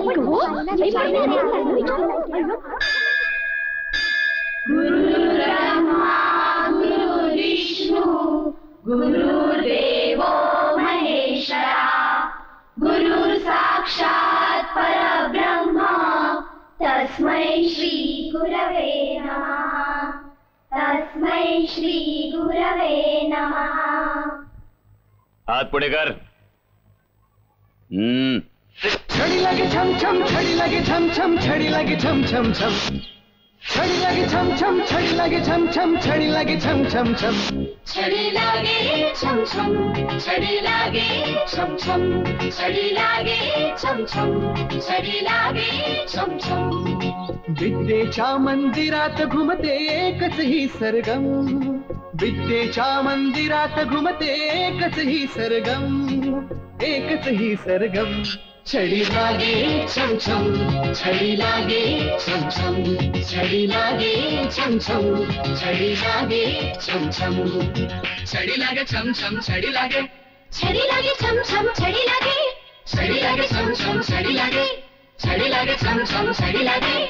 विष्णू गुरुर्देवो महेश्वरा गुरुर् साक्षात् परब्रह्म तस्मै श्री गुरवे नमः तस्मै श्री गुरवे नमः। हात पुढे कर। छड़ी लगे छम छम छड़ी लगे छम छम छड़ी लगे छम छम छम छड़ी लगे छम छम छड़ी लगे छम छम छड़ी लगे छम छम छम छड़ी लागे छम छम छड़ी लागे छम छम छड़ी लागे छम छम छड़ी लागे छम छम। विद्येच्या मंदिरात घुमते एकच ही सरगम विद्येच्या मंदिरात घुमते एकच ही सरगम छड़ी लागे छम छम छड़ी लागे छम छम छड़ी लागे छम छम छड़ी लागे छम छम छड़ी लागे छम छम छड़ी लागे छड़ी लागे छम छम छड़ी लागे छड़ी लागे छम छम छड़ी लागे छड़ी लागे छम छम छड़ी लागे।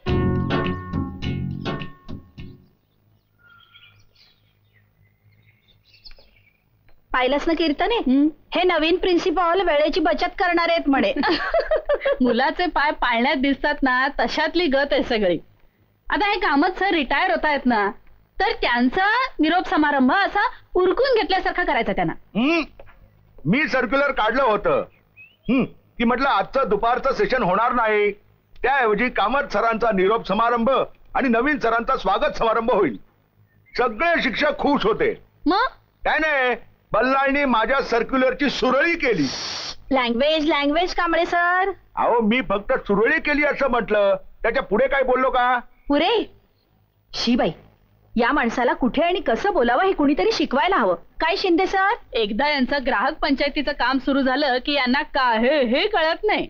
पाहिलंस ना कीर्तने, हे नवीन प्रिन्सिपल वेळेची बचत करणार आहेत म्हणे. मुलाचे पाय पाळण्यात दिसतात ना तशातली गत आहे सगळी. आता हे कामत सर रिटायर होत आहेत ना तर त्यांचा निरोप समारंभ असा उरकून घेतल्यासारखा करायचा त्यांना. मी सर्क्युलर काढलं होतं की म्हटलं आजचं दुपारचं सेशन होणार नाही, त्याऐवजी कामत सरांचा निरोप समारंभ आणि नवीन सरांचा स्वागत समारंभ होईल. सगळे शिक्षक खुश होते. मग काय नाही, बल्लाळनी माझ्या सर्क्युलरची सुरळी केली. Language Kamble sir. अहो मी फक्त सुरळी केली असं म्हटलं, त्याच्या पुढे काय बोललो का? पुरे शी बाई, या माणसाला कुठे आणि कसं बोलावं हे कुणीतरी शिकवायला हवं. काय शिंदे सर? एकदा यांचं ग्राहक पंचायतीचं काम सुरू झालं की यांना काय हे कळत नाही.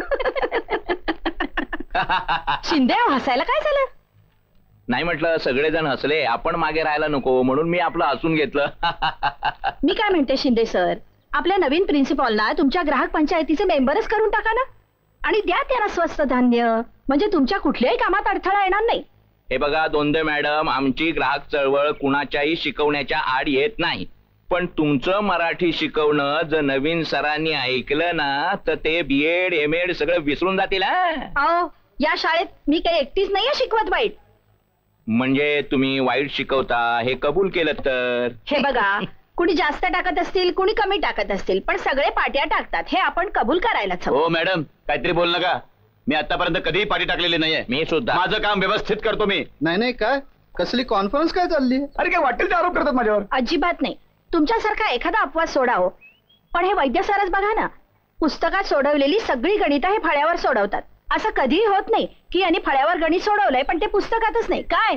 शिंदे हसायला काय झालं? नाही म्हटलं, सगळेजण हसले, आपण मागे राहायला नको म्हणून मी आपलं हसून घेतलं. मी काय म्हणते शिंदे सर, आपल्या नवीन प्रिन्सिपॉलना तुमच्या ग्राहक पंचायतीचे मेंबरच करून टाका ना आणि द्या त्यांना स्वस्त धान्य, म्हणजे तुमच्या कुठल्याही कामात अडथळा येणार नाही. हे बघा दोंदे मॅडम, आमची ग्राहक चळवळ कुणाच्याही शिकवण्याच्या आड येत नाही, पण तुमचं मराठी शिकवणं जर नवीन सरांनी ऐकलं ना तर ते बीएड एमएड सगळं विसरून जातील. अहो या शाळेत मी काही एकटीच नाहीये शिकवत वाईट. म्हणजे तुम्ही वाईट शिकवता हे कबूल केलं तर? हे बघा, कुणी जास्त टाकत असतील कुणी कमी टाकत असतील, पण सगळे पाट्या टाकतात हे आपण कबूल करायलाच हवं. हो मॅडम, काहीतरी बोल नका. मी आतापर्यंत कधीही पाठी टाकलेली नाहीये. मी सुद्धा माझं काम व्यवस्थित करतो. मी नाही काय कसली कॉन्फरन्स काय चालली? अरे काय वाटेल ते आरोप करतात माझ्यावर. अजिबात नाही. तुमच्यासारखा एखादा अपवाद सोडा हो, पण हे वैद्य सरच बघा ना, पुस्तकात सोडवलेली सगळी गणितं हे फळ्यावर सोडवतात. असं कधीही होत नाही की यांनी फळ्यावर गणित सोडवलंय पण ते पुस्तकातच नाही. काय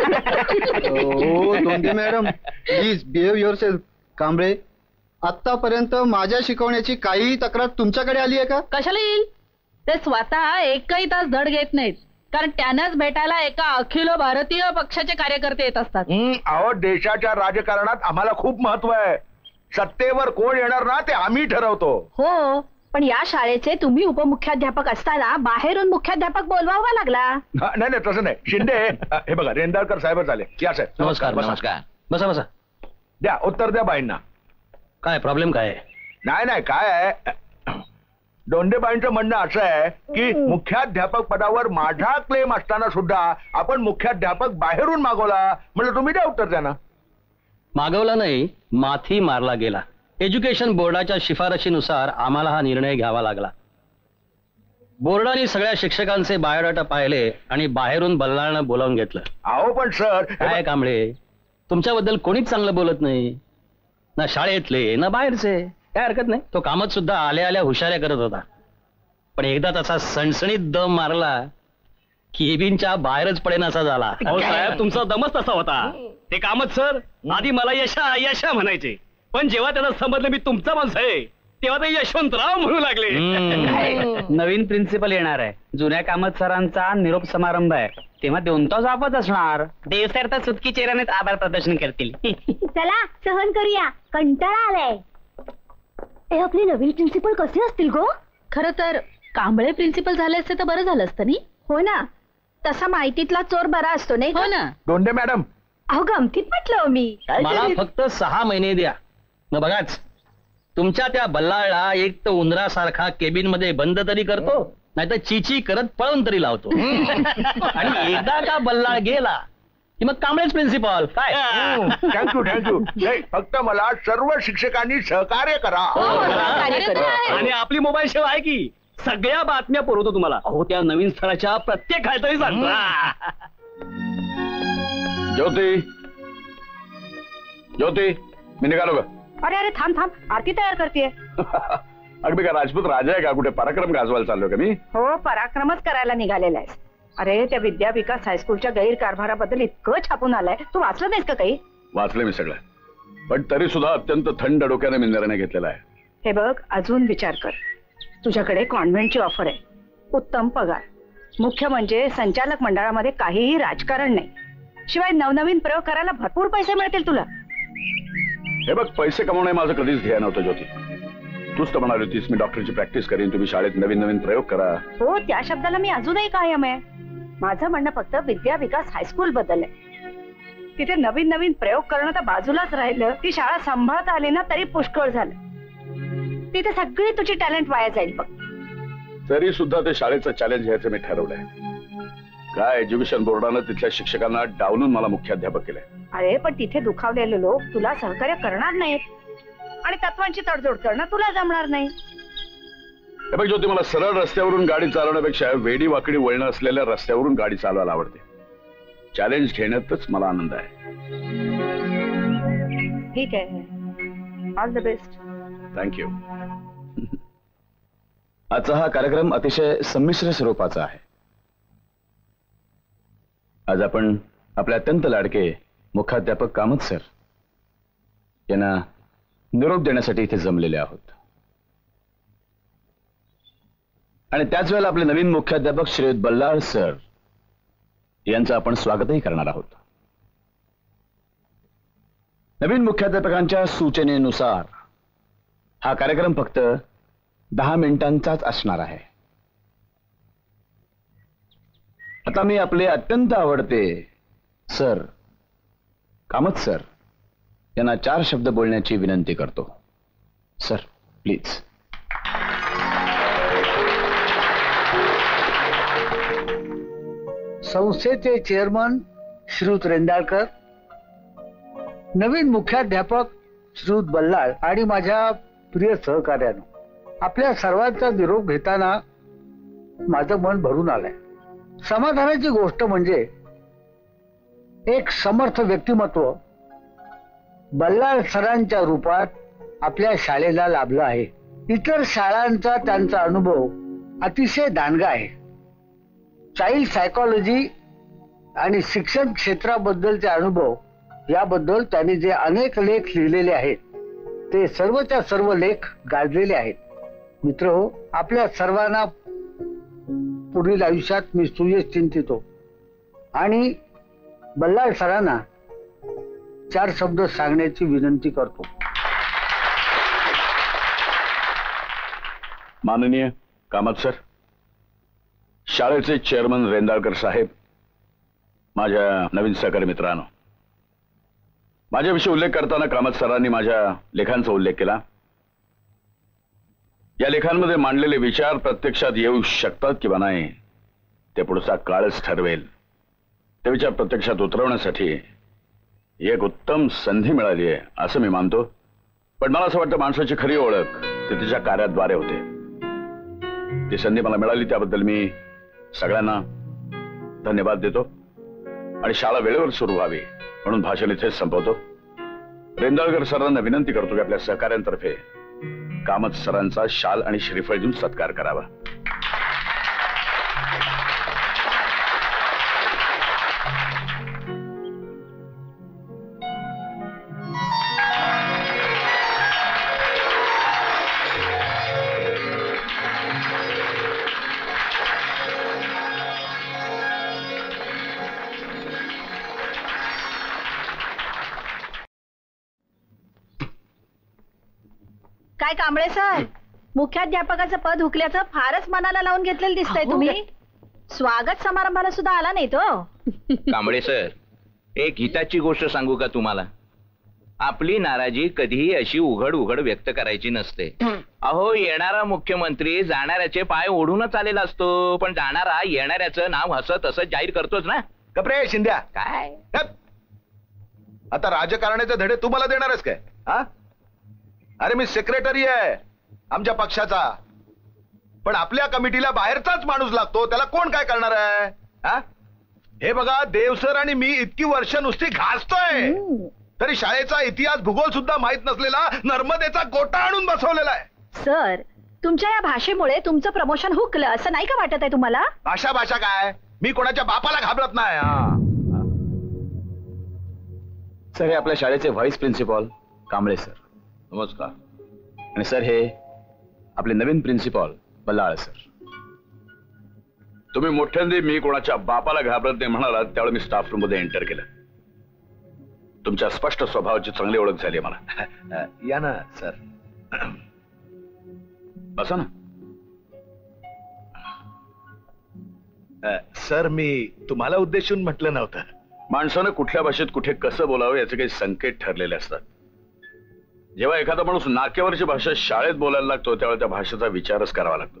Donde madam, please behave yourself. Kamble, आतापर्यंत माझ्या शिकवण्याची काही तक्रार तुमच्याकडे आली आहे का? कशाला येईल? ते स्वतः एकही तास धड घेत नाहीत, कारण त्यांनाच भेटायला एका अखिल भारतीय पक्षाचे कार्यकर्ते येत असतात. अहो देशाच्या राजकारणात आम्हाला खूप महत्व आहे. सत्तेवर कोण येणार ना ते आम्ही ठरवतो. हो, पण या शाळेचे तुम्ही उपमुख्याध्यापक असताना बाहेरून मुख्याध्यापक बोलवावा लागला. नाही नाही तसं नाही. शिंदे, हे बघा रेंदाळकर साहेबच आले. या साहेब नमस्कार. नमस्कार. बसा बसा. द्या उत्तर द्या बाईंना. काय प्रॉब्लेम काय आहे? नाही काय आहे, दोंडेबाईंचं म्हणणं असं आहे की मुख्याध्यापक पदावर माझा क्लेम असताना सुद्धा आपण मुख्याध्यापक बाहेरून मागवला. म्हणजे तुम्ही द्या उत्तर द्या ना. मागवला नाही, माथी मारला गेला. एज्युकेशन बोर्डाच्या शिफारशीनुसार आम्हाला हा निर्णय घ्यावा लागला. बोर्डाने सगळ्या शिक्षकांचे बायोडाटा पाहिले आणि बाहेरून बल्लाळनं बोलावून घेतलं. अहो पण सर, काय कांबळे, तुमच्याबद्दल कोणीच चांगलं बोलत नाही, ना शाळेतले ना बाहेरचे. काय हरकत नाही, तो कामत सुद्धा आल्या आल्या हुशाऱ्या करत होता. पण एकदा तसा सणसणीत दम मारला केबिनच्या बाहेरच पडेन असा झाला. अहो साहेब, तुमचा दमच तसा होता. ते कामत सर आधी मला यशा यशा म्हणायचे, पण जेव्हा त्यांना समजलं मी तुमचा माणूस आहे तेव्हा ते यशवंतराव म्हणू लागले. नवीन प्रिन्सिपल येणार आहे, जुन्या कामत सरांचा निरोप समारंभ आहे, तेव्हा 2 तास आपत असणार. देव सर तर सुटकी चेहऱ्यानेच आभार प्रदर्शन करतील. चला सहन करूया, कंटाळा आलाय. आपले नवीन प्रिन्सिपल कसे असतील गो? खरं तर कांबळे प्रिन्सिपल झाले असते तर बरं झालं असतं नाही. हो ना, तसा माहितीतला चोर बरा असतो नाही हो का? ना. दोंडे मॅडम, अहो गमतीत म्हटलं हो मी. मला फक्त 6 महिने द्या. मग बघाच, तुमच्या त्या बल्लाळला एक तर उंदरासारखा केबिन मध्ये बंद तरी करतो, नाहीतर चिची करत पळून तरी लावतो. आणि एकदा का बल्लाळ गेला की मग कांबळेच प्रिन्सिपल. काय थँक्यू थँक्यू. नाही, फक्त मला सर्व शिक्षकांनी सहकार्य करा. हो, सहकार्य करू. आणि आपली मोबाईल सेवा आहे की सगळ्या बातम्या पुरवतो तुम्हाला. अहो त्या नवीन स्थळाच्या प्रत्येक हालचाली सांगतो. ज्योती, ज्योती, मी निघालो का? अरे अरे थांब थांब, आरती तयार करतेय. अगदी का राजपूत राजा आहे का? कुठे पराक्रम गाजवायला चाललोय का मी? हो, पराक्रमच करायला निघालेला आहेस. अरे त्या विद्या विकास हायस्कूलच्या गैरकारभाराबद्दल इतकं छापून आलंय, तू वाचलं नाहीस का काही? वाचले मी सगळं, पण तरी सुद्धा अत्यंत थंड डोक्याने मी निर्णय घेतलेला आहे. हे बघ, अजून विचार कर. तुझ्याकडे कॉन्व्हेंटची ऑफर आहे, उत्तम पगार, मुख्य म्हणजे संचालक मंडळामध्ये काहीही राजकारण नाही, शिवाय नवनवीन प्रयोग करायला भरपूर पैसे मिळतील तुला. हे बघ, पैसे कमवणे माझं कधीच ध्येय नव्हतं ज्योती. तूच तर म्हणाली होतीस मी डॉक्टरची प्रॅक्टिस करीन, तुम्ही शाळेत नवीन नवीन प्रयोग करा. हो, त्या शब्दाला मी अजूनही कायम आहे. माझं म्हणणं फक्त विद्या विकास हायस्कूल बद्दल आहे. तिथे नवीन नवीन प्रयोग करणं तर बाजूलाच राहिलं, ती शाळा सांभाळता आली ना तरी पुष्कळ झालं. तिथे सगळी तुझी टॅलेंट वाया जाईल बघ. तरी सुद्धा ते शाळेचं चॅलेंज घ्यायचं मी ठरवलंय. काय एज्युकेशन बोर्डानं तिथल्या शिक्षकांना डावलून मला मुख्याध्यापक केलंय. अरे पण तिथे दुखावलेले लोक तुला सहकार्य करणार नाहीत आणि तत्वांची तडजोड करणं तुला जमणार नाही. हे बघ ज्योती, मला सरळ रस्त्यावरून गाडी चालवण्यापेक्षा वेडी वाकडी वळणं असलेल्या रस्त्यावरून गाडी चालवायला आवडते. चॅलेंज घेण्यातच मला आनंद आहे. ठीक आहे, ऑल द बेस्ट. थँक्यू. आजचा हा कार्यक्रम अतिशय संमिश्र स्वरूपाचा आहे. आज आपण आपले अत्यंत लाडके मुख्याध्यापक कामत सर यांना निरोप देण्यासाठी इथे जमलेले आहोत. आणि त्याच वेळेला आपले नवीन मुख्याध्यापक श्रीयुत बल्लाळ सर यांचं आपण स्वागतही करणार आहोत. नवीन मुख्याध्यापकांच्या सूचनेनुसार हा कार्यक्रम फक्त 10 मिनिटांचाच असणार आहे. आता मी आपले अत्यंत आवडते सर कामत सर यांना 4 शब्द बोलण्याची विनंती करतो. Sir please. संस्थेचे चेअरमन श्रीयुत रेंदाळकर, नवीन मुख्याध्यापक श्रीयुत बल्लाळ आणि माझ्या प्रिय सहकार्यानं, आपल्या सर्वांचा निरोप घेताना माझं मन भरून आलंय. समाधानाची गोष्ट म्हणजे एक समर्थ व्यक्तिमत्व बल्लाळ सरांच्या रूपात आपल्या शाळेला लाभलं आहे. इतर शाळांचा त्यांचा अनुभव अतिशय दांडगा आहे. चाइल्ड सायकॉलॉजी आणि शिक्षण क्षेत्राबद्दलचे अनुभव याबद्दल त्यांनी जे अनेक लेख लिहिलेले आहेत ते सर्वच्या सर्व लेख गाजलेले आहेत. मित्रहो, आपल्या सर्वांना पुढील आयुष्यात मी सुयश चिंतितो आणि बल्लाळ सरांना 4 शब्द सांगण्याची विनंती करतो. माननीय कामत सर, शाळेचे चेअरमन रेंदाळकर साहेब, माझ्या नवीन सहकारी मित्रांनो, माझ्याविषयी उल्लेख करताना कामत सरांनी माझ्या लेखांचा उल्लेख केला. या लेखांमध्ये मांडलेले विचार प्रत्यक्षात येऊ शकतात किंवा नाही ते पुढचा काळच ठरवेल. ते विचार प्रत्यक्षात उतरवण्यासाठी एक उत्तम संधी मिळाली आहे असं मी मानतो. पण मला असं वाटतं माणसाची खरी ओळख ती तिच्या कार्याद्वारे होते. ती संधी मला मिळाली त्याबद्दल मी सगळ्यांना धन्यवाद देतो आणि शाळा वेळेवर सुरू व्हावी म्हणून भाषण इथेच संपवतो. रेंदाळकर सरांना विनंती करतो की आपल्या सहकाऱ्यांतर्फे कामत सरांचा शाल आणि श्रीफळ देऊन सत्कार करावा. काय कांबळे सर, मुख्याध्यापकाचं पद हुकल्याचं फारच मनाला लावून घेतलेलं दिसतंय तुम्ही. स्वागत समारंभाला सुद्धा आला नाही तो. कांबळे सर, एक हिताची गोष्ट सांगू का तुम्हाला? आपली नाराजी कधीही अशी उघड उघड व्यक्त करायची नसते. अहो, येणारा मुख्यमंत्री जाणाऱ्याचे पाय ओढूनच आलेला असतो, पण जाणारा येणाऱ्याचं नाव हसत हसत जाहीर करतोच ना. कपरे शिंद्या, काय आता राजकारणाचे धडे तुम्हाला देणारच काय? हा, अरे मी सेक्रेटरी आहे आमच्या पक्षाचा, पण आपल्या कमिटीला बाहेरचाच माणूस लागतो, त्याला कोण काय करणार आहे? हा, हे बघा, देवसर आणि मी इतकी वर्ष नुसती घासतोय, तरी शाळेचा इतिहास भूगोल सुद्धा माहित नसलेला नर्मदेचा गोटा आणून बसवलेला आहे. सर, तुमच्या या भाषेमुळे तुमचं प्रमोशन हुकलं असं नाही का वाटत आहे तुम्हाला? भाषा काय, मी कोणाच्या बापाला घाबरत नाही. सर, हे आपल्या शाळेचे व्हाईस प्रिन्सिपॉल कांबळे सर. नमस्कार. आणि सर, हे आपले नवीन प्रिन्सिपॉल बल्लाळ सर. तुम्ही मोठ्यांदी मी कोणाच्या बापाला घाबरत नाही म्हणालात, त्यावेळी मी स्टाफ रूम मध्ये एंटर केलं. तुमच्या स्पष्ट स्वभावाची चांगली ओळख झाली मला. या ना सर. बसा ना. सर, मी तुम्हाला उद्देशून म्हटलं नव्हतं. माणसानं कुठल्या भाषेत कुठे कसं बोलावं याचे काही संकेत ठरलेले असतात. जेव्हा एखादा माणूस नाक्यावरची भाषा शाळेत बोलायला लागतो, त्यावेळी त्या भाषेचा विचारच करावा लागतो.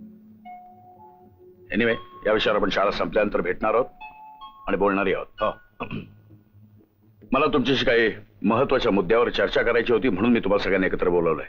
एनिवे, या विषयावर आपण शाळा संपल्यानंतर भेटणार आहोत आणि बोलणारही आहोत. हो, मला तुमच्याशी काही महत्वाच्या मुद्द्यावर चर्चा करायची होती, म्हणून मी तुम्हाला सगळ्यांना एकत्र बोलवलंय.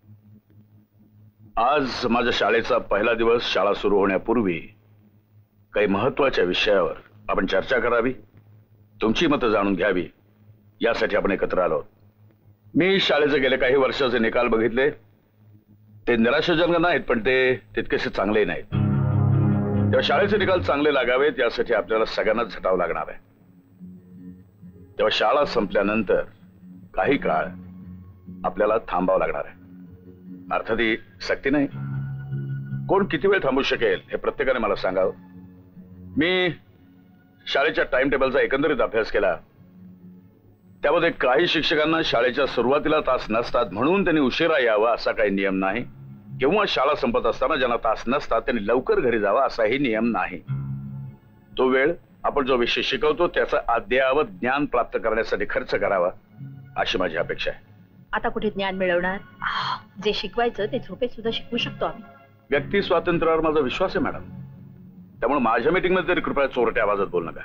आज माझ्या शाळेचा पहिला दिवस. शाळा सुरू होण्यापूर्वी काही महत्वाच्या विषयावर आपण चर्चा करावी, तुमची मतं जाणून घ्यावी, यासाठी आपण एकत्र आलो. मी शाळेचे गेले काही वर्षाचे निकाल बघितले. ते निराशाजनक नाहीत, पण ते तितकेसे चांगले नाहीत. तेव्हा शाळेचे निकाल चांगले लागावेत यासाठी आपल्याला सगळ्यांनाच झटावं लागणार आहे. तेव्हा शाळा संपल्यानंतर काही काळ आपल्याला थांबावं लागणार आहे. अर्थात ही सक्ती नाही. कोण किती वेळ थांबू शकेल हे प्रत्येकाने मला सांगावं. मी शाळेच्या टाइम टेबलचा एकंदरीत अभ्यास केला. त्यामध्ये काही शिक्षकांना शाळेच्या सुरुवातीला तास नसतात म्हणून त्यांनी उशिरा यावं असा काही नियम नाही, किंवा शाळा संपत असताना ज्यांना तास नसतात त्यांनी लवकर घरी जावं असाही नियम नाही. तो वेळ आपण जो विषय शिकवतो त्याचं अद्ययावत ज्ञान प्राप्त करण्यासाठी खर्च करावा अशी माझी अपेक्षा आहे. आता कुठे ज्ञान मिळवणार? जे शिकवायचं ते झोपेत सुद्धा शिकवू शकतो आम्ही. व्यक्ती स्वातंत्र्यावर माझा विश्वास आहे मॅडम, त्यामुळे माझ्या मीटिंगमध्ये तरी कृपया चोरट्या आवाजात बोलू नका.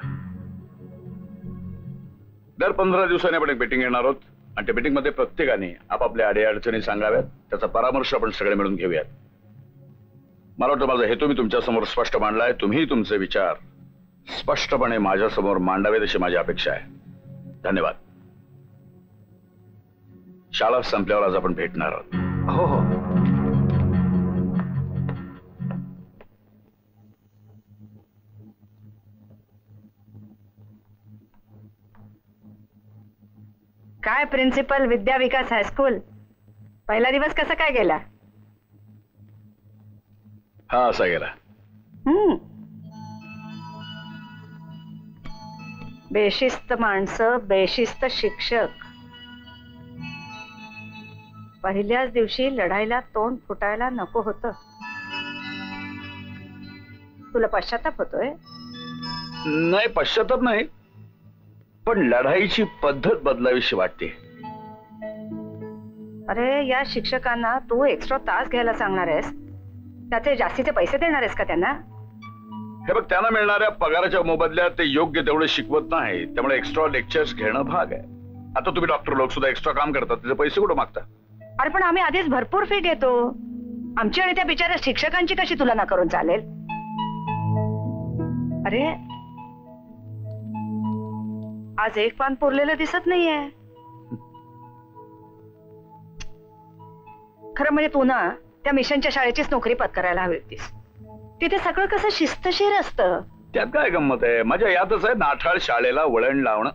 दर 15 दिवसांनी आपण एक मीटिंग घेणार आहोत आणि त्या मीटिंगमध्ये प्रत्येकाने आपापल्या अडीअडचणी सांगाव्यात, त्याचा परामर्श आपण सगळे मिळून घेऊयात. मला वाटतं माझा हेतू मी तुमच्या समोर स्पष्ट मांडलाय. तुम्ही तुमचे विचार स्पष्टपणे माझ्या समोर मांडावेत अशी माझी अपेक्षा आहे. धन्यवाद. शाळा संपल्यावर आज आपण भेटणार आहोत. हो हो. काय प्रिन्सिपल, विद्या विकास हायस्कूल, पहिला दिवस कसा काय गेला? हा, असा गेला. बेशिस्त माणसं, बेशिस्त शिक्षक. पहिल्याच दिवशी लढाईला तोंड फुटायला नको होतं. तुला पश्चाताप होतोय? नाही, पश्चाताप नाही, पण लढाईची पद्धत बदलावीशी वाटते. अरे, या शिक्षकांना तू एक्स्ट्रा तास घ्यायला सांगणार आहेस, त्याचे जास्तीचे पैसे देणार आहेस का त्यांना? हे बघ, त्यांना मिळणाऱ्या पगाराच्या मोबदल्यात ते योग्य तेवढे शिकवत नाही, त्यामुळे एक्स्ट्रा लेक्चर्स घेणं भाग आहे. आता तुम्ही डॉक्टर लोक सुद्धा एक्स्ट्रा काम करतात, त्याचे पैसे कुठं मागता? अरे, पण आम्ही आधीच भरपूर फी घेतो. आमची आणि त्या बिचाऱ्या शिक्षकांची कशी तुलना करून चालेल? अरे, आज एक पान पुरलेलं दिसत नाहीये. खरं म्हणजे तू ना त्या मिशनच्या शाळेचीच नोकरी पत्करायला हवी होतीस. तिथे सगळं कसं शिस्तशीर असतं. त्यात काय गंमत आहे? माझ्या यातच आहे नाठाळ शाळेला वळण लावणं.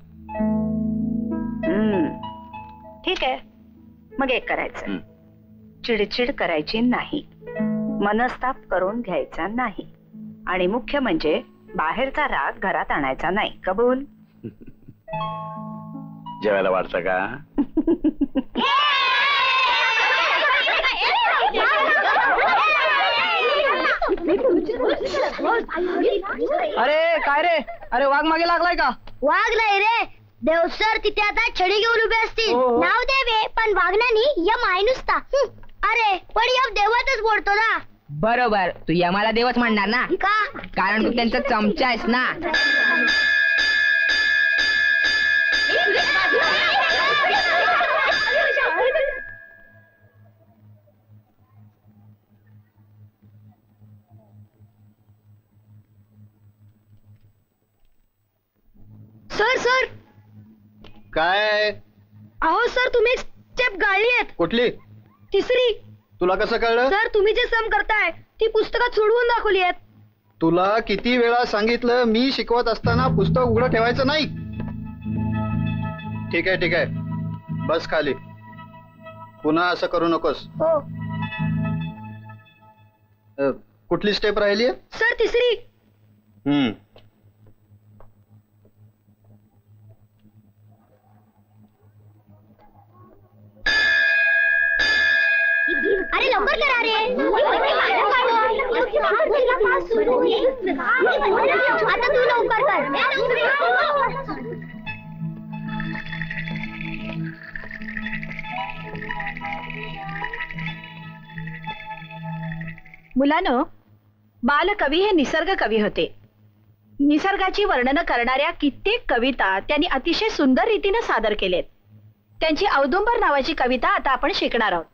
ठीक आहे, मग एक करायचं, चिडचिड करायची नाही, मनस्ताप करून घ्यायचा नाही, आणि मुख्य म्हणजे बाहेरचा राग घरात आणायचा नाही. कबूल? जेवायला वाटतं का? अरे काय रे, अरे वाघ मागे लागलाय का? वाघ नाही रे, देव सर तिथे आता छडी घेऊन उभे असतील. नाव देवे पण वाघनानी यम आहे नुसता. अरे पण यम देवातच बोलतो ना. बरोबर, तू यमाला देवच म्हणणार ना, का? कारण तू त्यांचा चमचा आहेस ना. सर सर काय? अहो सर, तुम्ही स्टेप गाळली आहेत. कुठली? तिसरी. तुला कसं कळलं? सर तुम्ही जे सम करताय ती पुस्तकात सोडवून दाखवली आहेत. तुला किती वेळा सांगितलं मी शिकवत असताना पुस्तक उघडं ठेवायचं नाही. ठीक आहे ठीक आहे, बस खाली. पुन्हा असं करू नकोस. हो कुठली स्टेप राहिली? सर तिसरी. अरे लवकर करा रे. आता तू लवकर कर. मुलांनो, बालकवी हे निसर्ग कवी होते. निसर्गाची वर्णनं करणाऱ्या कित्येक कविता त्यांनी अतिशय सुंदर रीतीने सादर केलेत. त्यांची औदुंबर नावाची कविता आता आपण शिकणार आहोत.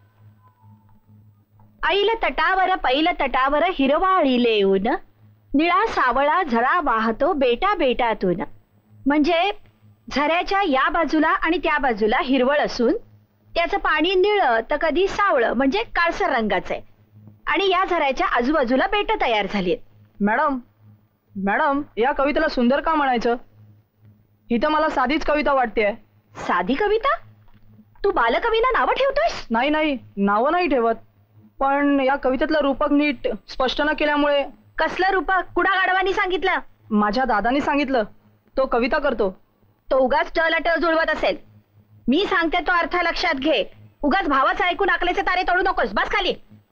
ऐल तटावर पैल तटावर हिरवाळीले येऊन, निळा सावळा झरा वाहतो बेटा बेटातून. म्हणजे झऱ्याच्या या बाजूला आणि त्या बाजूला हिरवळ असून त्याचं पाणी निळं तर कधी सावळं म्हणजे काळसर रंगाचं आहे, आणि या झऱ्याच्या आजूबाजूला बेट तयार झालीत. मॅडम मॅडम, या कवितेला सुंदर का म्हणायचं? ही तर मला साधीच कविता वाटते. साधी कविता? तू बालकवीला नावं ठेवतोयस? नाही नाही, नावं नाही ठेवत, पण या कवितेतलं रूपक नीट स्पष्ट न केल्यामुळे. कसलं रूपक? कुणा गाढवानी सांगितलं? माझ्या दादानी सांगितलं. तो कविता करतो. तो उगाच टळटळ जुळवत असेल. मी सांगते तो अर्थ लक्षात घे. उगाच भावाचं ऐकून आकलेचे तारे तोडू नकोस. बस खाली.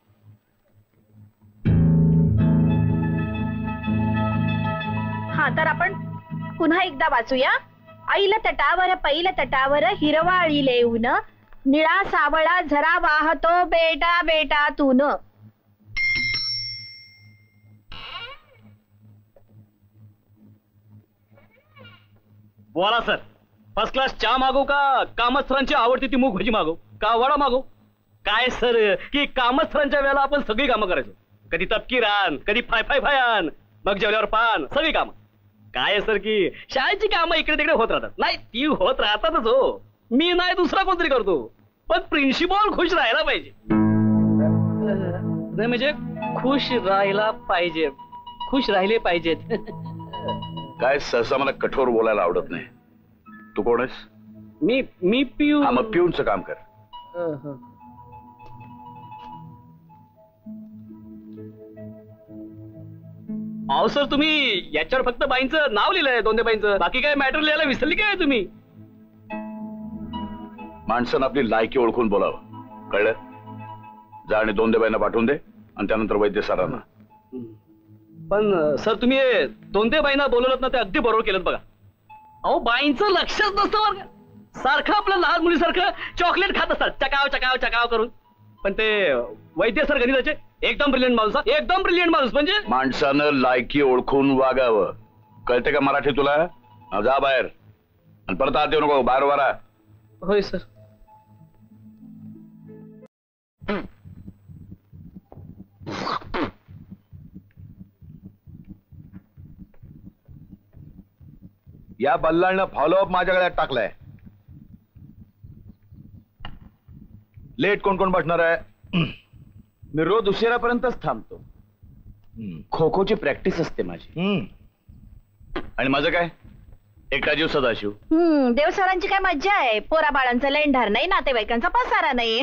हा, तर आपण पुन्हा एकदा वाचूया. ऐल तटावर पैल तटावर हिरवाळीले येऊन, निळा सावळा झरा वाहतो बेटा बेटातून. बोला सर, फर्स्ट क्लास चहा मागू का कामत सरांची आवडती ती मूग भजी मागू का वडा मागू? काय सर की कामत सरांच्या वेळेला आपण सगळी कामं करायचो. कधी तपकी रान, कधी फाय फाय फायान, मग जेवल्यावर पान, सगळी कामं. काय सर की शाळेची कामं इकडे तिकडे होत राहतात. नाही, ती होत राहतातच हो. मी नाही, दुसरा कोणतरी करतो, पण प्रिन्सिपॉल खुश राहायला पाहिजे. नाही म्हणजे खुश राहायला पाहिजे, खुश राहिले पाहिजेत. काय सहसा मला कठोर बोलायला आवडत नाही. तू कोण आहेस? मी पिऊ. हा, मग पिऊनचं काम कर. अहो सर, तुम्ही याच्यावर फक्त बाईंचं नाव लिहिलंय, दोन बाईंचं. बाकी काय मॅटर लिहायला विसरली काय तुम्ही? माणसानं आपली लायकी ओळखून बोलावं, कळलं? जा आणि दोन बाईंना पाठवून दे, आणि त्यानंतर वैद्य सरांना. पण सर, तुम्ही दोन बाईंना बोलवलं ना, ते अगदी बरोबर केलं बघा. अहो, बाईंचं लक्षच नसतं बरं का. सारखं आपल्या लहान मुलीसारखं चॉकलेट खात असतात, चकाव चकाव चकाव करून. पण ते वैद्य सर गणिताचे एकदम ब्रिलियंट माणूस, एकदम ब्रिलियंट माणूस. म्हणजे माणसानं लायकी ओळखून वागावं, कळते का मराठी तुला? जा बाहेर, आणि परत आत येऊ नको. बाहेर वारा. होय सर. या बल्लाळनं फॉलोअप माझ्या गळ्यात टाकलाय. लेट कोण कोण बसणार आहे? मी रोज उशिरापर्यंतच थांबतो. खो खोची प्रॅक्टिस असते माझी. आणि माझं काय? एकटा जीव सदाशिव. देवसरांची काय मज्जा आहे. पोरा बाळांचा लेंढार नाही, नातेवाईकांचा पसारा नाही.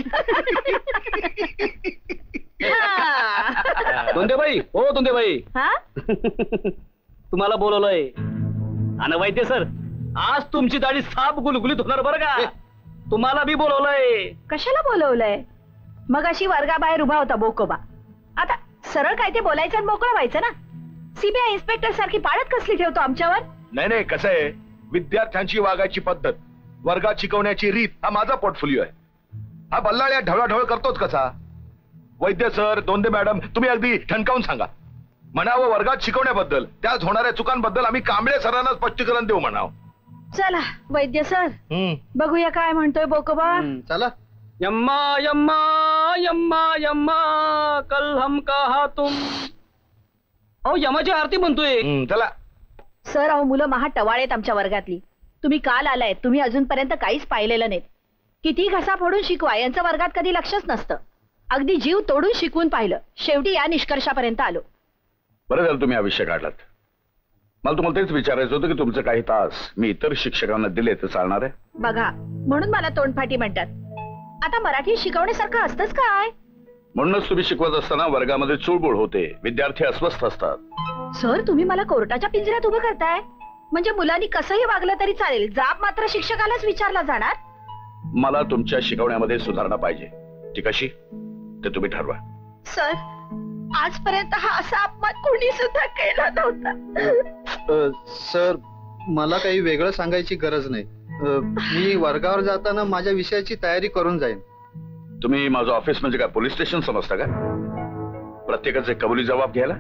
दोंदेबाई, हो दोंदेबाई, हा, तुम्हाला बोलवलंय. आणि वैद्य सर, आज तुमची दाढी साप गुलगुलीत होणार बरं का. तुम्हाला बी बोलवलंय. कशाला बोलवलंय? मग अशी वर्गाबाहेर उभा होता बोकोबा. आता सरळ काय ते बोलायचं आणि मोकळं व्हायचं ना. सीबीआय इन्स्पेक्टर सारखी पाळत कसली ठेवतो आमच्यावर? नाही नाही, कसं आहे, विद्यार्थ्यांची वागायची पद्धत, वर्गात शिकवण्याची रीत हा माझा पोर्टफोलिओ आहे. हा बल्लाळ या ढवळाढवळ करतोच कसा? वैद्य सर, दोंदे मॅडम, तुम्ही अगदी ठणकावून सांगा. म्हणावं वर्गात शिकवण्याबद्दल, त्यात होणाऱ्या चुकांबद्दल आम्ही कांबळे सरांना स्पष्टीकरण देऊ म्हणावं. चला वैद्य सर, बघूया काय म्हणतोय बोकोबा. चला. यम्मा यम्मा यम्मा यम्मा कल हम कहा तुम. अहो यमाची आरती म्हणतोय. चला. सर, अहो मुलं महा टवाळेत आमच्या वर्गातली. तुम्ही काल आलाय, तुम्ही अजूनपर्यंत काहीच पाहिलेलं नाही. किती घसा फोडून शिकवा, यांचं वर्गात कधी लक्षच नसतं. अगदी जीव तोडून शिकवून पाहिलं, शेवटी या निष्कर्षापर्यंत आलो. बरं झालं तुम्ही हा विषय काढलात. मला तुम्हाला तेच विचारायचं होतं की तुमचे काही तास मी इतर शिक्षकांना दिले तर चालणार आहे? बघा, म्हणून मला तोंडफाटी म्हणतात. आता मराठी शिकवण्यासारखं असतंच काय? म्हणूनच तुम्ही शिकवत असताना वर्गामध्ये चुळबुळ होते, विद्यार्थी अस्वस्थ असतात. सर, तुम्ही मला कोर्टाच्या पिंजऱ्यात उभं करताय. म्हणजे मुलांनी कसंही वागलं तरी चालेल, जाब मात्र शिक्षकालाच विचारला जाणार. मला तुमच्या शिकवण्यामध्ये सुधारणा पाहिजे. ती कशी ते तुम्ही ठरवा. सर, आजपर्यंत हा असा अपमान कोणी सुद्धा केला नव्हता. सर, मला काही वेगळं सांगायची गरज नाही. मी वर्गावर जाताना माझ्या विषयाची तयारी करून जाईन. तुम्ही माझं ऑफिस म्हणजे काय पोलीस स्टेशन समजता का? प्रत्येकाचे कबुली जबाब घ्यायला?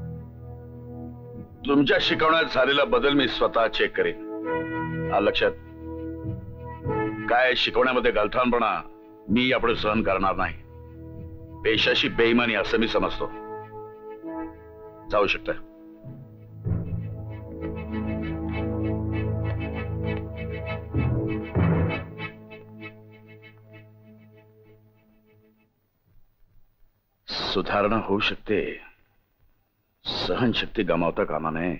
तुमच्या शिकवण्यात झालेला बदल मी स्वतः चेक करेन. लक्षात, काय शिकवण्यामध्ये गलथानपणा मी यापुढे सहन करणार नाही. पेशाशी बेईमानी असं मी समजतो. जाऊ शकता. सुधारणा होऊ शकते, सहनशक्ती गमावता कामा नये.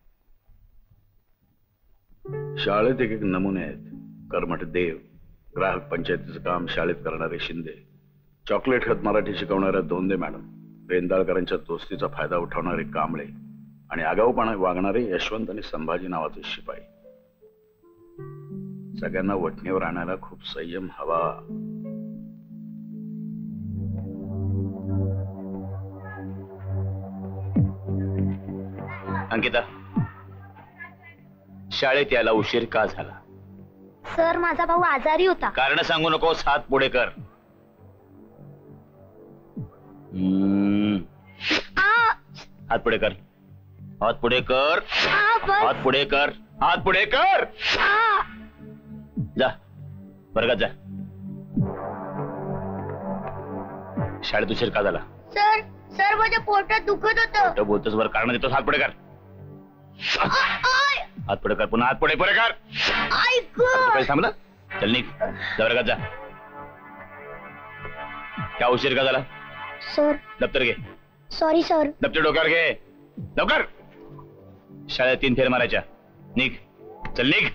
शाळेत एक एक नमुने आहेत. कर्मठ देव, ग्राहक पंचायतीचं काम शाळेत करणारे शिंदे, चॉकलेट खत मराठी शिकवणाऱ्या दोंदे मॅडम, रेंदाळकरांच्या दोस्तीचा फायदा उठवणारे कांबळे आणि आगाऊपणा वागणारे यशवंत आणि संभाजी नावाचे शिपाई. सगळ्यांना वठणीवर आणायला खूप संयम हवा. अंकिता, शाळेत यायला उशीर का झाला? सर, माझा भाऊ आजारी होता. कारण सांगू नकोस, हात पुढे कर. हात पुढे कर. हात पुढे कर. हात पुढे कर. हात पुढे कर. जा वर्गात जा. शाळेत उशीर का झाला? सर, सर माझ्या पोटात दुखत होतं. बोलतोस वर कारण देतोस. हात पुढे कर. हात पुढे कर. पुन्हा हात पुढे पुढे कर. थांबला. चल निघ, वर्गात जा. क्या उशीर का झाला? सर, दप्तर घे. Sorry sir. दप्तर डोक्यावर घे लवकर. शाळेत 3 फेर मारायच्या. निघ, चल निघ.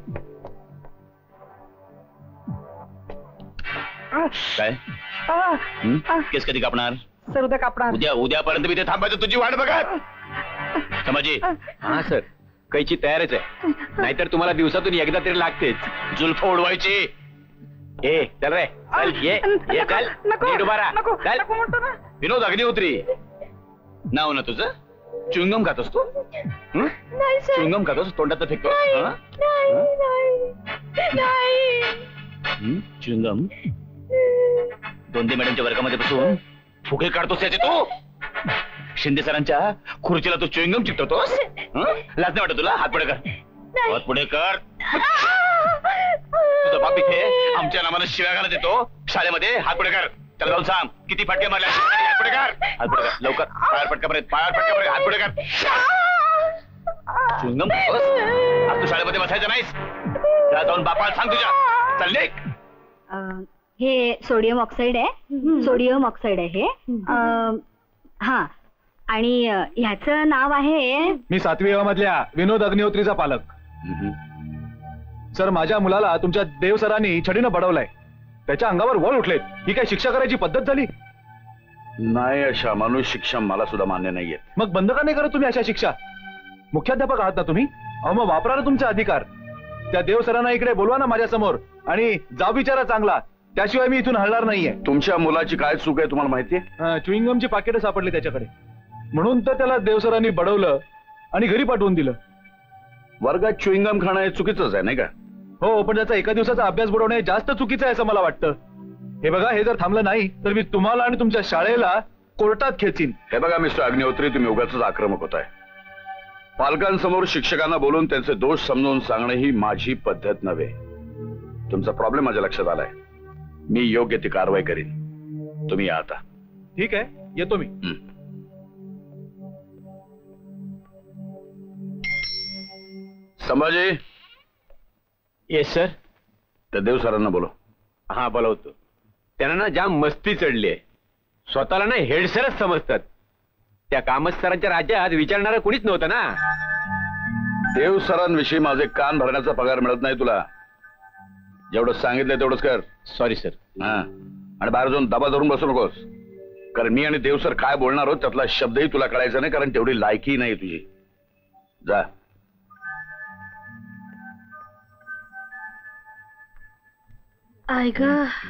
काय केस कधी कापणार? सर, उद्या कापणार. उद्यापर्यंत मी ते थांबायचं तुझी वाट बघत. समाजी. हा सर, कैची तयारच आहे. नाहीतर तुम्हाला दिवसातून एकदा तरी लागतेच. जुल्फ उडवायची. ए चल रे, चल ये चल. नीट उभा राहा. चल. विनोद अग्निहोत्री नाव ना तुझं? च्युइंगम खातोस तू? च्युइंगम खातोस, तोंडात फेकतो. च्युइंगम दोंदे मॅडमच्या वर्गामध्ये बसून फुगे काढतोस त्याचे तू? शिंदे सरांच्या खुर्चीला तू च्युइंगम चिकटवतोस? लाज नाही वाटत तुला? हात पुढे कर. हात पुढे कर. तुझा बाप इथे आमच्या नावानं शिव्या घालत येतो शाळेमध्ये. हात पुढे कर. त्याला जाऊन सांग किती फटके मारले. हात पुढे कर. हात पुढे कर लवकर. पायावर फटका पर्यंत. पायावर फटका पर्यंत. हात पुढे कर. च्युइंगम आज तू शाळेमध्ये बसायचं नाहीस. त्याला जाऊन बापाला सांग तुझ्या. चल निघ. हे सोडियम ऑक्साईड आहे. सोडियम ऑक्साईड आहे हे. हा, आणि ह्याचं नाव आहे. मी 7वी मधल्या विनोद अग्निहोत्रीचा पालक. सर, माझ्या मुलाला तुमच्या देव सरांनी छडीनं बडवलंय. त्याच्या अंगावर वळ उठलेत. ही काय शिक्षा करायची पद्धत झाली? नाही, अशा माणूस शिक्षा मला सुद्धा मान्य नाहीये. मग बंद का नाही करत तुम्ही अशा शिक्षा? मुख्याध्यापक आहात ना तुम्ही? अहो मग वापरा ना तुमचा अधिकार. त्या देव सरांना इकडे बोलवा ना माझ्या समोर आणि जाब विचारा चांगला. त्याशिवाय मी इथून हलणार नाहीये. तुमच्या मुलाची काय चूक आहे तुम्हाला माहितीये? च्युइंगमची पाकिटं सापडली त्याच्याकडे. म्हणून तर त्याला देवसरांनी बडवलं आणि घरी पाठवून दिलं. वर्गात च्युइंगम खाणं हे चुकीचंच आहे नाही का? हो, पण त्याचा एका दिवसाचा अभ्यास बुडवणे जास्त चुकीचं आहे असं मला वाटतं. हे बघा, हे जर थांबलं नाही तर मी तुम्हाला आणि तुमच्या शाळेला कोर्टात खेचीन. हे बघा मिस्टर अग्निहोत्री, तुम्ही उगाच आक्रमक होताय. पालकांसमोर शिक्षकांना बोलून त्यांचे दोष समजावून सांगणे ही माझी पद्धत नव्हे. तुमचा प्रॉब्लेम माझ्या लक्षात आलाय. मी योग्य ती कारवाई करीन. तुम्ही या आता. ठीक आहे, येतो मी. संभाजी. Yes sir. त्या देवसरांना बोलो. हा बोलवतो. त्यांना ना जाम मस्ती चढली आहे. स्वतःला ना हेडसरच समजतात. त्या कामत सरांच्या राज्यात विचारणारा कोणीच नव्हतं ना. देवसरांविषयी माझे कान भरण्याचा पगार मिळत नाही तुला. जेवढं सांगितलं तेवढंच कर. Sorry sir. हा, आणि बाहेर जाऊन दबा धरून बसू नकोस. कारण मी आणि देवसर काय बोलणार आहोत त्यातला शब्दही तुला कळायचा नाही, कारण तेवढी लायकी नाही तुझी. जा. आय ग,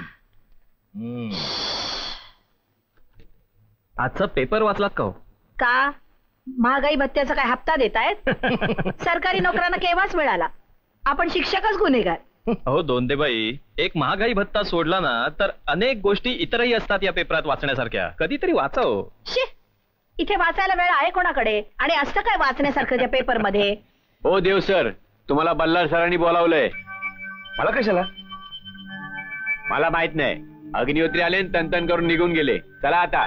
आजचा पेपर वाचलात का हो? का महागाई भत्त्याचा काय हप्ता देतायत? सरकारी नोकरांना केव्हाच मिळाला. आपण शिक्षकच गुन्हेगार. हो दोंदेबाई, एक महागाई भत्ता सोडला ना तर अनेक गोष्टी इतरही असतात या पेपरात वाचण्यासारख्या. कधीतरी वाचाव. शी, इथे वाचायला वेळ आहे कोणाकडे? आणि असतं काय वाचण्यासारखं त्या पेपर मध्ये? हो देव सर, तुम्हाला बल्लाळ सरांनी बोलावलंय. मला कशाला? मला माहित नाही. अग्निहोत्री आले आणि तनतन करून निघून गेले. चला आता.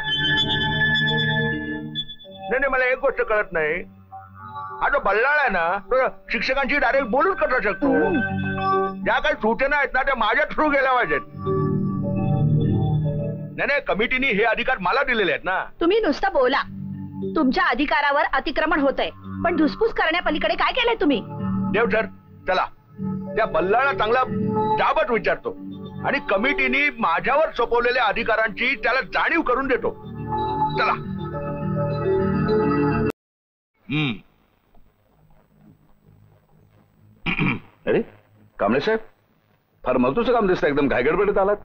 नाही, मला एक गोष्ट कळत नाही. हा जो बल्लाळ आहे ना, तो शिक्षकांची डायरेक्ट बोलून करू शकतो. ज्या काही सूचना आहेत ना त्या माझ्या थ्रू गेल्या पाहिजेत. नाही, कमिटीने हे अधिकार मला दिलेले आहेत ना. तुम्ही नुसतं बोला. तुमच्या अधिकारावर अतिक्रमण होतंय, पण धुसफूस करण्यापलीकडे काय केलंय तुम्ही? देव सर, चला त्या बल्लाळला चांगला जाबच विचारतो आणि कमिटीने माझ्यावर सोपवलेल्या अधिकारांची त्याला जाणीव करून देतो. चला. अरे कांबळे साहेब, फार महत्वाचं काम दिसतं. एकदम घायगडबडीत आलात.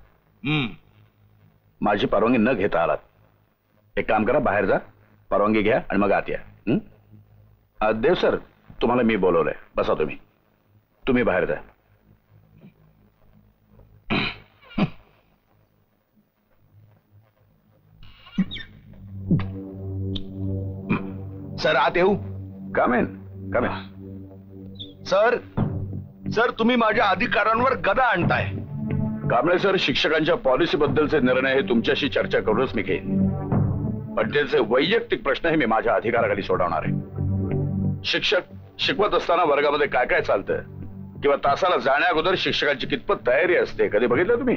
माझी परवानगी न घेता आलात. एक काम करा, बाहेर जा, परवानगी घ्या आणि मग आत या. देव सर, तुम्हाला मी बोलवलंय. बसा तुम्ही. तुम्ही बाहेर जा. सर आत येऊ? कामेन कामेन. सर तुम्ही माझ्या अधिकारांवर गदा आणताय. कांबळे सर, शिक्षकांच्या पॉलिसी बद्दलचे निर्णय हे तुमच्याशी चर्चा करूनच मी घेईन. पण त्याचे वैयक्तिक प्रश्न हे मी माझ्या अधिकाराखाली सोडवणार आहे. शिक्षक शिकवत असताना वर्गामध्ये काय काय चालतं किंवा तासाला जाण्या अगोदर शिक्षकांची कितपत तयारी असते कधी बघितलं तुम्ही?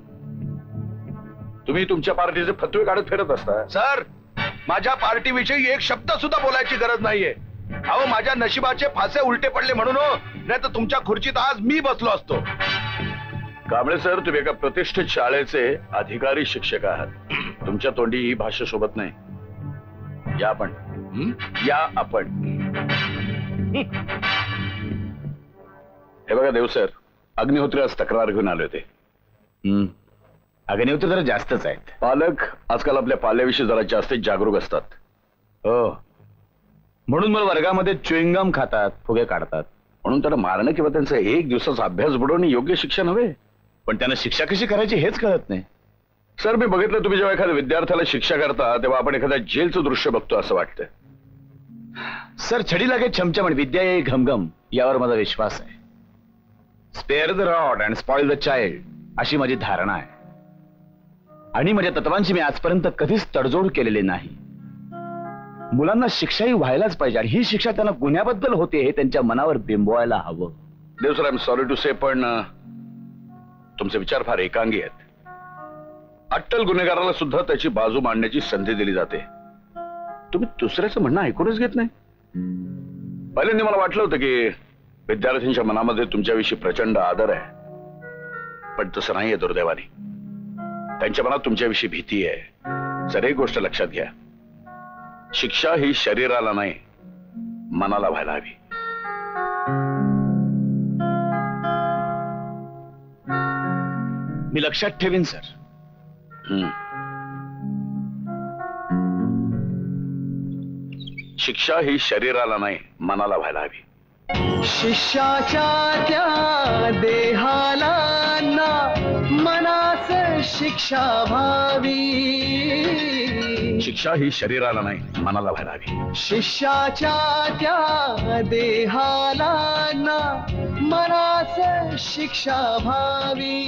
तुम्ही तुमच्या पार्टीचे फतवे काढत फिरत असता. सर, माझ्या पार्टीविषयी एक शब्द सुद्धा बोलायची गरज नाहीये. अहो, माझ्या नशिबाचे फासे उलटे पडले म्हणून हो, नाही तर तुमच्या खुर्चीत आज मी बसलो असतो. कांबळे सर, तुम्ही एका प्रतिष्ठित शाळेचे अधिकारी शिक्षक आहात. तुमच्या तोंडी ही भाषा शोभत नाही. या आपण. या आपण. हे बघा देव सर, अग्निहोत्री आज तक्रार घेऊन आले होते. अग्निहोत्री जरा जास्तच आहेत. पालक आजकाल आपल्या पाल्याविषयी जरा जास्तीत जागरूक असतात. हो, म्हणून मला वर्गामध्ये च्युइंगम खातात, फुगे काढतात. म्हणून त्यांना मारणं किंवा त्यांचा एक दिवसाचा अभ्यास बुडवणे योग्य शिक्षा नव्हे. पण त्यांना शिक्षा कशी करायची हेच कळत नाही. सर, मी बघितलं तुम्ही जेव्हा एखाद्या विद्यार्थ्याला शिक्षा करता तेव्हा आपण एखाद्या जेलचं दृश्य बघतो असं वाटतं. सर, छडी लागे छमछम आणि विद्या येई घमघम यावर माझा विश्वास आहे. Spare the rod and spoil the child अशी माझी धारणा आहे. आणि माझ्या तत्वांची मी आजपर्यंत कधीच तडजोड केलेली नाही. मुलांना शिक्षाही व्हायलाच पाहिजे आणि ही शिक्षा त्यांना गुन्ह्याबद्दल होते हे त्यांच्या मनावर बिंबवायला हवं. Dev sir, I am sorry to say, पण तुमचे विचार फार एकांगी आहेत. अट्टल गुन्हेगाराला सुद्धा त्याची बाजू मांडण्याची संधी दिली जाते. तुम्ही दुसऱ्याचं म्हणणं ऐकूनच घेत नाही. पहिल्यांदा मला वाटलं होतं की विद्यार्थ्यांच्या मनामध्ये तुमच्याविषयी प्रचंड आदर आहे, पण तसं नाहीये दुर्दैवाने. त्यांच्या मनात तुमच्याविषयी भीती आहे. सर, एक गोष्ट लक्षात घ्या, शिक्षा ही शरीराला नाही मनाला व्हायला हवी. मी लक्षात ठेवीन सर. शिक्षा ही शरीराला नाही मनाला व्हायला हवी. शिष्याच्या त्या देहाला ना मनास शिक्षा व्हावी. शिक्षा ही शरीराला नाही मनाला व्हायला हवी. शिष्याच्या त्या देहाला ना मनास शिक्षा व्हावी.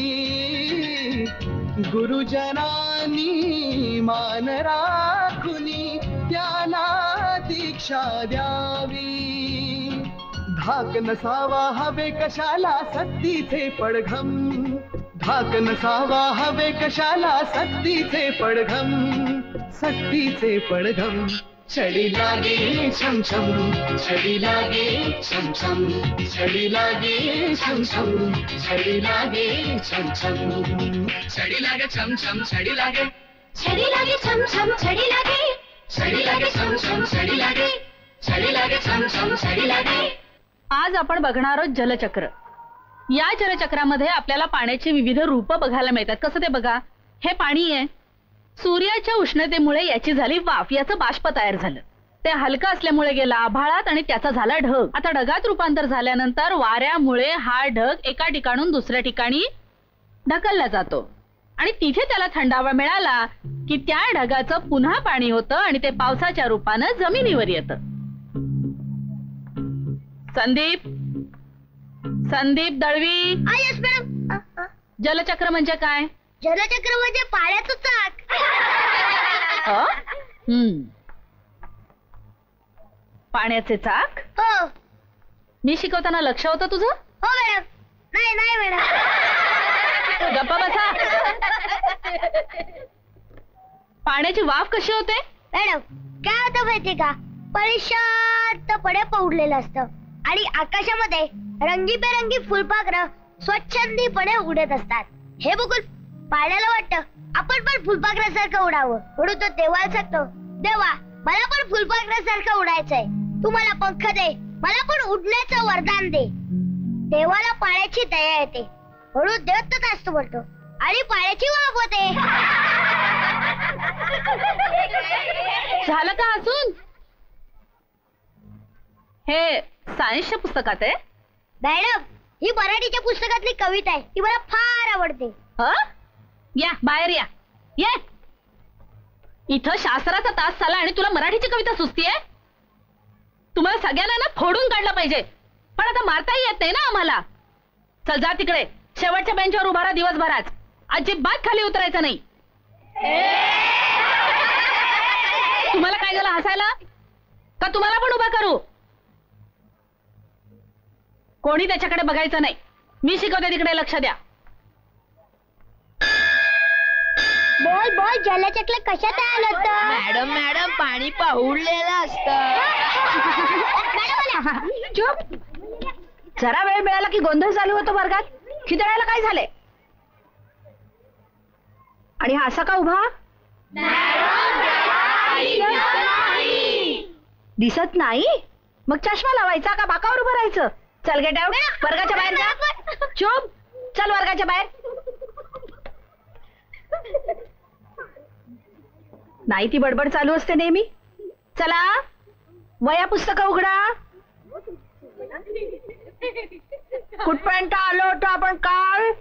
गुरुजनांनी मान राखुनी त्याला दीक्षा द्यावी. धाक नसावा हवे कशाला सक्तीचे पडघम. धाक नसावा हवे कशाला सक्तीचे पडघम. सक्तीचे पडघम. छडी लागे छमछम छडी लागे छमछम छडी लागे छमछम छडी लागे छमछम छडी लागे छमछम छडी लागे छडी लागे छमछम छडी लागे छडी लागे छमछम छडी लागे छडी लागे छमछम छडी लागे. आज आपण बघणार आहोत जलचक्र. या जलचक्रामध्ये आपल्याला पाण्याची विविध रूप बघायला मिळतात. कसं ते बघा, हे पाणी आहे. सूर्याच्या उष्णतेमुळे याची झाली वाफ, याचं बाष्प तयार झालं. ते हलकं असल्यामुळे गेला आभाळात आणि त्याचा झाला ढग. आता ढगात रूपांतर झाल्यानंतर वाऱ्यामुळे हा ढग एका ठिकाणून दुसऱ्या ठिकाणी ढकलला जातो आणि तिथे त्याला थंडावा मिळाला की त्या ढगाचं पुन्हा पाणी होतं आणि ते पावसाच्या रूपानं जमिनीवर येतं. संदीप संदीप दळवी. Yes madam. जलचक्र म्हणजे काय? जलचक्र म्हणजे पाण्याचं चाक. पाण्याचे चाक? हो. मी शिकवताना लक्ष होतं तुझं? हो मॅडम. नाही नाही मॅडम. गप्पा बसा. पाण्याची वाफ कशी होते? मॅडम काय होतं माहितीये का, पाणी शांतपणे पौडलेलं असतं आणि आकाशामध्ये रंगीबेरंगी फुलपाखरं स्वच्छंदीपणे उडत असतात. हे बघून पाण्याला वाटतं आपण पण फुलपाखरासारखं उडावं. म्हणून तो देवाला सांगतो, देवा मला पण फुलपाखरासारखं उडायचंय, तू मला पंख दे, मला पण उडण्याचं वरदान दे. देवाला पाण्याची दया येते म्हणून देव तथास्तु बोलतो आणि पाण्याची वाफ होते. झालं का अजून? हे सायन्सच्या पुस्तकात आहे? मॅडम ही मराठीच्या पुस्तकातली कविता आहे, ती मला फार आवडते. या बाहेर या. ये इथं शास्त्राचा तास झाला आणि तुला मराठीची कविता सुचतीये? तुम्हाला सगळ्यांना ना फोडून काढलं पाहिजे, पण आता मारताही येत नाही ना आम्हाला. चल जा तिकडे, शेवटच्या बेंचवर उभा राहा दिवसभरात. अजिबात खाली उतरायचं नाही. तुम्हाला काय झालं हसायला? का तुम्हाला पण उभा करू? कोणी त्याच्याकडे बघायचं नाही. मी शिकवते तिकडे लक्ष द्या. बोल बोल, जलचक्र कशात आलं होतं? मॅडम मॅडम पाणी पाहुडलेलं असतं. चुप. जरा वेळ मिळाला की गोंधळ चालू होतो वर्गात. खिदळायला काय झालंय? आणि हा असा का उभा? दिसत नाही? मग चष्मा लावायचा का बाकावर उभं राहायचं? चल गेट आउट. वर्गाच्या बाहेर जा. चुप. चल वर्गाच्या बाहेर. नाही ती बडबड चालू असते नेहमी. चला वया पुस्तकं उघडा. कुठपर्यंत आलो होतो आपण काल?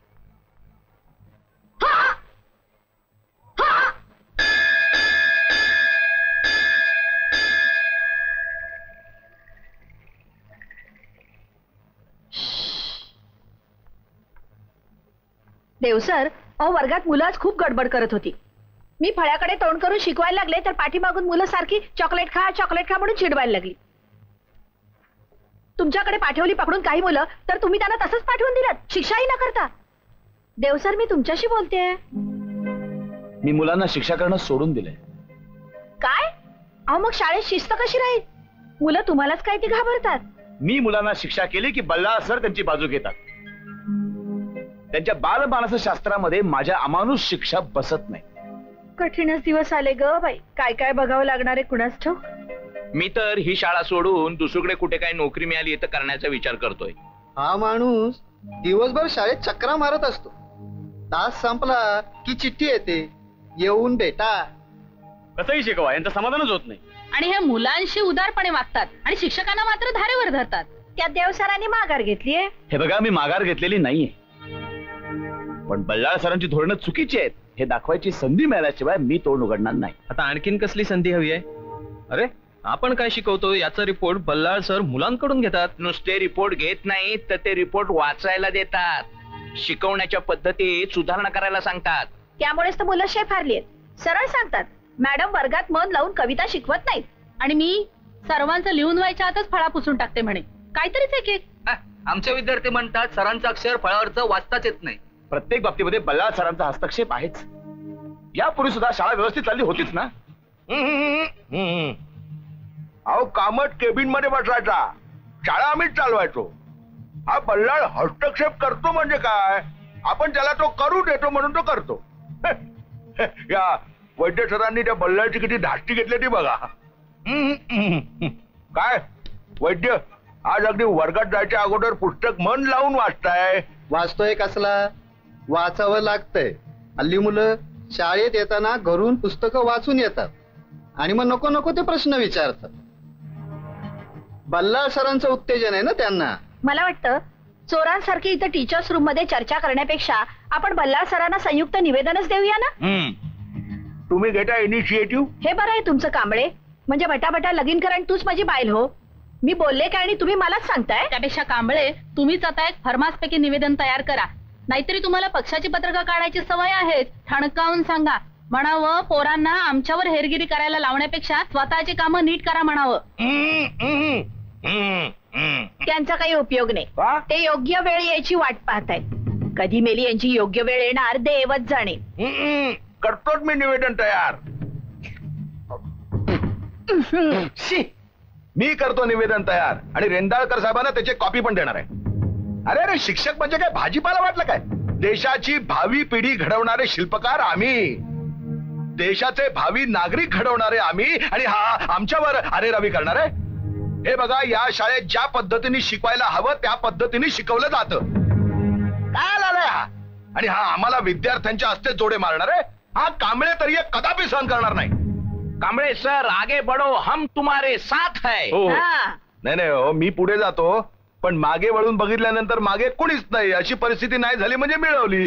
देवसर, अहो वर्गात मुलंच खूप गडबड करत होती. मी फळ्याकडे तोंड करून शिकवायला लागले तर पाठीमागून मुलं सारखी चॉकलेट खा म्हणून चिडवायला लागली. तुमच्याकडे पाठवली पकडून काही मुलं, तर तुम्ही त्यांना तसंच पाठवून दिलं, शिक्षाही न करता. देवसर, मी तुमच्याशी बोलते. मी मुलांना शिक्षा करणं सोडून दिलंय. काय? अहो मग शाळेत शिस्त कशी राहील? मुलं तुम्हालाच काय ती घाबरतात. मी मुलांना शिक्षा केली की बल्लाळ सर त्यांची बाजू घेतात. त्यांच्या बालमानस शास्त्रामध्ये माझ्या अमानुष शिक्षा बसत नाही. कठीणच दिवस आले ग बाई. काय काय बघावं लागणार आहे कुणास ठाऊक. मी तर ही शाळा सोडून दुसरीकडे कुठे काही नोकरी मिळाली तर करण्याचा विचार करतोय. हा माणूस दिवसभर शाळेत चक्रा मारत असतो. तास संपला की चिठ्ठी येते, येऊन भेटा. कसंही शिकवा यांचं समाधानच होत नाही. आणि हे मुलांशी उदारपणे वागतात आणि शिक्षकांना मात्र धारेवर धरतात. त्या देवसरांनी माघार घेतलीये. हे बघा, मी माघार घेतलेली नाहीये, पण बल्लाळ सरांची धोरणं चुकीची आहेत हे दाखवायची संधी मिळाल्याशिवाय मी तोंड उघडणार नाही. आता आणखीन कसली संधी हवी आहे? अरे आपण काय शिकवतो याचा रिपोर्ट बल्लाळ सर मुलांकडून घेतात. नुसते रिपोर्ट घेत नाहीत तर ते रिपोर्ट वाचायला देतात. शिकवण्याच्या पद्धतीत सुधारणा करायला सांगतात. त्यामुळेच तर मुलं शेफारली आहेत. सरळ सांगतात, मॅडम वर्गात मन लावून कविता शिकवत नाहीत. आणि मी सर्वांचं लिहून व्हायच्या आतच फळा पुसून टाकते म्हणे. काहीतरीच एक एक. आमचे विद्यार्थी म्हणतात सरांचं अक्षर फळावरचं वाचताच येत नाही. प्रत्येक बाबतीमध्ये बल्लाळ सरांचा हस्तक्षेप आहेच. यापूर्वी सुद्धा शाळा व्यवस्थित चालली होतीच ना. अहो कामट केबिन मध्ये बसवायचा, शाळा आम्हीच चालवायचो. हा बल्लाळ हस्तक्षेप करतो म्हणजे काय? आपण त्याला तो करू देतो म्हणून तो करतो. या वैद्य सरांनी त्या बल्लाळची किती धास्ती घेतली ती बघा. काय वैद्य, आज अगदी वर्गात जायच्या अगोदर पुस्तक मन लावून वाचताय. वाचतोय कसला? वाचावं लागतंय. हल्ली मुलं शाळेत येताना घरून पुस्तकं वाचून येतात आणि मग नको नको ते प्रश्न विचारतात. बल्लाळ सरांचं उत्तेजन आहे ना त्यांना. मला वाटतं चोरांसारखी इथं टीचर्स रूम मध्ये चर्चा करण्यापेक्षा आपण बल्लाळ सरांना संयुक्त निवेदनच देऊया ना. तुम्ही घेता इनिशिएटिव्ह. हे बरं आहे तुमचं कांबळे. म्हणजे भटाभटा लगीन करा आणि तूच माझी बाईल हो. मी बोलले काय आणि तुम्ही मलाच सांगताय. त्यापेक्षा कांबळे तुम्हीच आता एक फरमासपैकी निवेदन तयार करा. नाहीतरी तुम्हाला पक्षाची पत्रकं काढायची सवय आहे. ठणकावून सांगा. म्हणावं पोरांना आमच्यावर हेरगिरी करायला लावण्यापेक्षा स्वतःची कामं नीट करा म्हणावं. त्यांचा काही उपयोग नाही. ते योग्य वेळ यायची वाट पाहतायत. कधी मेली यांची योग्य वेळ येणार देवच जाणे. करतोच मी निवेदन तयार. मी करतो निवेदन तयार आणि रेंदाळकर साहेबांना त्याची कॉपी पण देणार आहे. अरे अरे शिक्षक म्हणजे काय भाजीपाला वाटलं काय? देशाची भावी पिढी घडवणारे शिल्पकार आम्ही, देशाचे भावी नागरिक घडवणारे आम्ही, आणि हा आमच्यावर अरे रवी करणार आहे. हे बघा, या शाळेत ज्या पद्धतीने शिकवायला हवं त्या पद्धतीने शिकवलं जातं. काय आलाय हा? आणि हा आम्हाला विद्यार्थ्यांच्या हस्ते जोडे मारणार आहे. हा कांबळे तरी कदापि सहन करणार नाही. कांबळे सर आगे बढो, हम तुम्हारे साथ है. नाही नाही हो, मी पुढे जातो, पण मागे वळून बघितल्यानंतर मागे कोणीच नाही अशी परिस्थिती नाही झाली म्हणजे मिळवली.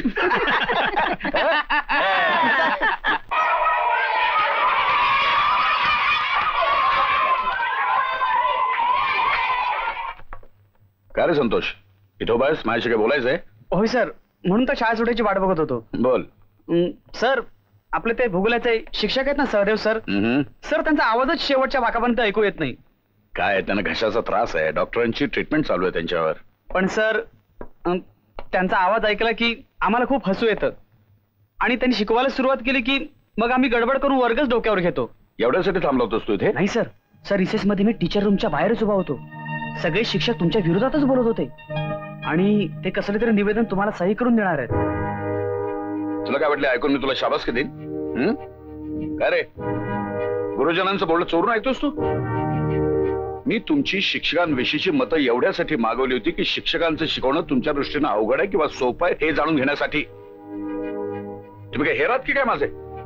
काय रे संतोष, इथं बस, माझ्याशी काय बोलायचंय? होय सर, म्हणून तर शाळा सुटायची वाट बघत होतो. बोल. सर, आपले ते भूगोलाचे शिक्षक आहेत ना सहदेव सर, सर त्यांचा आवाजच शेवटच्या वाकापर्यंत ऐकू येत नाही. काय, त्यांना घशाचा त्रास आहे, डॉक्टरांची ट्रीटमेंट चालू आहे त्यांच्यावर. पण सर, त्यांचा आवाज ऐकला की आम्हाला खूप हसू येतं आणि त्यांनी शिकवायला सुरुवात केली की मग आम्ही गडबड करून वर्गच डोक्यावर घेतो. एवढ्यासाठी थांबला होतोस तू इथे? नाही सर, सर रिसेस मध्ये मी टीचर रूमच्या बाहेरच उभा होतो. सगळे शिक्षक तुमच्या विरोधातच बोलत होते आणि ते कसले तरी निवेदन तुम्हाला सही करून देणार आहेत. तुला काय वाटलं ऐकून मी तुला शाबासकी देईन? काय रे, गुरुजनांचं बोलणं चोरून ऐकतोस तू? मी तुमची शिक्षकांविषयीची मतं एवढ्यासाठी मागवली होती की शिक्षकांचं शिकवणं तुमच्या दृष्टीनं अवघड आहे किंवा सोपं आहे हे जाणून घेण्यासाठी. तुम्ही काय हेरात की काय माझे?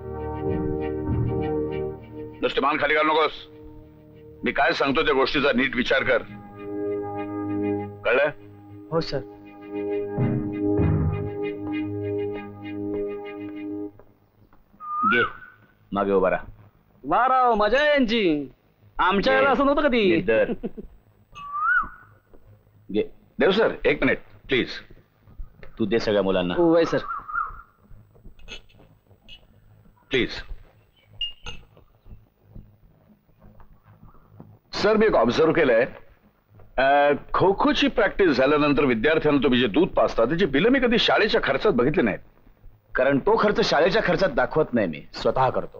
नुसते मान खाली घालू नकोस. मी काय सांगतो त्या गोष्टीचा नीट विचार कर. कळलं? हो सर. घे, मागे उभा राहा. वाराव, मजा आहे यांची. आमच्या वेळेला असं नव्हतं कधी. देव सर, एक मिनिट प्लीज. तू दे सगळ्या मुलांना. वय सर. प्लीज. सर, मी एक ऑब्झर्व केलंय, खो खोची प्रॅक्टिस झाल्यानंतर विद्यार्थ्यांना तुम्ही जे दूध पाजता त्याची बिलं मी कधी शाळेच्या खर्चात बघितले नाहीत. कारण तो खर्च शाळेच्या खर्चात दाखवत नाही, मी स्वतः करतो.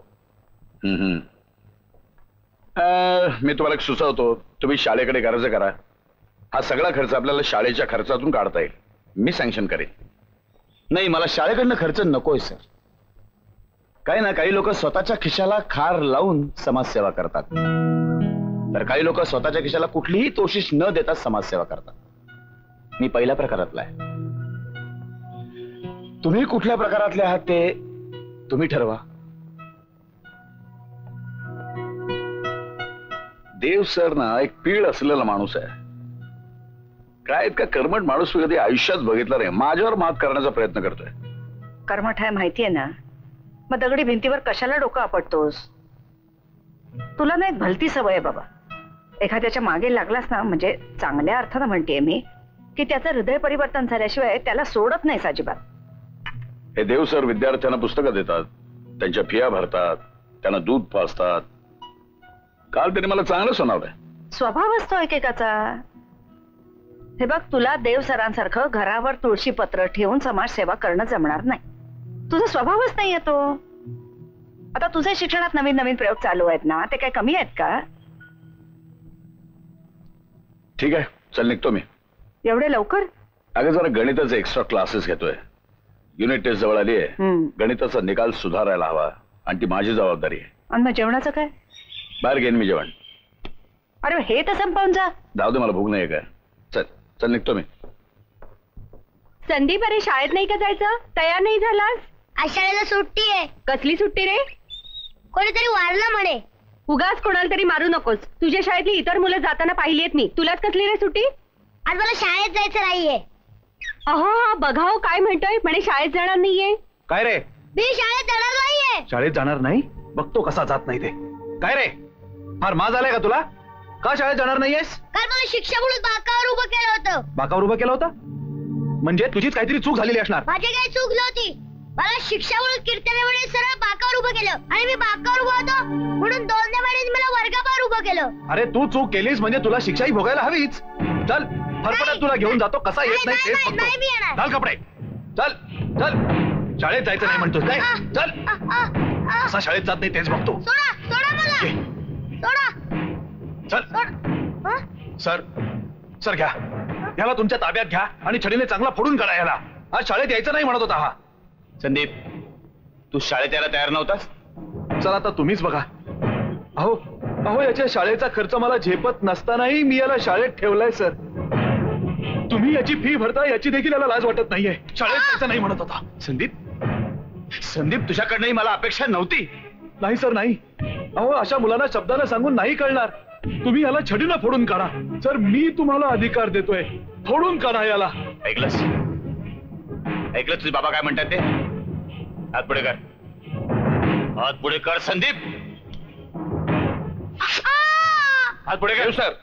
मी तुम्हाला एक सुचवतो, तुम्ही शाळेकडे अर्ज करा. हा सगळा खर्च आपल्याला शाळेच्या खर्चातून काढता येईल. मी सँक्शन करेन. नाही, मला शाळेकडनं खर्च नकोय सर. काही ना काही लोक स्वतःच्या खिशाला खार लावून समाजसेवा करतात, तर काही लोक स्वतःच्या खिशाला कुठलीही तोशिष न देता समाजसेवा करतात. मी पहिल्या प्रकारातला आहे. तुम्ही कुठल्या प्रकारातले आहात ते तुम्ही ठरवा. देव सर ना एक पीळ असलेला माणूस आहे. काय इतका कर्मठ माणूस मी कधी आयुष्यात बघितला नाही. माझ्यावर मात करण्याचा प्रयत्न करतोय. कर्मठ आहे माहितीये ना, मग दगडी भिंतीवर कशाला डोकं आपटतोस? तुला ना एक भलती सवय आहे बाबा. एखाद्याच्या मागे लागलास ना, म्हणजे चांगल्या अर्थानं म्हणतेय मी, की त्याचं हृदय परिवर्तन झाल्याशिवाय त्याला सोडत नाहीस अजिबात. हे देव सर विद्यार्थ्यांना पुस्तकं देतात, त्यांच्या फिया भरतात, त्यांना दूध पाजतात. काल त्यांनी मला चांगलं सुनावलंय. स्वभाव असतो एकेकाचा. हे बघ, तुला देव सरांसारखं घरावर तुळशी पत्र ठेवून समाजसेवा करणं जमणार नाही. तुझा स्वभावच नाही येतो. आता तुझ्या शिक्षणात नवीन नवीन प्रयोग चालू आहेत ना, ते काय कमी आहेत का? ठीक आहे, चल निघतो मी. एवढे लवकर? अगं जरा गणिताचे एक्स्ट्रा क्लासेस घेतोय. युनिट टेस्ट जवळ आली आहे. गणिताचा निकाल सुधारायला हवा आणि ती माझी जबाबदारी आहे. आणि मग जेवणाचं काय? बाहेर घेईन मी जेवण. अरे हे तर संपवून जा. जाऊ दे, मला भूक नाही काय. चल चल निघतो मी. संदीप, अरे शाळेत नाही का जायचं? तयार नाही झालास? आज शाळेला सुट्टी आहे. कसली सुट्टी रे? कोणीतरी वारलं म्हणे. उगाच कोणाला तरी मारू नकोस. तुझ्या शाळेतली इतर मुलं जाताना पाहिलीत मी. तुलाच कसली रे सुट्टी? आज मला शाळेत जायचं नाहीये. अहो हा बघाव काय म्हणतोय, म्हणे शाळेत जाणार नाहीये. काय रे? मी शाळेत जाणार नाहीये. शाळेत जाणार नाही? बघतो कसा जात नाही ते. काय रे, फार माज आलाय का तुला? का शाळेत जाणार नाहीयेस? काल मला शिक्षा म्हणून बाकावर उभं केलं होतं. बाकावर उभं केलं होतं म्हणजे तुझीच काहीतरी चूक झालेली असणार. माझी काही चूक नव्हती. मला शिक्षा म्हणून कीर्तनेमुळे सरळ बाकावर उभं केलं आणि मी बाकावर उभं होतो म्हणून दोनदा वेळेस मला वर्गाबाहेर उभं केलं. अरे तू चूक केलीस म्हणजे तुला शिक्षाही भोगायला हवीच. चल फरफटत तुला घेऊन जातो. कसा येत नाही तेच बघतो. घाल कपडे. चल चल. शाळेत जायचं नाही म्हणतोस काय? चल. कसा शाळेत जात नाही तेच बघतो. सोडा सोडा मला. सोडा. चल. सर सर घ्या याला तुमच्या ताब्यात घ्या आणि छडीने चांगला फोडून काढा याला. आज शाळेत यायचं नाही म्हणत होता हा. संदीप, तू शाळेत यायला तयार नव्हतास? चल आता तुम्हीच बघा. अहो अहो याच्या शाळेचा खर्च मला झेपत नसतानाही मी याला शाळेत ठेवलाय सर. तुम्ही याची फी भरता याची देखील याला लाज वाटत नाहीये. शाळेत जायचं नाही म्हणत होता. संदीप तुझ्याकडनंही मला अपेक्षा नव्हती. नाही सर नाही. अहो अशा मुलांना शब्दानं सांगून नाही कळणार. तुम्ही याला छडीनं फोडून काढा. सर मी तुम्हाला अधिकार देतोय. फोडून काढा याला. ऐकलंस? ऐकलं तुझे बाबा काय म्हणतात ते? हात पुढे कर. हात पुढे कर संदीप. हात पुढे कर. सर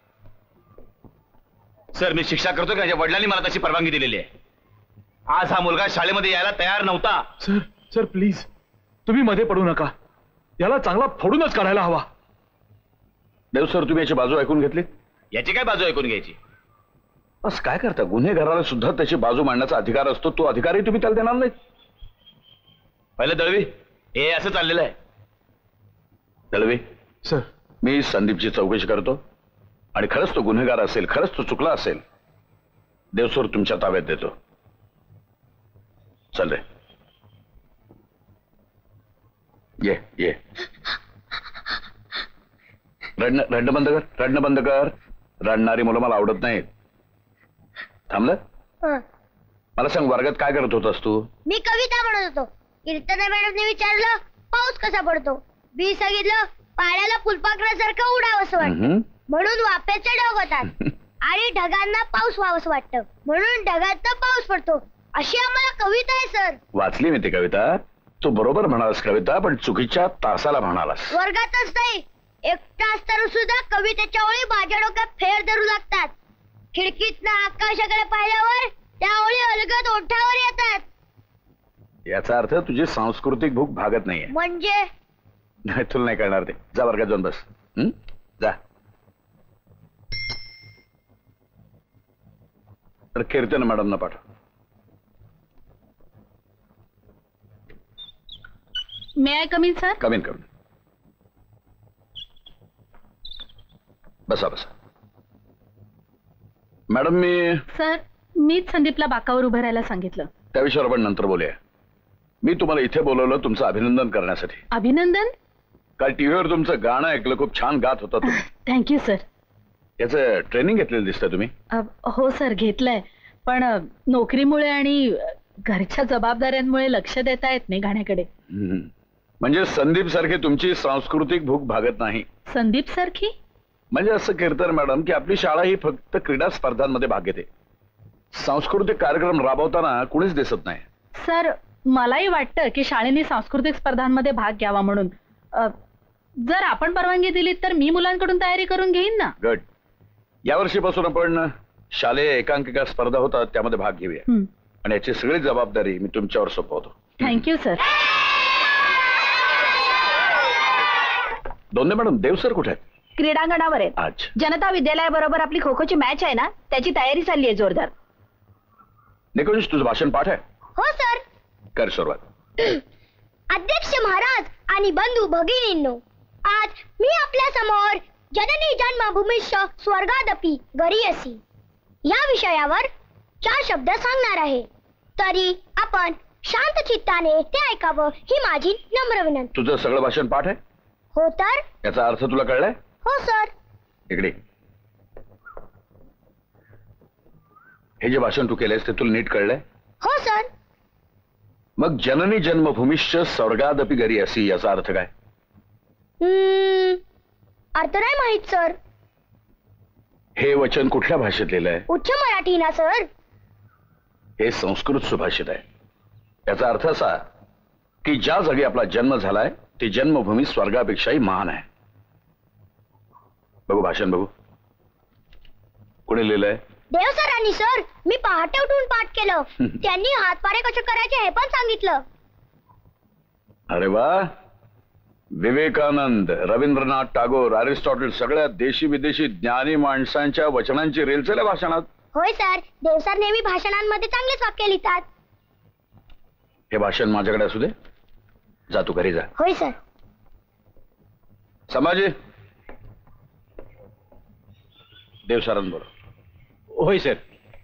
सर मी शिक्षा करतो की माझ्या वडिलांनी मला तशी परवानगी दिलेली आहे. आज हा मुलगा शाळेमध्ये यायला तयार नव्हता. सर सर प्लीज तुम्ही मध्ये पडू नका. याला चांगला फोडूनच काढायला हवा. देव सर तुम्ही याची बाजू ऐकून घेतली? याची काय बाजू ऐकून घ्यायची? असं काय करता? गुन्हेगाराला सुद्धा त्याची बाजू मांडण्याचा अधिकार असतो. तो अधिकारही तुम्ही त्याला देणार नाही? पहिलं दळवी, हे असं चाललेलं आहे. दळवी सर मी संदीपची चौकशी करतो आणि खरंच तो गुन्हेगार असेल, खरंच तो चुकला असेल, देवसर तुमच्या ताब्यात देतो. चल रे ये ये. रडणं बंद कर. रडणं बंद कर. रडणारी मुलं मला आवडत नाहीत. थांबलं? मला सांग वर्गात काय करत होतास तू? मी कविता म्हणत होतो. कीर्तने मॅडमने विचारलं पाऊस कसा पडतो. मी सांगितलं पाण्याला फुलपाखरासारखं उडावंसं वाटतं म्हणून वाफ्याचे ढग होतात आणि ढगांना पाऊस व्हावंसं वाटतं म्हणून ढगात पाऊस पडतो. अशी आम्हाला कविता आहे सर. वाचली मी ती कविता. तू बरोबर म्हणालास कविता, पण चुकीच्या तासाला म्हणालास. वर्गातच नाही एकटा असताना सुद्धा कवितेच्या ओळी माझ्या डोक्यात फेर धरू लागतात. खिडकीतनं आकाशाकडे पाहिल्यावर त्या ओळी अलगद ओठावर येतात. याचा अर्थ तुझी सांस्कृतिक भूक भागत नाहीये. म्हणजे नाही तुला नाही कळणार ते. जा वर्गात जाऊन बस. जा. तर कीर्तन मॅडमना पाठव. May I come in sir? Come in. बसा बसा. मॅडम मी सर मीच संदीपला बाकावर उभं राहायला सांगितलं. त्या विषयावर आपण नंतर बोलूया. मी तुम्हाला इथे बोलवलं तुमचं अभिनंदन करण्यासाठी. अभिनंदन? काल टीव्हीवर तुमचं गाणं ऐकलं. खूप छान गात होता तुम्ही. Thank you sir. याचं ट्रेनिंग घेतलेलं दिसतंय तुम्ही? हो सर घेतलंय, पण नोकरीमुळे आणि घरच्या जबाबदाऱ्यांमुळे लक्ष देता येत नाही गाण्याकडे. म्हणजे संदीप सारखी तुमची सांस्कृतिक भूक भागत नाही. संदीप सारखी? म्हणजे असं कीर्तन मॅडम की आपली शाळा ही फक्त क्रीडा स्पर्धांमध्ये भाग घेते, सांस्कृतिक कार्यक्रम राबवताना कुणीच दिसत नाही. सर मलाही वाटतं की शाळेने सांस्कृतिक स्पर्धांमध्ये भाग घ्यावा म्हणून. जर आपण परवानगी दिली तर मी मुलांकडून तयारी करून घेईन ना. गट यावर्षीपासून आपण शालेय एकांकिका स्पर्धा होतात त्यामध्ये भाग घेऊया आणि याची सगळी जबाबदारी मी तुमच्यावर सोपवतो. Thank you sir. दोन्ही मॅडम, देव सर कुठे आहेत? क्रीडांगणावर आहेत. अच्छा. जनता विद्यालयाबरोबर आपली खो खोची मॅच आहे ना, त्याची तयारी चालली आहे जोरदार. निकुंज, तुझं भाषण पाठ आहे? हो सर. कर सुरुवात. अध्यक्ष महाराज आणि बंधू भगिनींनो, आज मी आपल्या समोर जननी जन्मभूमीश्च स्वर्गादपि गरीयसी या विषयावर 4 शब्द सांगणार आहे. तरी आपण शांत चित्ताने ते ऐकावं ही माझी नम्र विनंती. तुझं सगळं भाषण पाठ आहे? हो तर. याचा अर्थ तुला कळलाय? हो सर. इकडे हे जे भाषण तू केलंयस ते तुला नीट कळलंय? हो सर. मग जननी जन्मभूमीश्च स्वर्गादपि गरीयसी याचा अर्थ काय? अर्थ नाही माहित सर. हे वचन कुठल्या भाषेत लिहिलंय? उच्च मराठी ना सर. हे संस्कृत सुभाषित आहे. याचा अर्थ असा की ज्या जागी आपला जन्म झालाय ती जन्मभूमी स्वर्गापेक्षाही महान आहे. बघू भाषण बघू, कोणी लिहिलंय? देव सरांनी सर. मी पहाटे उठून पाठ केलं. त्यांनी हातपारे कसे करायचे हे पण सांगितलं. अरे वा. विवेकानंद, रवींद्रनाथ टागोर, अरिस्टॉटल सगळ्या देशी विदेशी ज्ञानी माणसांच्या वचनांची रेलचेल भाषणात. होय सर. देव सर नेहमी भाषणांमध्ये चांगलेच वाक्य लिहितात. हे भाषण माझ्याकडे असू दे. जा तू घरी जा. होय सर. समाजी, देव सरांबरोबर. होय सर.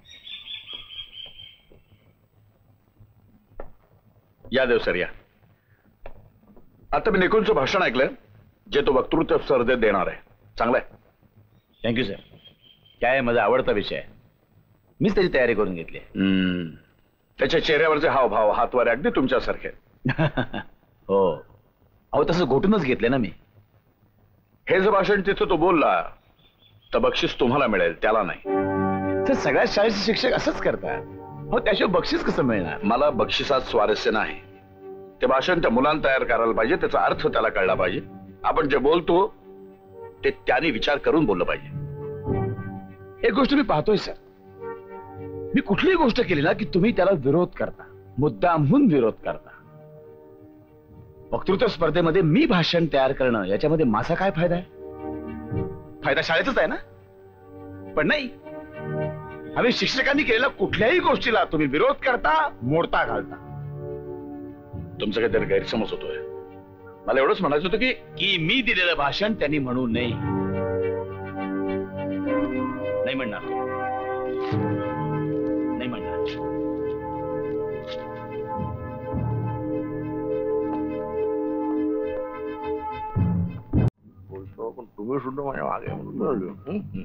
या देव सर या. आता मी निकुंजचं भाषण ऐकलं जे तो वक्तृत्व स्पर्धेत देणार आहे. चांगलं आहे. Thank you sir. काय माझा आवडता विषय आहे. मीच त्याची तयारी करून घेतली. त्याच्या चेहऱ्यावरचे हावभाव हातवारे अगदी तुमच्यासारखे. हो. अहो तसं घोटूनच घेतले ना मी. हे जर भाषण तिथं तो बोलला तर बक्षीस तुम्हाला मिळेल, त्याला नाही. तर सगळ्या शाळेचे शिक्षक असंच करतात. हो, त्याशिवाय बक्षीस कसं मिळणार? मला बक्षिसात स्वारस्य नाही. ते भाषण त्या मुलांना तयार करायला पाहिजे, त्याचा अर्थ त्याला कळला पाहिजे. आपण जे बोलतो ते त्याने विचार करून बोललं पाहिजे. एक गोष्ट मी पाहतोय सर. मी कुठलीही गोष्ट केली ना की तुम्ही त्याला विरोध करता, मुद्दामहून विरोध करता. वक्तृत्व स्पर्धेमध्ये मी भाषण तयार करणं याच्यामध्ये माझा काय फायदा आहे? फायदा शाळेचाच आहे ना. पण नाही, आम्ही शिक्षकांनी केलेल्या कुठल्याही गोष्टीला तुम्ही विरोध करता, मोडता घालता. तुमचा काहीतरी गैरसमज होतोय. मला एवढंच म्हणायचं होतं की मी दिलेलं भाषण त्यांनी म्हणू नये. नाही म्हणणार. नाही म्हणणार. बोलतो पण तुम्ही सुद्धा माझ्या मागे.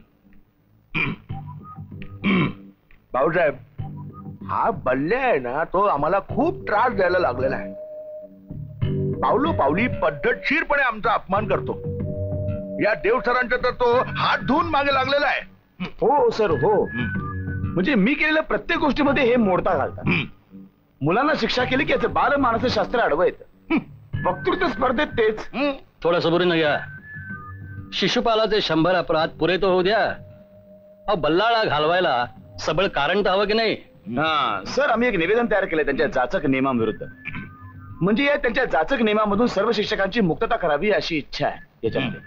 भाऊसाहेब, हा बल्ले आहे ना, तो आम्हाला खूप त्रास द्यायला लागलेला आहे. पावलो पावली पद्धतशीरपणे आमचा अपमान करतो. या देवसरांचा तर तो हात धुवून मागे लागलेला आहे. हो सर, हो. म्हणजे मी केलेल्या प्रत्येक गोष्टीमध्ये हे मोडता घालतात. मुलांना शिक्षा केली की याचं बाल मानसशास्त्र आडवं येतं. वक्तृत्व स्पर्धेत तेच. थोडं सबुरीनं घ्या. शिशुपालाचे 100 अपराध पुरे तो होऊ द्या. बल्लाळा घालवायला सबळ कारण तर हवं की नाही? हा सर, आम्ही एक निवेदन तयार केलंय त्यांच्या जाचक नियमांविरुद्ध. म्हणजे या त्यांच्या जाचक नियमामधून सर्व शिक्षकांची मुक्तता करावी अशी इच्छा आहे याच्यामध्ये.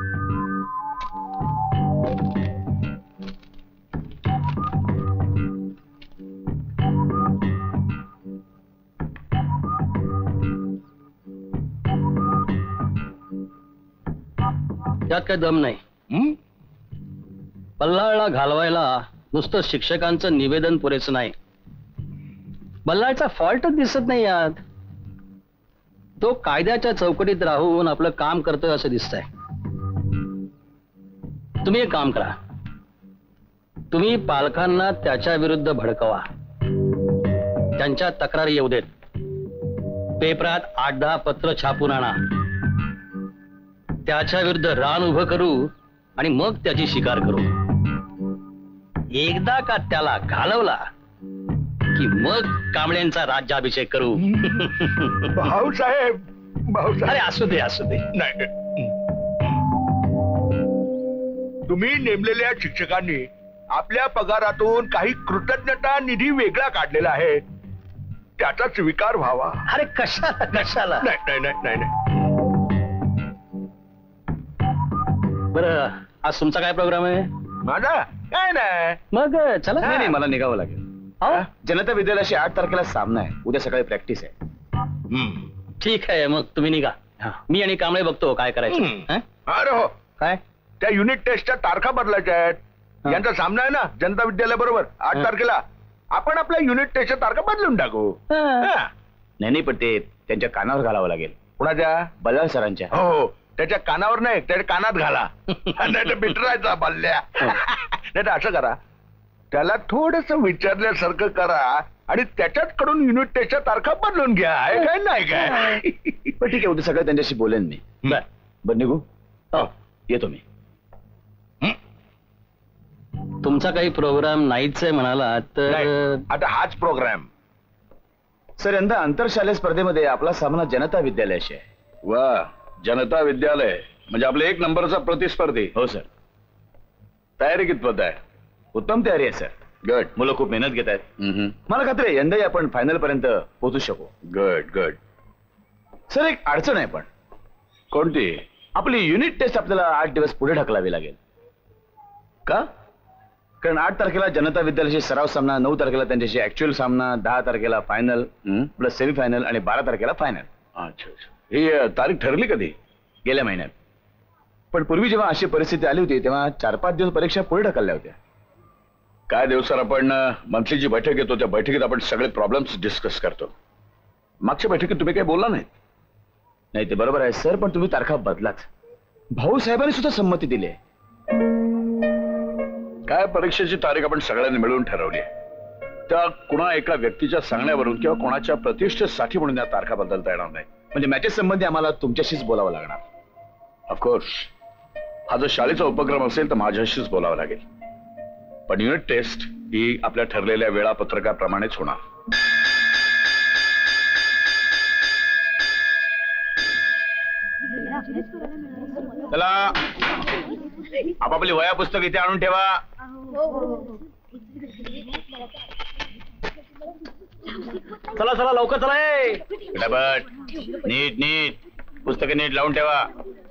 त्यात काय दम नाही. बल्लाळला घालवायला नुसतं शिक्षकांचं निवेदन पुरेसं नाही. बल्लाळचा फॉल्टच दिसत नाही यात. तो कायद्याच्या चौकटीत राहून आपलं काम करतोय असं दिसतंय. तुम्ही एक काम करा. तुम्ही पालकांना त्याच्या विरुद्ध भडकवा. त्यांच्या तक्रारी येऊ देत. पेपरात 8-10 पत्र छापून आणा. त्याच्या विरुद्ध रान उभं करू आणि मग त्याची शिकार करू. एकदा का त्याला घालवला की मग कांबळ्यांचा राज्याभिषेक करू. भाऊसाहेब अरे असू दे असू दे. नाही, तुम्ही नेमलेल्या शिक्षकांनी आपल्या पगारातून काही कृतज्ञता निधी वेगळा काढलेला आहे, त्याचा स्वीकार व्हावा. अरे कशाला कशाला. नाही नाही नाही नाही. बरं आज तुमचा काय प्रोग्राम आहे? माझा काय नाही. मग चला. नाही मला निघावं लागेल. जनता विद्यालयाशी 8 तारखेला सामना आहे. उद्या सकाळी प्रॅक्टिस आहे. ठीक आहे मग तुम्ही निघा. मी आणि कांबळे बघतो काय करायचं. अरे हो काय त्या युनिट टेस्टच्या तारखा बदलायच्या आहेत. यांचा सामना आहे ना जनता विद्यालय बरोबर 8 तारखेला. आपण आपल्या युनिट टेस्टच्या तारखा बदलून टाकू. नाही पण ते त्यांच्या कानावर घालावं लागेल. कुणाच्या? बल्लाळ सरांच्या. हो त्याच्या कानावर नाही, त्याच्या कानात घाला. नाही तर बिटरायचा बल्ल्या. नाही तर असं करा, त्याला थोडस विचारल्यासारखं करा आणि त्याच्याकडून युनिट टेस्टच्या तारखा बदलून घ्या. आहे काय नाही काय? पण ठीक आहे उद्या सगळं त्यांच्याशी बोलेन मी. बर निघू. येतो मी. तुमचा काही प्रोग्राम नाहीच आहे म्हणाला तर आता हाच प्रोग्राम. सर यंदा आंतरशालेय स्पर्धेमध्ये आपला सामना जनता विद्यालयाशी आहे. वा जनता विद्यालय म्हणजे आपलं 1 नंबरचा प्रतिस्पर्धी. हो सर. तयारी कितपत आहे? उत्तम तयारी आहे सर. गुड. मुलं खूप मेहनत घेत आहेत. मला खात्री आहे यंदाही आपण फायनल पर्यंत पोहोचू शकू. Good good. सर एक अडचण आहे. पण कोणती? आपली युनिट टेस्ट आपल्याला 8 दिवस पुढे ढकलावी लागेल. का? कारण 8 तारखेला जनता विद्यालयाशी सराव सामना, 9 तारखेला त्यांच्याशी ऍक्च्युअल सामना, 10 तारखेला फायनल प्लस सेमीफायनल आणि 12 तारखेला फायनल. अच्छा अच्छा. ही तारीख ठरली कधी? गेल्या महिन्यात. पण पूर्वी जेव्हा अशी परिस्थिती आली होती तेव्हा 4-5 दिवस परीक्षा पुढे ढकलल्या होत्या. काय दिवसात आपण मंथलीची बैठक घेतो, त्या बैठकीत आपण सगळे प्रॉब्लेम्स डिस्कस करतो. मागच्या बैठकीत तुम्ही काही बोलला नाहीत. नाही ते बरोबर आहे सर, पण तुम्ही तारखा बदलाच. भाऊसाहेबांनी सुद्धा संमती दिली आहे. काय परीक्षेची तारीख आपण सगळ्यांनी मिळून ठरवली आहे. त्या कुणा एका व्यक्तीच्या सांगण्यावरून किंवा कोणाच्या प्रतिष्ठेसाठी म्हणून या तारखा बदलता येणार नाही. म्हणजे मॅचेस संबंधी आम्हाला तुमच्याशीच बोलावं लागणार. ऑफकोर्स हा जर शाळेचा उपक्रम असेल तर माझ्याशीच बोलावं लागेल. पण युनिट टेस्ट ही आपल्या ठरलेल्या वेळापत्रकाप्रमाणेच होणार. चला आपापली वया पुस्तक इथे आणून ठेवा. चला चला लवकर चला. फटाफट नीट नीट पुस्तकं नीट लावून ठेवा.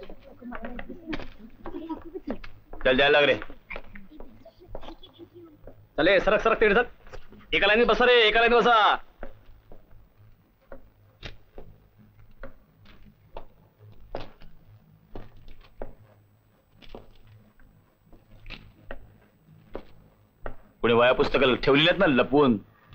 चल जायला लाग रे. चले सरक सरक तिकडे सर. एका लाईनीत बसा रे, एका लाईनीत बसा. कोणी वया पुस्तकं ठेवलेली आहेत ना लपवून.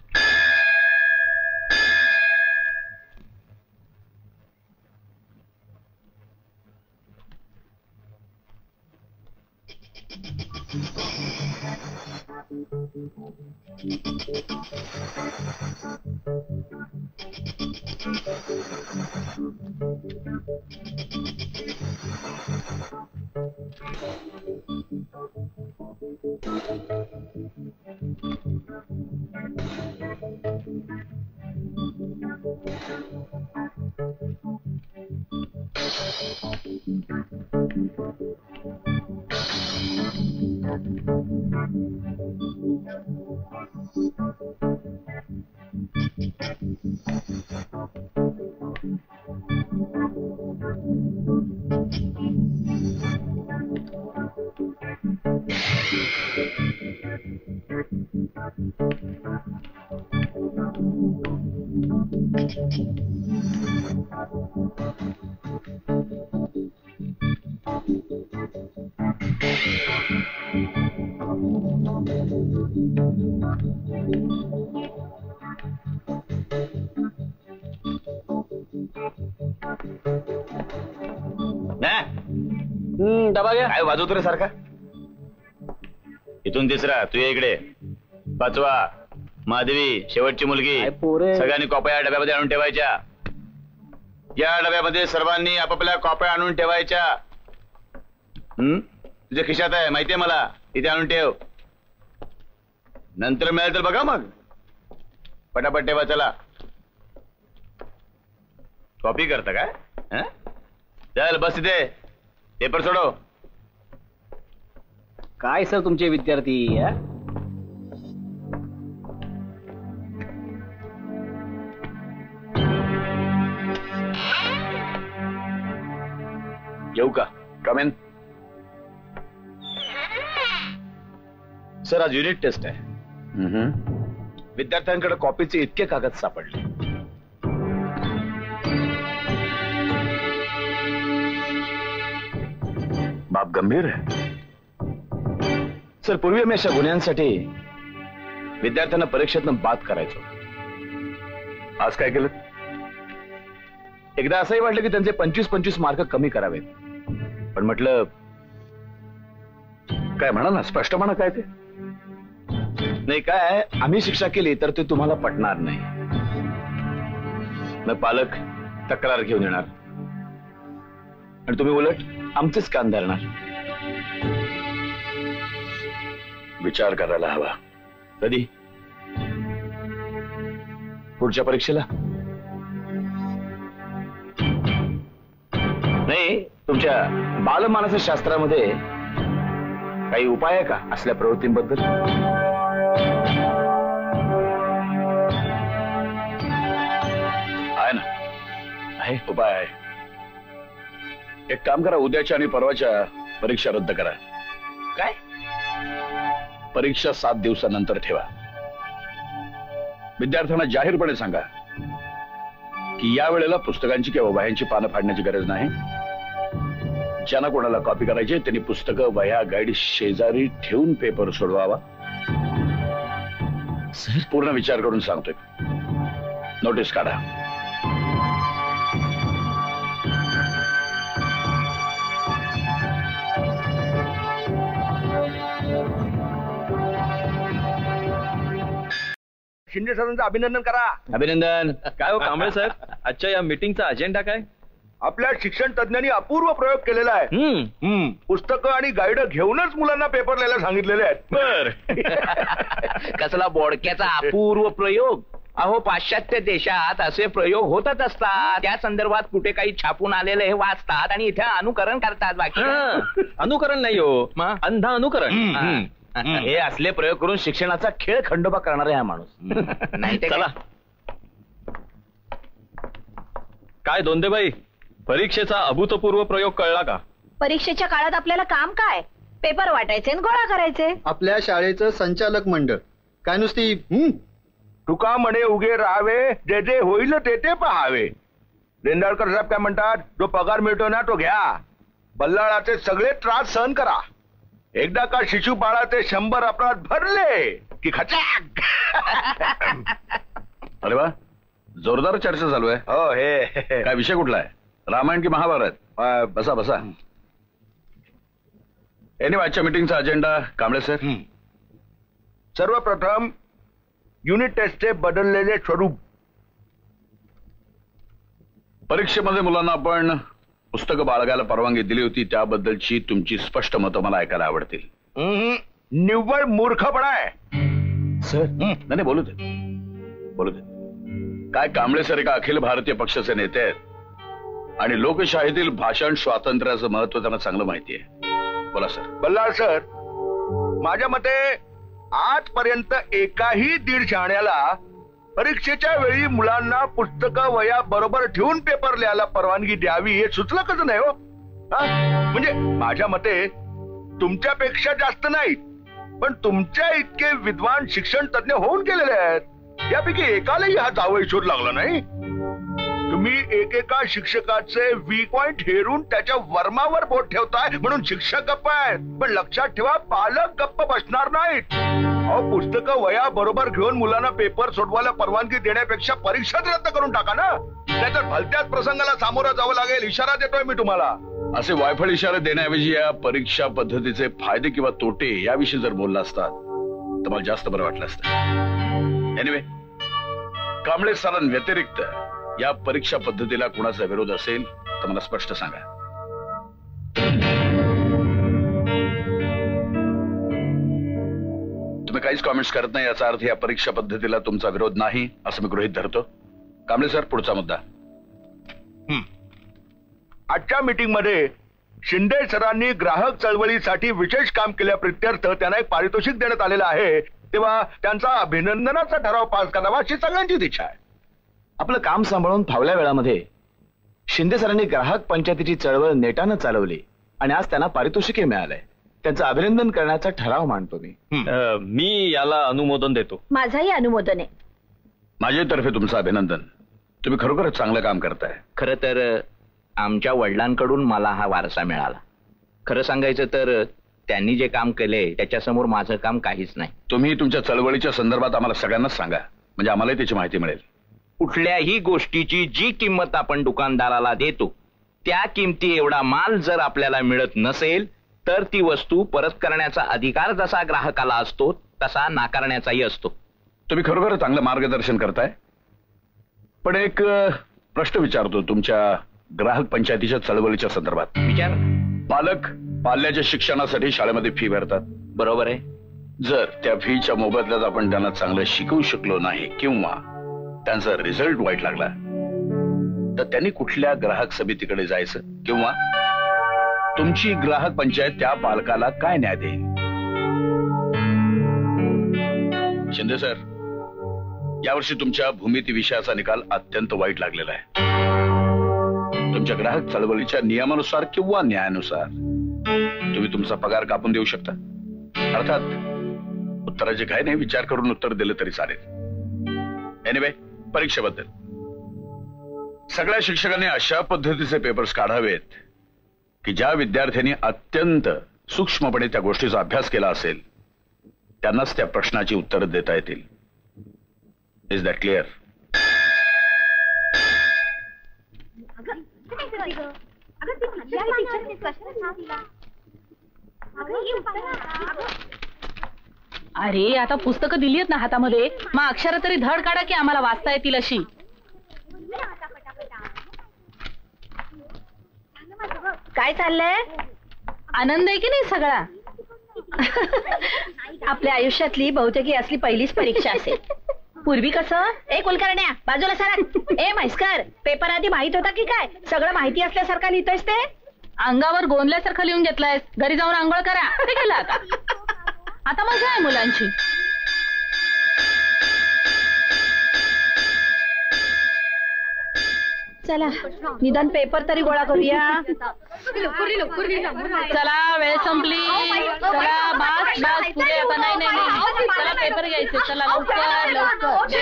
डबा घ्या. काय वाजवतो रे सारखा. इथून तिसरा तू ये इकडे. 5वा माधवी शेवटची मुलगी. सगळ्यांनी कॉप्या या डब्यामध्ये आणून ठेवायच्या. या डब्यामध्ये सर्वांनी आपापल्या कॉप्या आणून ठेवायच्या. तुझ्या खिशात आहे माहितीये मला, इथे आणून ठेव. नंतर मिळेल तर बघा मग. पटापट ठेवा. चला. कॉपी करता काय? चल बस इथे, पेपर सोडव. काय सर तुमचे विद्यार्थी? येऊ का? Come in. सर आज युनिट टेस्ट आहे. विद्यार्थ्यांकडे कॉपीचे इतके कागद सापडले. बाब गंभीर आहे. सर पूर्वी मी अशा गुन्ह्यांसाठी विद्यार्थ्यांना परीक्षेतनं बाद करायचो. आज काय केलं? एकदा असंही वाटलं की त्यांचे 25-25 मार्क कमी करावेत, पण म्हटलं काय म्हणा ना, स्पष्ट म्हणा काय ते. नाही काय, आम्ही शिक्षा केली तर ते तुम्हाला पटणार नाही. मग पालक तक्रार घेऊन येणार आणि तुम्ही उलट आमचेच कान धरणार. विचार करायला हवा. कधी? पुढच्या परीक्षेला? नाही, तुमच्या बालमानसशास्त्रामध्ये काही उपाय आहे का असल्या प्रवृत्तींबद्दल? आहे ना, आहे उपाय आहे. एक काम करा, उद्याच्या आणि परवाच्या परीक्षा रद्द करा. काय? परीक्षा 7 दिवसानंतर ठेवा. विद्यार्थ्यांना जाहीरपणे सांगा की या वेळेला पुस्तकांची किंवा वह्यांची पानं फाडण्याची गरज नाही. ज्यांना कोणाला कॉपी करायची त्यांनी पुस्तकं, वह्या, गाईड शेजारी ठेवून पेपर सोडवावा. पूर्ण विचार करून सांगतोय. नोटीस काढा. शिंदे सरांचं अभिनंदन करा. अभिनंदन. काय हो कांबळे साहेब, आजच्या या मीटिंगचा अजेंडा काय? आपल्या शिक्षण तज्ञांनी अपूर्व प्रयोग केलेला आहे. पुस्तकं आणि गाईड घेऊनच मुलांना पेपर लिहायला सांगितलेले आहेत. बर. कसला बोडक्याचा अपूर्व प्रयोग. अहो, पाश्चात्य देशात असे प्रयोग होतच असतात. त्या संदर्भात कुठे काही छापून आलेले हे वाचतात आणि इथे अनुकरण करतात. बाकी अनुकरण नाही हो, अंधा अनुकरण. हे असले प्रयोग करून शिक्षणाचा खेळ खंडोबा करणार आहे हा माणूस. नाही ते चला. काय दोंदेबाई, परीक्षेचा अभूतपूर्व प्रयोग कळला का? परीक्षेच्या काळात आपल्याला काम काय? पेपर वाटायचे आणि गोळा करायचे. आपल्या शाळेचं संचालक मंडळ काय नुसती तुका म्हणे उगे राहावे, जे जे होईल ते ते पहावे. रेंदाळकर साहेब काय म्हणतात, जो पगार मिळतो ना तो घ्या, बल्लाळाचे सगळे त्रास सहन करा. एकदा का शिशुपाळाचे 100 अपराध भरले की खचाक. अरे वा, जोरदार चर्चा चालू आहे. हो. हे काय विषय कुठला आहे? रामायण की महाभारत? बसा बसा. एनिवे, आजच्या मीटिंगचा अजेंडा कांबळे सर. सर्वप्रथम युनिट टेस्टचे बदललेले स्वरूप. परीक्षेमध्ये मुलांना आपण पुस्तकं बाळगायला परवानगी दिली होती, त्याबद्दलची तुमची स्पष्ट मतं मला ऐकायला आवडतील. निव्वळ मूर्खपणा आहे सर. नाही बोलू दे, बोलू दे. काय कांबळे सर एका अखिल भारतीय पक्षाचे नेते आहेत आणि लोकशाहीतील भाषण स्वातंत्र्याचं महत्व त्यांना चांगलं माहिती आहे. बोला सर. बल्लाळ सर, माझ्या मते आजपर्यंत एकाही दीड शहाण्याला परीक्षेच्या वेळी मुलांना पुस्तकं वह्या बरोबर ठेवून पेपर लिहायला परवानगी द्यावी हे सुचलं कसं नाही हो? म्हणजे माझ्या मते तुमच्यापेक्षा जास्त नाहीत, पण तुमच्या इतके विद्वान शिक्षण तज्ञ होऊन गेलेले आहेत. यापैकी एकालाही हा जावई शोध लागला नाही. तुम्ही एकेका शिक्षकाचे वीक पॉइंट हेरून त्याच्या वर्मावर बोट ठेवताय म्हणून शिक्षक गप्प आहेत, पण लक्षात ठेवा पालक गप्प बसणार नाहीत. अहो, पुस्तकं वह्या बरोबर घेऊन मुलांना पेपर सोडवायला परवानगी देण्यापेक्षा परीक्षाच रद्द करून टाका ना, नाहीतर भलत्याच प्रसंगाला सामोरं जावं लागेल. इशारा देतोय मी तुम्हाला. असे वायफळ इशारे देण्याऐवजी या परीक्षा पद्धतीचे फायदे किंवा तोटे याविषयी जर बोलला असतात तर मला जास्त बरं वाटलं असतं. एनिवे, कांबळे सरांव्यतिरिक्त या परीक्षा पद्धतीला कुणाचा विरोध असेल तर मला स्पष्ट सांगा. काहीच कॉमेंट्स करत नाही याचा अर्थ या परीक्षा पद्धतीला तुमचा विरोध नाही असं मी गृहीत धरतो. कांबळे सर, पुढचा मुद्दा. आजच्या मीटिंग मध्ये शिंदे सरांनी ग्राहक चळवळीसाठी विशेष काम केल्याप्रित्यर्थ त्यांना एक पारितोषिक देण्यात आलेलं आहे, तेव्हा त्यांचा अभिनंदनाचा ठराव पास करावा अशी सगळ्यांचीच इच्छा आहे. आपलं काम सांभाळून फावल्या वेळामध्ये शिंदे सरांनी ग्राहक पंचायतीची चळवळ नेटानं चालवली आणि आज त्यांना पारितोषिकही मिळालंय. त्यांचं अभिनंदन करण्याचा ठराव मांडतो मी. मी याला अनुमोदन देतो. माझाही अनुमोदन आहे. माझ्यातर्फे तुमचं अभिनंदन. तुम्ही खरोखरच चांगलं काम करताय. खरं तर आमच्या वडिलांकडून मला हा वारसा मिळाला. खरं सांगायचं तर त्यांनी जे काम केले त्याच्यासमोर माझं काम काहीच नाही. तुम्ही तुमच्या चळवळीच्या संदर्भात आम्हाला सगळ्यांनाच सांगा, म्हणजे आम्हालाही त्याची माहिती मिळेल. कुठल्याही गोष्टीची जी किंमत आपण दुकानदाराला देतो त्या किमती एवढा माल जर आपल्याला मिळत नसेल तर ती वस्तू परत करण्याचा अधिकार जसा ग्राहकाला असतो तसा नाकारण्याचाही असतो. तुम्ही खरोखर चांगलं मार्गदर्शन करताय. पण एक प्रश्न विचारतो तुमच्या ग्राहक पंचायतीच्या चळवळीच्या संदर्भात. विचार. पालक पाल्याच्या शिक्षणासाठी शाळेमध्ये फी भरतात, बरोबर आहे. जर त्या फीच्या मोबदल्यात आपण त्यांना चांगलं शिकवू शकलो नाही किंवा त्यांचा रिझल्ट वाईट लागला तर त्यांनी कुठल्या ग्राहक समितीकडे जायचं किंवा तुमची ग्राहक पंचायत त्या पालकाला काय न्याय देईल? शिंदे सर, यावर्षी तुमच्या भूमिती विषयाचा निकाल अत्यंत वाईट लागलेला आहे. तुमच्या ग्राहक चळवळीच्या नियमानुसार किंवा न्यायानुसार तुम्ही तुमचा पगार कापून देऊ शकता. अर्थात उत्तराचे काय नाही, विचार करून उत्तर दिलं तरी चालेल. एनिवे, परीक्षेबद्दल सगळ्या शिक्षकांनी अशा पद्धतीचे पेपर्स काढावेत की ज्या विद्यार्थ्यांनी अत्यंत सूक्ष्मपणे त्या गोष्टीचा अभ्यास केला असेल त्यांनाच त्या प्रश्नाची उत्तरं देता येतील. Is that clear? अरे आता पुस्तकं दिली आहेत ना हातामध्ये, मग अक्षर तरी धड काढा की आम्हाला वाचता येतील अशी. काय चाललंय? आनंद आहे की नाही सगळा? आपल्या आयुष्यातली बहुतेक असली पहिलीच परीक्षा असेल. पूर्वी कसं, ए कुलकर्ण्या बाजूला सरा, ए म्हैसकर, पेपर आधी माहित होता की काय? सगळं माहिती असल्यासारखं लिहितोयस ते. अंगावर गोंदल्यासारखं लिहून घेतलायस. घरी जाऊन आंघोळ करा. ते केलं आता. आता मजा आहे मुलांची. चला निदान पेपर तरी गोळा करूया. चला वेळ संपली. चला बास बास पुढे आता. नाही नाही नाही, चला पेपर घ्यायचे. चला लवकर लवकर.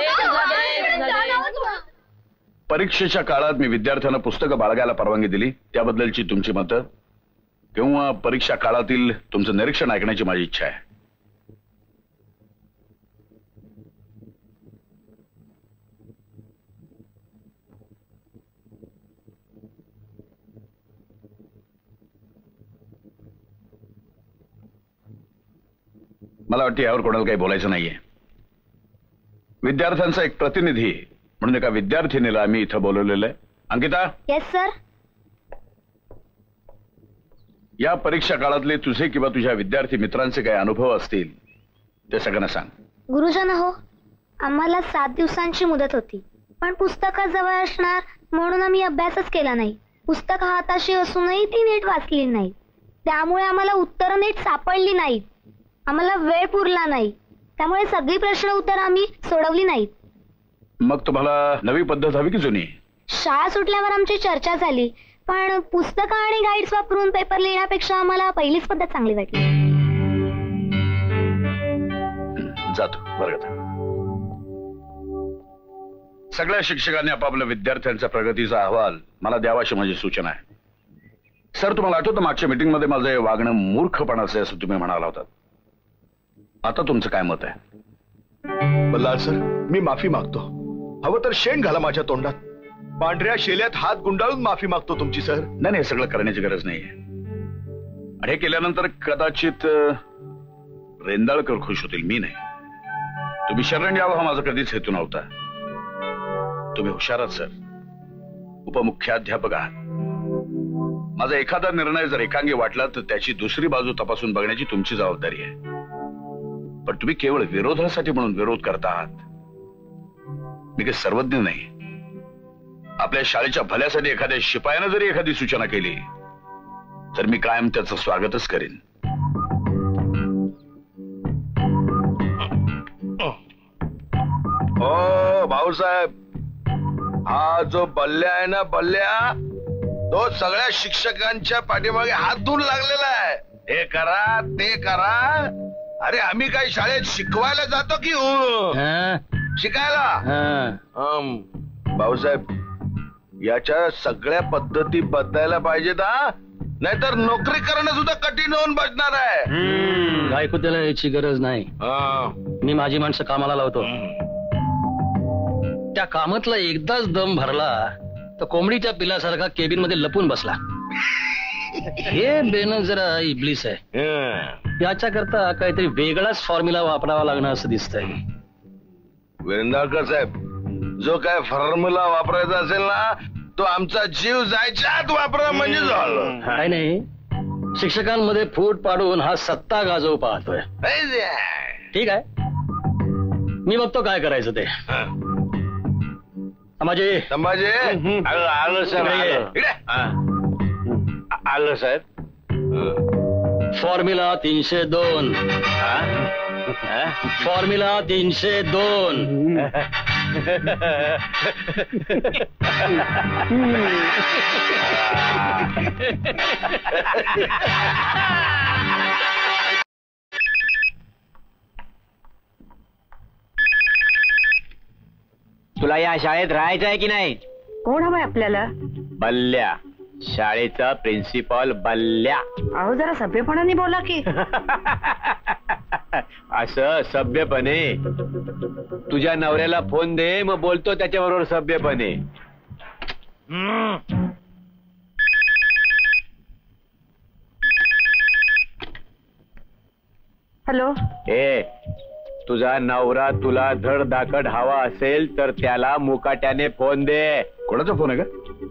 परीक्षेच्या काळात मी विद्यार्थ्यांना पुस्तकं बाळगायला परवानगी दिली, त्याबद्दलची तुमची मतं किंवा परीक्षा काळातील तुमचं निरीक्षण ऐकण्याची माझी इच्छा आहे. मला वाटतं यावर कोणाला काही बोलायचं नाहीये. विद्यार्थ्यांचा एक प्रतिनिधी म्हणून एका विद्यार्थिनीला आम्ही इथं बोलवलेलं आहे. अंकिता. Yes sir. या परीक्षा काळातले तुझे किंवा तुझ्या विद्यार्थी मित्रांचे काही अनुभव असतील ते सगळ्यांना सांग. गुरुजन हो, आम्हाला 7 दिवसांची मुदत होती, पण पुस्तकं जवळ असणार म्हणून आम्ही अभ्यासच केला नाही. पुस्तक हाताशी असूनही ती नीट वाचली नाही, त्यामुळे आम्हाला उत्तरं नीट सापडली नाहीत. आम्हाला वेळ पुरला नाही, त्यामुळे सगळी प्रश्न उत्तर आम्ही सोडवली नाहीत. मग तुम्हाला नवी पद्धत हवी की जुनी? शाळा सुटल्यावर आमची चर्चा झाली, पण पुस्तकं आणि गाईड्स वापरून पेपर लिहिण्यापेक्षा आम्हाला पहिलीच पद्धत चांगली वाटली. जातो वर्गात. सगळ्या शिक्षकांनी आपापल्या विद्यार्थ्यांच्या प्रगतीचा अहवाल मला द्यावा अशी माझी सूचना आहे. सर, तुम्हाला आठवतं मागच्या मीटिंग मध्ये माझं हे वागणं मूर्खपणाचं असं तुम्ही म्हणाला होता. आता तुमचं काय मत आहे? बल्लाळ सर, मी माफी मागतो. हवं तर शेण घाला माझ्या तोंडात. पांढऱ्या शेल्यात हात गुंडाळून माफी मागतो तुमची सर. नाही, हे सगळं करण्याची गरज नाहीये. आणि हे केल्यानंतर कदाचित रेंदाळकर खुश होतील, मी नाही. तुम्ही शरण यावं हा माझा कधीच हेतू नव्हता. तुम्ही हुशार आहात सर, उपमुख्याध्यापक आहात. माझा एखादा निर्णय जर एकांगी वाटला तर त्याची दुसरी बाजू तपासून बघण्याची तुमची जबाबदारी आहे. पण तुम्ही केवळ विरोधासाठी म्हणून विरोध करतात. मी काही सर्वज्ञ नाही. आपल्या शाळेच्या भल्यासाठी एखाद्या शिपायानं जरी एखादी सूचना केली तर मी कायम त्याचं स्वागतच करीन. हो भाऊसाहेब, हा जो बल्ल्या आहे ना, बल्ल्या, तो सगळ्या शिक्षकांच्या पाठीमागे हात धुवून लागलेला आहे. हे करा ते करा. अरे आम्ही काही शाळेत शिकवायला जातो की शिकायला? भाऊसाहेब, याच्या सगळ्या पद्धती बदलायला पाहिजेत हा, नाहीतर नोकरी करणं सुद्धा कठीण होऊन बसणार आहे. ऐकू त्याला याची गरज नाही. मी माझी माणसं कामाला लावतो. त्या कामातला एकदाच दम भरला तर कोंबडीच्या पिलासारखा केबिन मध्ये लपून बसला. हे बेन जरा इब्लिस आहे. याच्याकरता काहीतरी वेगळाच फॉर्म्युला वापरावा लागणार असं दिसतंय. वेंदाळकर साहेब, जो काय फॉर्म्युला वापरायचा असेल ना, तो आमचा जीव जायच्या आत वापरा म्हणजे झालं. काय नाही, शिक्षकांमध्ये फूट पाडून हा सत्ता गाजवू पाहतोय. ठीक आहे, मी बघतो काय करायचं ते. संभाजी आलं सर, आलं साहेब. फॉर्म्युला 302. फॉर्म्युला 302. तुला या शाळेत राहायचं आहे की नाही? कोण हवंय आपल्याला? बल्ल्या, शाळेचा प्रिन्सिपल बल्ल्या. अहो जरा सभ्यपणाने बोला की. असं सभ्यपणे? तुझ्या नवऱ्याला फोन दे, मग बोलतो त्याच्याबरोबर सभ्यपणे. हॅलो. तुझा नवरा तुला धडधाकड हवा असेल तर त्याला मुकाट्याने फोन दे. कोणाचा फोन आहे का?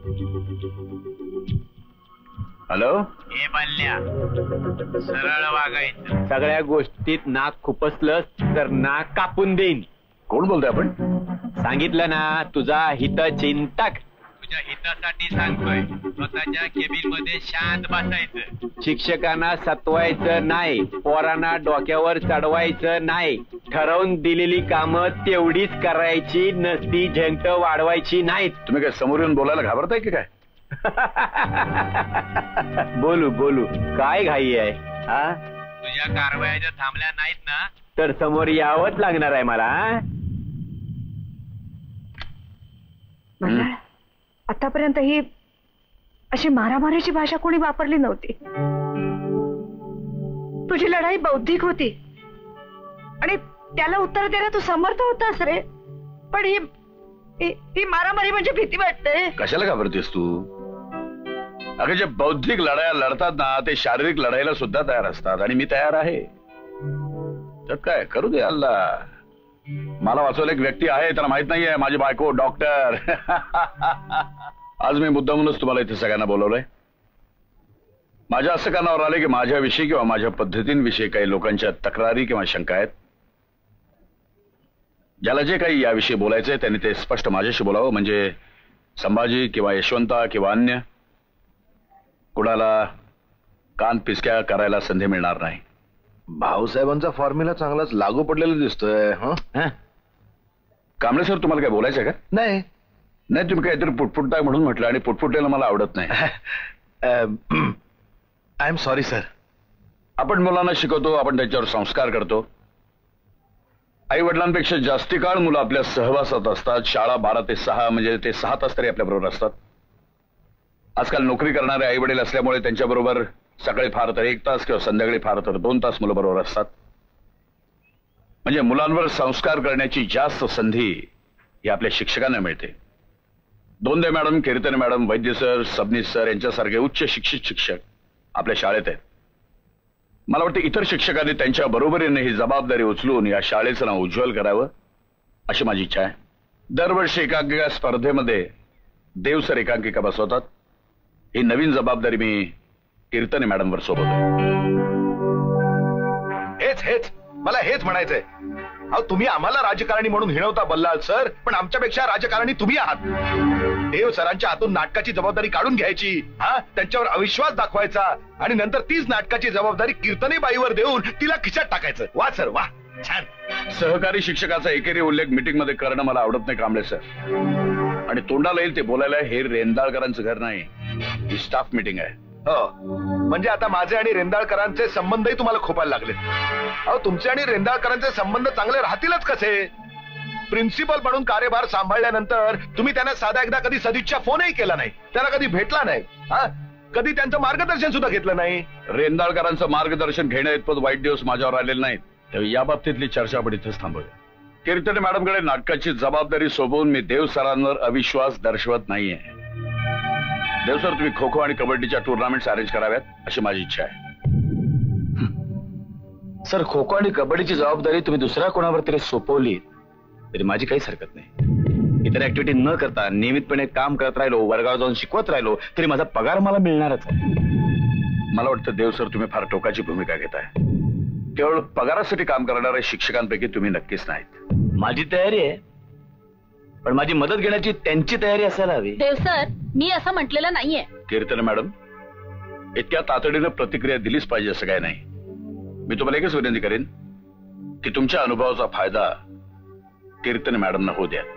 हॅलो. हे बल्ल्या, सरळ वागायचं. सगळ्या गोष्टीत नाक खुपसलंस तर नाक कापून देईन. कोण बोलतोय आपण? सांगितलं ना, तुझा हितचिंतक. तुझ्या हितासाठी सांगतोय. स्वतःच्या केबिन मध्ये शांत बसायचं. शिक्षकांना सतवायचं नाही, पोरांना डोक्यावर चढवायचं नाही. ठरवून दिलेली कामं तेवढीच करायची, नसती झेंट वाढवायची नाहीत. तुम्ही काय समोर येऊन बोलायला घाबरताय की काय? बोलू बोलू, काय घाई आहे? तुझ्या कारवाया जर थांबल्या नाहीत ना, तर समोर यावंच लागणार आहे मला. आतापर्यंत ही अशी मारामारीची भाषा कोणी वापरली नव्हती. तुझी लढाई बौद्धिक होती आणि त्याला उत्तर द्यायला तू समर्थ होतास रे. पण ही मारामारी म्हणजे भीती वाटते. कशाला घाबरतेस तू? अगं, जे बौद्धिक लढाया लढतात ना, ते शारीरिक लढाईला सुद्धा तयार असतात आणि मी तयार आहे. तर काय करू दे अल्ला. मला वाचवलं एक व्यक्ती आहे, त्याला माहित नाहीये, माझी बायको डॉक्टर. आज मी मुद्दामूनच तुम्हाला इथे सगळ्यांना बोलवलंय. माझ्या असं कारणावर आले की माझ्याविषयी किंवा माझ्या पद्धतींविषयी काही लोकांच्या तक्रारी किंवा शंका आहेत. ज्याला जे काही याविषयी बोलायचंय त्यांनी ते स्पष्ट माझ्याशी बोलावं, म्हणजे संभाजी किंवा यशवंता किंवा अन्य कुणाला कान पिसक्या करायला संधी मिळणार नाही. भाऊसाहेबांचा फॉर्म्युला चांगलाच लागू पडलेला दिसतोय. कांबळे सर, तुम्हाला काय बोलायचंय का? नाही नाही, तुम्ही काहीतरी पुटपुटताय म्हणून म्हटलं, आणि पुटपुटलेलं मला आवडत नाही. I am sorry sir. आपण मुलांना शिकवतो, आपण त्यांच्यावर संस्कार करतो. आई वडिलांपेक्षा जास्ती काळ मुलं आपल्या सहवासात असतात. शाळा 12 ते 6 म्हणजे ते 6 तास तरी आपल्या बरोबर असतात. आजकाल नोकरी करणारे आई वडील असल्यामुळे त्यांच्याबरोबर सकाळी फार तर 1 तास किंवा संध्याकाळी फार तर 2 तास मुलं बरोबर असतात. म्हणजे मुलांवर संस्कार करण्याची जास्त संधी ही आपल्या शिक्षकांना मिळते. Donde madam, Kirtane madam, Vaidya sir, Sabnis sir यांच्यासारखे उच्च शिक्षित शिक्षक आपल्या शाळेत आहेत. मला वाटतं इतर शिक्षकांनी त्यांच्या बरोबरीने ही जबाबदारी उचलून या शाळेचं नाव उज्ज्वल करावं अशी माझी इच्छा आहे. दरवर्षी एकांकिका स्पर्धेमध्ये देवसर एकांकिका बसवतात. ही नवीन जबाबदारी मी कीर्तने मॅडमवर सोबतोय. हेच मला हेच म्हणायचंय. अहो तुम्ही आम्हाला राजकारणी म्हणून हिणवता बल्लाळ सर, पण आमच्यापेक्षा राजकारणी तुम्ही आहात. देव सरांच्या हातून नाटकाची जबाबदारी काढून घ्यायची, त्यांच्यावर अविश्वास दाखवायचा आणि नंतर तीच नाटकाची जबाबदारी कीर्तनेबाईवर देऊन तिला खिशात टाकायचं. वा सर वा, छान. सहकारी शिक्षकाचा एकेरी उल्लेख मीटिंग मध्ये करणं मला आवडत नाही कांबळे सर. आणि तोंडाला येईल ते बोलायला हे रेंदाळकरांचं घर नाही, ही स्टाफ मीटिंग आहे. हो, म्हणजे आता माझे आणि रेंदाळकरांचे संबंधही तुम्हाला खोपायला लागले. अहो तुमचे आणि रेंदाळकरांचे संबंध चांगले राहतीलच कसे? प्रिन्सिपल म्हणून कार्यभार सांभाळल्यानंतर तुम्ही त्यांना साधा एकदा कधी सदिच्छा फोनही केला नाही, त्यांना कधी भेटला नाही, कधी त्यांचं मार्गदर्शन सुद्धा घेतलं नाही. रेंदाळकरांचं मार्गदर्शन घेण्या इतपत वाईट दिवस माझ्यावर आलेले नाहीत, तेव्हा या बाबतीतली चर्चा आपण इथेच थांबूया. कीर्तने मॅडमकडे नाटकाची जबाबदारी सोपवून मी देव सरांवर अविश्वास दर्शवत नाहीये. देव सर, तुम्ही खो खो आणि कबड्डीच्या टुर्नामेंट्स अरेंज कराव्यात अशी माझी इच्छा आहे. सर, खो खो आणि कबड्डीची जबाबदारी तुम्ही दुसऱ्या कोणावर तरी सोपवली तरी माझी काहीच हरकत नाही. इतर ऍक्टिव्हिटी न करता नियमितपणे काम करत राहिलो, वर्गावर जाऊन शिकवत राहिलो तरी माझा पगार मला मिळणारच आहे. मला वाटतं देव सर तुम्ही फार टोकाची भूमिका घेताय. केवळ पगारासाठी काम करणाऱ्या शिक्षकांपैकी तुम्ही नक्कीच नाहीत. माझी तयारी आहे, पण माझी मदत घेण्याची त्यांची तयारी असायला हवी. देव सर, मी असं म्हटलेलं नाहीये. कीर्तन मॅडम, इतक्या तातडीनं प्रतिक्रिया दिलीच पाहिजे असं काय नाही. मी तुम्हाला एकच विनंती करेन की तुमच्या अनुभवाचा फायदा कीर्तन मॅडमना होऊ द्या.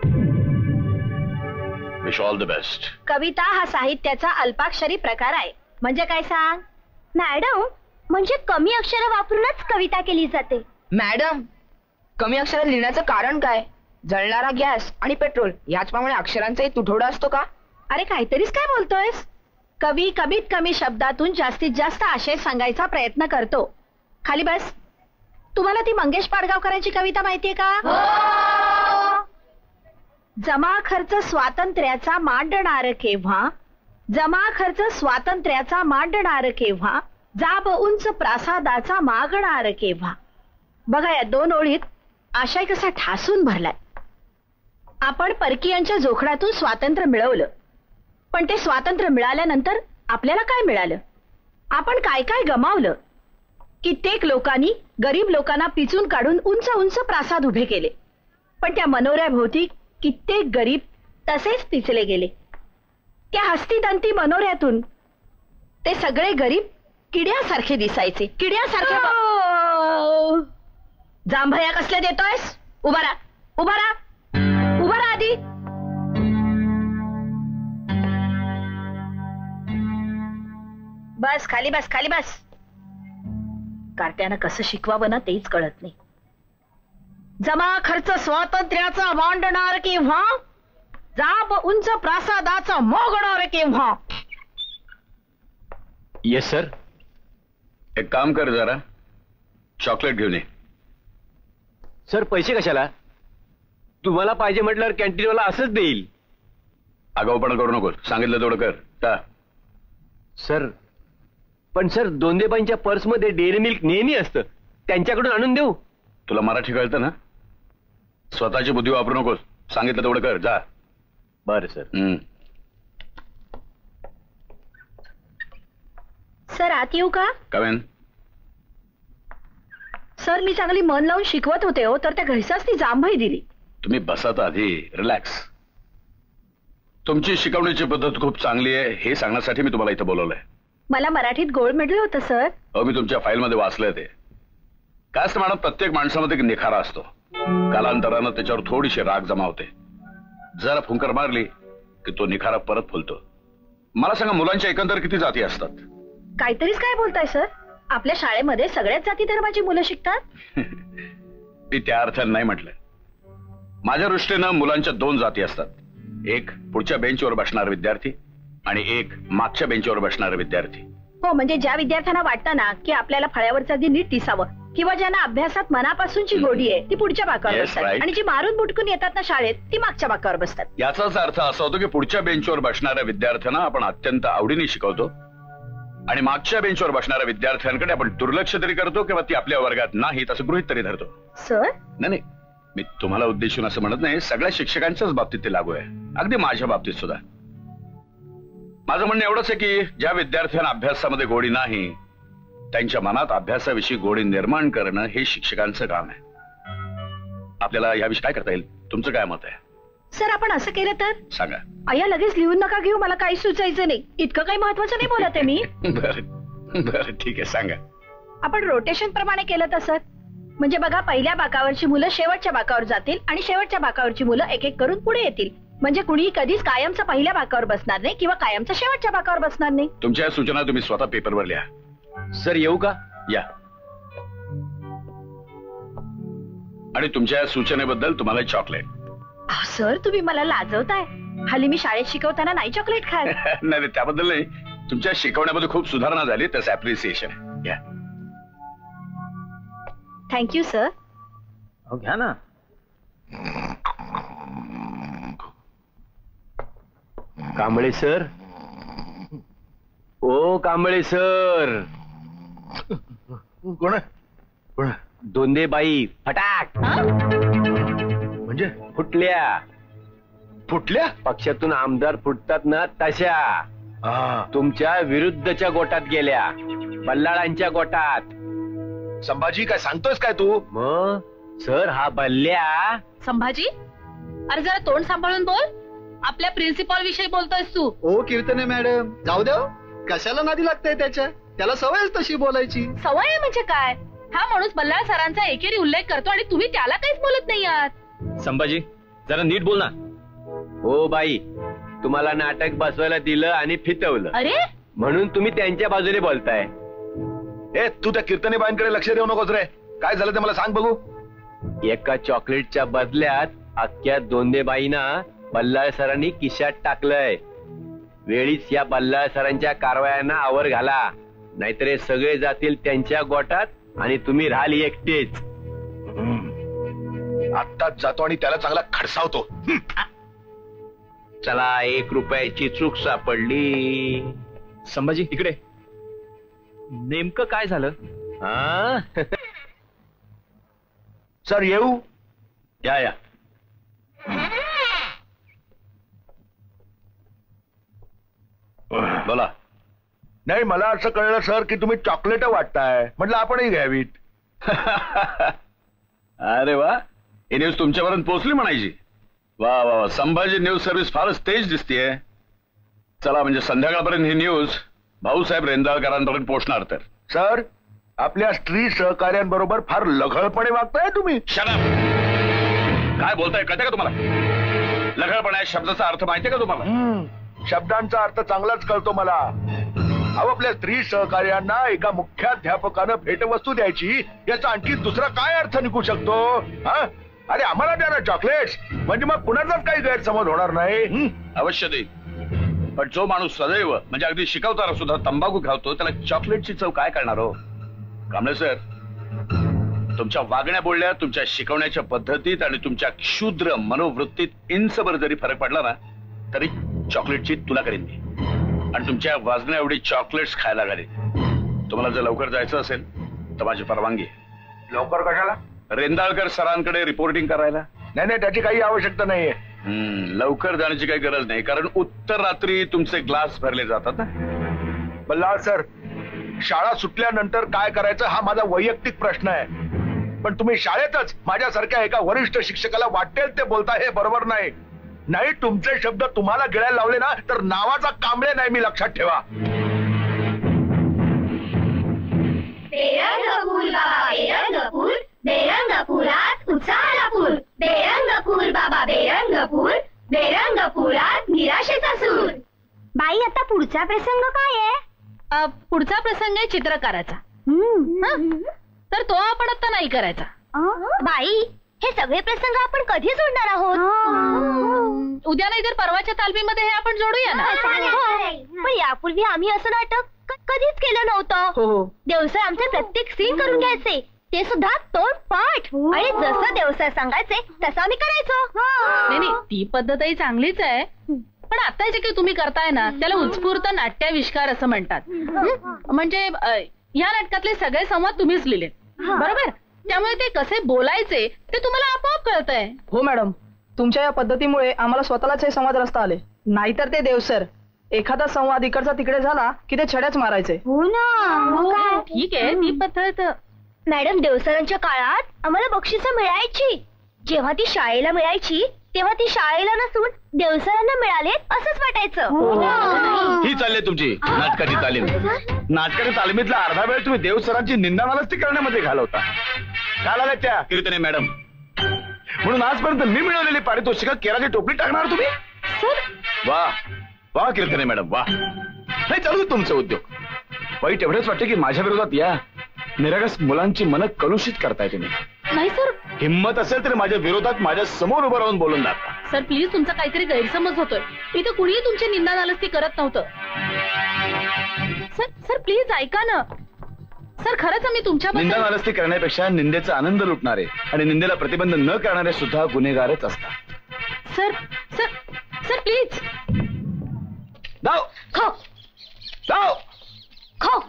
Wish all the best. कविता हा साहित्याचा अल्पाक्षरी प्रकार आहे. म्हणजे काय सांग मॅडम? म्हणजे कमी अक्षर वापरूनच कविता केली जाते. मॅडम, कमी अक्षरात लिहिण्याचं कारण काय? जळणारा गॅस आणि पेट्रोल याचप्रमाणे अक्षरांचाही तुटवडा असतो का? अरे काहीतरीच काय बोलतोयस? कवी कमीत कमी शब्दातून जास्तीत जास्त आशय सांगायचा प्रयत्न करतो. खाली बस. तुम्हाला ती मंगेश पाडगावकरांची कविता माहितीये का? जमा खर्च स्वातंत्र्याचा मांडणार केव्हा, जमा खर्च स्वातंत्र्याचा मांडणार केव्हा, जाब उंच प्रासादाचा मागणार केव्हा. बघा या दोन ओळीत आशय कसा ठासून भरलाय. आपण परकीयांच्या जोखडातून स्वातंत्र्य मिळवलं, पण ते स्वातंत्र्य मिळाल्यानंतर आपल्याला काय मिळालं? आपण काय काय गमावलं. कित्येक लोकांनी गरीब लोकांना पिचून काढून उंच उंच प्रासाद उभे केले, पण त्या मनोऱ्याभोवती कित्येक गरीब तसेच पिचले गेले. त्या हस्तिदंती मनोऱ्यातून ते सगळे गरीब किड्यासारखे दिसायचे. किड्यासारखे. जांभया कसल्या देतोयस? उभा राहा, उभा राहा, उभा राहा आधी. बस खाली बस, खाली बस. कार्ट्यानं कसं शिकवावं ना तेच कळत नाही. जमा खर्च स्वातंत्र्याचा मांडणार केव्हा, जाब उंच प्रासादाचा मोगणार केव्हा. Yes sir. एक काम कर, जरा चॉकलेट घेऊन ये. सर, पैसे कशाला? तुम्हाला पाहिजे म्हटल्यावर कॅन्टीनवाला असंच देईल. आगाऊपणा करू नको, सांगितलं तेवढं कर. का सर? पण सर, दोंदेबाईंच्या पर्समध्ये डेअरी मिल्क नेहमी असतं, त्यांच्याकडून आणून देऊ? तुला मराठी कळतं ना? स्वतःची बुद्धी वापरू नकोस, सांगितलं तेवढं कर. जा. बरं सर. सर आत येऊ का? कमेन. सर, मी चांगली मन लावून शिकवत होते हो, तर त्या घैसाच ती जांभई दिली. तुम्ही बसात आधी, रिलॅक्स. तुमची शिकवण्याची पद्धत खूप चांगली आहे हे सांगण्यासाठी मी तुम्हाला इथं बोलवलंय. मला मराठीत गोल्ड मेडल होतं सर. मी तुमच्या फाईलमध्ये वाचलंय ते. काय असतं मॅडम, प्रत्येक माणसामध्ये एक निखारा असतो. कालांतरानं त्याच्यावर थोडीशी राग जमा होते. जरा फुंकर मारली की तो निखारा परत फुलतो. मला सांगा, मुलांच्या एकंदर किती जाती असतात? काहीतरीच काय बोलताय सर? आपल्या शाळेमध्ये सगळ्याच जाती धर्माची मुलं शिकतात. मी त्या अर्थाने नाही म्हटलं. माझ्या दृष्टीनं मुलांच्या दोन जाती असतात. एक पुढच्या बेंचवर बसणारे विद्यार्थी आणि एक मागच्या बेंचवर बसणारे विद्यार्थी. हो, म्हणजे ज्या विद्यार्थ्यांना वाटतं ना की आपल्याला फळ्यावरचं अगदी नीट दिसावं, किंवा ज्यांना अभ्यासात मनापासूनची गोडी आहे ती पुढच्या बाकावर बसतात, आणि जी मारून बुटकून येतात ना शाळेत ती मागच्या बाकावर बसतात. याचाच अर्थ असा होतो की पुढच्या बेंचवर बसणाऱ्या विद्यार्थ्यांना आपण अत्यंत आवडीने शिकवतो आणि मागच्या बेंचवर बसणाऱ्या विद्यार्थ्यांकडे आपण दुर्लक्ष तरी करतो किंवा ती आपल्या वर्गात नाहीत असं गृहीत तरी धरतो. सर नाही, मी तुम्हाला उद्देशून असं म्हणत नाही, सगळ्या शिक्षकांच्याच बाबतीत ते लागू आहे, अगदी माझ्या बाबतीत सुद्धा. माझं म्हणणं एवढंच आहे की ज्या विद्यार्थ्यांना अभ्यासामध्ये गोडी नाही त्यांच्या मनात अभ्यासाविषयी गोडी निर्माण करणं हे शिक्षकांचं काम आहे. आपल्याला याविषयी काय करता येईल? तुमचं काय मत आहे? सर आपण असं केलं तर? सांगा. अय्या लगेच लिहून नका घेऊ, मला काही सुचायचं नाही. इतकं काही महत्वाचं नाही बोलत आहे मी. बरं ठीक आहे, सांगा. आपण रोटेशन प्रमाणे केलं तसं, म्हणजे बघा पहिल्या बाकावरची मुलं शेवटच्या बाकावर जातील आणि शेवटच्या बाकावरची मुलं एक एक करून पुढे येतील. म्हणजे कुणी कधीच कायमचं पहिल्या बाकावर बसणार नाही किंवा कायमचं शेवटच्या बाकावर बसणार नाही. तुमच्या सूचना तुम्ही स्वतः पेपरवर लिहा. सर येऊ का? या. आणि तुमच्या सूचनेबद्दल तुम्हाला चॉकलेट. सर तुम्ही मला लाजवताय. हल्ली मी शाळेत शिकवताना नाही चॉकलेट खात. नाही त्याबद्दल नाही, तुमच्या शिकवण्यामध्ये खूप सुधारणा झाली, त्याचं अप्रिसिएशन. या. Thank you sir. घ्या ना. कांबळे सर. ओ कांबळे सर. कोण? दोंदेबाई फटाक. म्हणजे फुटल्या पक्षातून आमदार फुटतात ना तशा. तुमच्या विरुद्धच्या गोटात गेल्या, बल्लाळांच्या गोटात. संभाजी काय सांगतोस काय तू? मग सर हा बल्ल्या. संभाजी अरे जरा तोंड सांभाळून बोल. आपल्या प्रिन्सिपॉल विषयी बोलतोयस तू. ओ कीर्तने मॅडम जाऊ द्या, कशाला नादी लागतंय त्याच्या? त्याला सवयच तशी बोलायची. सवय म्हणजे काय? हा माणूस बल्लाळ सरांचा एकेरी उल्लेख करतो आणि तुम्ही त्याला काहीच बोलत नाही आहात. संभाजी जरा नीट बोल ना. हो बाई, तुम्हाला नाटक बसवायला दिलं आणि फितवलं. अरे म्हणून तुम्ही त्यांच्या बाजूने बोलताय. तू त्या कीर्तनेबाईंकडे लक्ष देऊ नकोस रे. काय झालं ते मला सांग बघू. एका चॉकलेटच्या बदल्यात अख्ख्या दोंदेबाईंना बल्लाळ सरांनी खिशात टाकलंय. वेळीच या बल्लाळ सरांच्या कारवायांना आवर घाला, नाहीतर हे सगळे जातील त्यांच्या गोटात आणि तुम्ही राहाल एकटेच. आत्ताच जातो आणि त्याला चांगला खडसावतो. चला 1 रुपयाची चूक सापडली. संभाजी इकडे. नेमकं काय झालं? सर येऊ? या. बोला. नाही मला असं कळलं सर की तुम्ही चॉकलेट वाटताय, म्हटलं आपणही घ्यावीत. अरे वा, ही न्यूज तुमच्यापर्यंत पोहोचली म्हणायची. वा वा, संभाजी न्यूज सर्व्हिस फारच तेज दिसतीये. चला म्हणजे संध्याकाळपर्यंत ही न्यूज भाऊसाहेब रेंदाळकरांपर्यंत पोहोचणार. तर सर आपल्या स्त्री सहकार्यांबरोबर फार लघळपणे वागताय तुम्ही. Shut up. काय बोलताय कळतंय का तुम्हाला? लघळपणा या शब्दाचा अर्थ माहितीये का तुम्हाला? शब्दांचा अर्थ चांगलाच कळतो मला. आपल्या स्त्री सहकार्यांना एका मुख्याध्यापकानं भेटवस्तू द्यायची, याचा आणखी दुसरा काय अर्थ निघू शकतो? अरे आम्हाला द्या ना चॉकलेट्स, म्हणजे मग कुणाचाच काही गैरसमज होणार नाही. अवश्य देईल, पण जो माणूस सदैव म्हणजे अगदी शिकवताना सुद्धा तंबाखू खावतो त्याला चॉकलेटची चव काय करणार हो? कांबळे सर, तुमच्या वागण्या बोलण्यात, तुमच्या शिकवण्याच्या पद्धतीत आणि तुमच्या क्षुद्र मनोवृत्तीत इंचभर जरी फरक पडला ना तरी चॉकलेटची तुला करीन मी, आणि तुमच्या वाजण्या एवढी चॉकलेट्स खायला घालीन. तुम्हाला जर लवकर जायचं असेल तर माझी परवानगी. लवकर कशाला? रेंदाळकर सरांकडे रिपोर्टिंग करायला. नाही त्याची काही आवश्यकता नाहीये. लवकर जाण्याची काही गरज नाही, कारण उत्तर रात्री तुमचे ग्लास भरले जातात ना. बल्लाळ सर, शाळा सुटल्यानंतर काय करायचं हा माझा वैयक्तिक प्रश्न आहे, पण तुम्ही शाळेतच माझ्यासारख्या एका वरिष्ठ शिक्षकाला वाटेल ते बोलता हे बरोबर नाही. नाही तुमचे शब्द तुम्हाला गिळायला लावले ना तर नावाचा कांबळे नाही मी, लक्षात ठेवा. बेरंगपूर बाबा बेरंगपूर, बेरंगपुरात उचाळला पूर. बेरंगपूर बाबा बेरंगपूर, बेरंगपुरात निराशेचा सूर. बाई आता पुढचा प्रसंग काय आहे? पुढचा प्रसंग आहे चित्रकाराचा. तर तो आपण आता नाही करायचा. बाई हे सगळे प्रसंग आपण कधी जोडणार आहोत? उद्या नाही तर परवाच्या तालमीमध्ये हे आपण जोडूया ना. पण यापूर्वी आम्ही असं नाटक कधीच केलं नव्हतं. देवसर आमचे प्रत्येक सीन करून घ्यायचे, ते सुद्धा तोंडपाठ, आणि जसं देवसर सांगायचे तसं आम्ही करायचो. नाही ती पद्धतही चांगलीच आहे, पण आता जे काही तुम्ही करताय ना त्याला उत्स्फूर्त नाट्याविष्कार असं म्हणतात. म्हणजे या नाटकातले सगळे संवाद तुम्हीच लिहिलेत, बरोबर? त्यामुळे ते कसे बोलायचे ते तुम्हाला आपोआप कळतंय. हो मॅडम, तुमच्या या पद्धतीमुळे आम्हाला स्वतःलाच हे संवाद रस्ता आले, नाहीतर ते देवसर एखादा संवाद इकडचा तिकडे झाला की ते छड्याच मारायचे. हो ना. ठीक आहे ती पद्धत. मॅडम देवसरांच्या काळात आम्हाला बक्षिसं मिळायची. जेव्हा ती शाळेला मिळायची तेव्हा ती शाळेला नसून देवसरांना मिळाले असंच वाटायचं. ही चालली तुमची नाटकाची तालीम. नाटकाच्या तालमीतला अर्धा वेळ तुम्ही देवसरांची निंदानालस्ती करण्यामध्ये घालवता. काय आल्या त्या कीर्तने मॅडम? म्हणून आजपर्यंत मी मिळवलेली पारितोषिक केराची टोपली टाकणार तुम्ही? वा वा कीर्तने मॅडम वा. नाही चालू तुमचे उद्योग. वाईट एवढंच वाटतं की माझ्या विरोधात या निरागस मुलांची मनं कलुषित करताय तुम्ही. नाही सर. हिंमत असेल तर माझ्या विरोधात माझ्या समोर उभं राहून बोलून दाखवा. सर प्लीज तुमचा काहीतरी गैरसमज होतोय. इथं कुणीही तुमची निंदानालस्ती करत नव्हतं. सर सर प्लीज ऐका ना. सर खरंच आम्ही तुमच्याबद्दल निंदानालस्ती करण्यापेक्षा निंदेचा आनंद लुटणारे आणि निंदेला प्रतिबंध न करणारे सुद्धा गुन्हेगारच असतात. Sir sir sir please. धाव खो धाव खो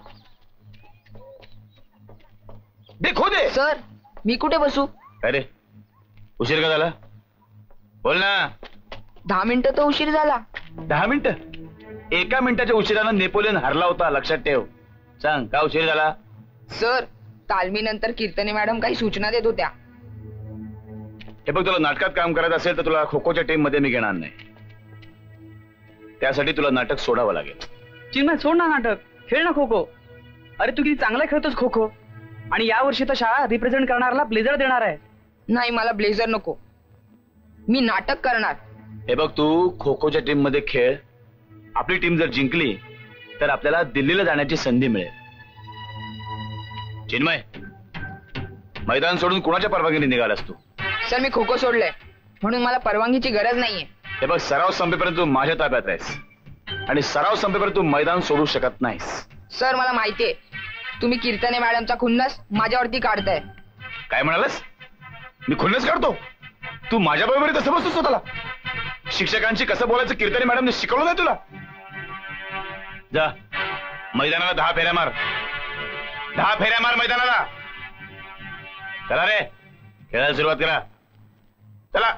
दे खो दे. सर मी कुठे बसू? अरे उशीर का झाला? बोल ना. 10 मिनिटं तर उशीर झाला. 10 मिनिटं? 1 मिनिटाच्या उशिरानं नेपोलियन हरला होता, लक्षात ठेव. सांग का उशीर झाला? सर तालमीनंतर कीर्तने मॅडम काही सूचना देत होत्या. हे बघ तुला नाटकात काम करायचं असेल तर तुला खो खोच्या टीम मध्ये मी घेणार नाही. त्यासाठी तुला नाटक सोडावं लागेल. चिन्मय सोड ना नाटक. खेळ ना खो खो. अरे तू किती चांगला खेळतोस खो खो. आणि या वर्षी तर शाळा रिप्रेझेंट करणाऱ्याला ब्लेझर देणार आहे. नाही मला ब्लेझर नको. मी नाटक करणार. हे बघ तू खो खोच्या टीम मध्ये खेळ. आपली टीम जर जिंकली तर आपल्याला दिल्लीला जाण्याची संधी मिळेल. चिन्मय मैदान सोडून कुणाच्या परवानगीने निघालास तू? सर मी खो खो सोडलंय म्हणून मला परवानगीची गरज नाहीये. हे बघ सराव संपेपर्यंत तू माझ्या ताब्यात आहेस आणि सराव संपेपर्यंत तू मैदान सोडू शकत नाहीस. सर मला माहितीये तुम्ही कीर्तने मॅडमचा खुन्नस माझ्यावरती काढताय. काय म्हणालास? मी खुन्नस काढतो? तू माझ्या बरोबर कसं बसतोस स्वतःला? शिक्षकांशी कसं बोलायचं कीर्तने मॅडमने शिकवलं नाही तुला? जा मैदानाला 10 फेऱ्या मार. 10 फेऱ्या मार मैदानाला. चला रे खेळायला सुरुवात करा. चला.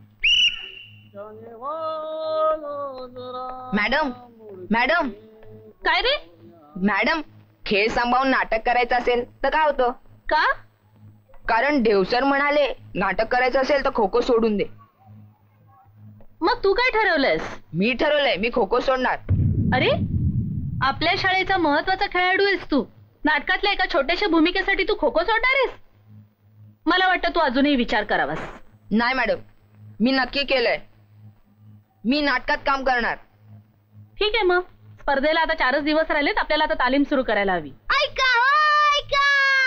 Madam madam. काय रे? मॅडम खेळ सांभाळून नाटक करायचं असेल तर काय होतं? का? कारण देवसर म्हणाले नाटक करायचं असेल तर खो खो सोडून दे. मग तू काय ठरवलंयस? मी ठरवलंय मी खो खो सोडणार. अरे आपल्या शाळेचा महत्वाचा खेळाडू आहेस तू. नाटकातल्या एका छोट्याशा भूमिकेसाठी तू खो खो सोडणार आहेस? मला वाटतं तू अजूनही विचार करावास. नाही मॅडम मी नक्की केलंय. मी नाटकात काम करणार. ठीक आहे मग स्पर्धेला आता 4च दिवस राहिलेत. आपल्याला आता तालीम सुरू करायला हवी. ऐका ऐका.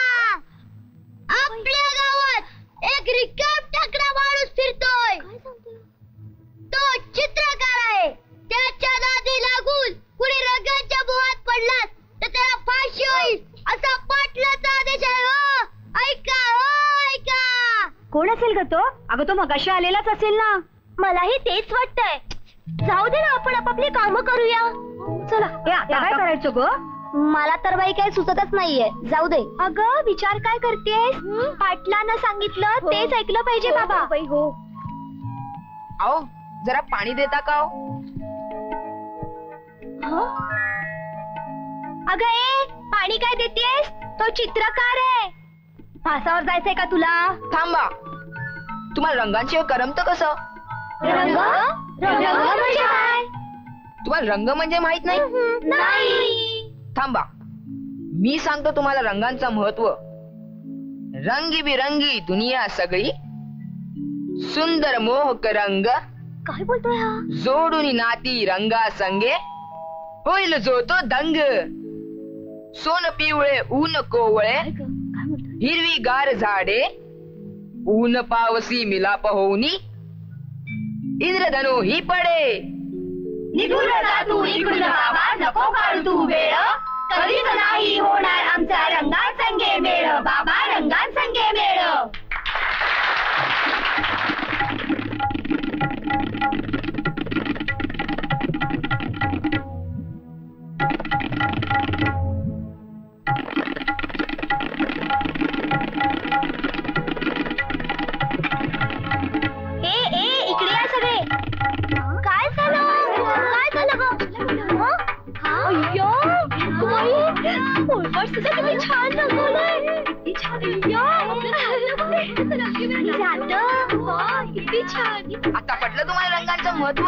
आपल्या गावात एक रिकाम टाकरा माणूस फिरतोय. तो चित्रकार आहे. त्याच्या नादी लागून कुणी रंगाच्या मोहात पडलात तर त्याला फाशी होईल असा पाटलाचा आदेश आहे. हो ऐका हो ऐका. कोण असेल ग तो? अगं तो मगाशी आलेलाच असेल ना. मलाही तेच वाटतंय. जाऊ दे ना आपण आपापली कामं करूया. चला आता काय करायचं ग? मला तर बाई काही सुचतच नाहीये. जाऊ दे. अगं विचार काय करतेस? पाटलानं सांगितलं तेच ऐकलं पाहिजे बाबा. हो. आओ जरा पाणी देता का? अगं ए पाणी काय देतेस? तो चित्रकार आहे. फासावर जायचंय का तुला? थांबा. तुम्हाला रंगांशिवाय करमतं कसं? रंग? रंग म्हणजे काय? तुम्हाला रंग म्हणजे माहित नाही? नाही. थांबा मी सांगतो तुम्हाला रंगांचं महत्व. रंगीबिरंगी दुनिया सगळी सुंदर मोहक रंग. काय बोलतोय हा? जोडून नाती रंगा संगे होईल जो तो दंग. सोन पिवळे ऊन कोवळे हिरवी गार झाडे ऊन पावसी मिलाप होऊनी इंद्रधनु ही पडे. निघून जा तू इकडून बाबा नको काढू तू वेळ. कधीच नाही होणार आमचा रंगांसंगे मेळ. बाबा रंगांसंगे मेळ. इकडे या सगळे. काय झालं? काय झालं ग? छान. आता पटलं तुम्हाला रंगांचं महत्व?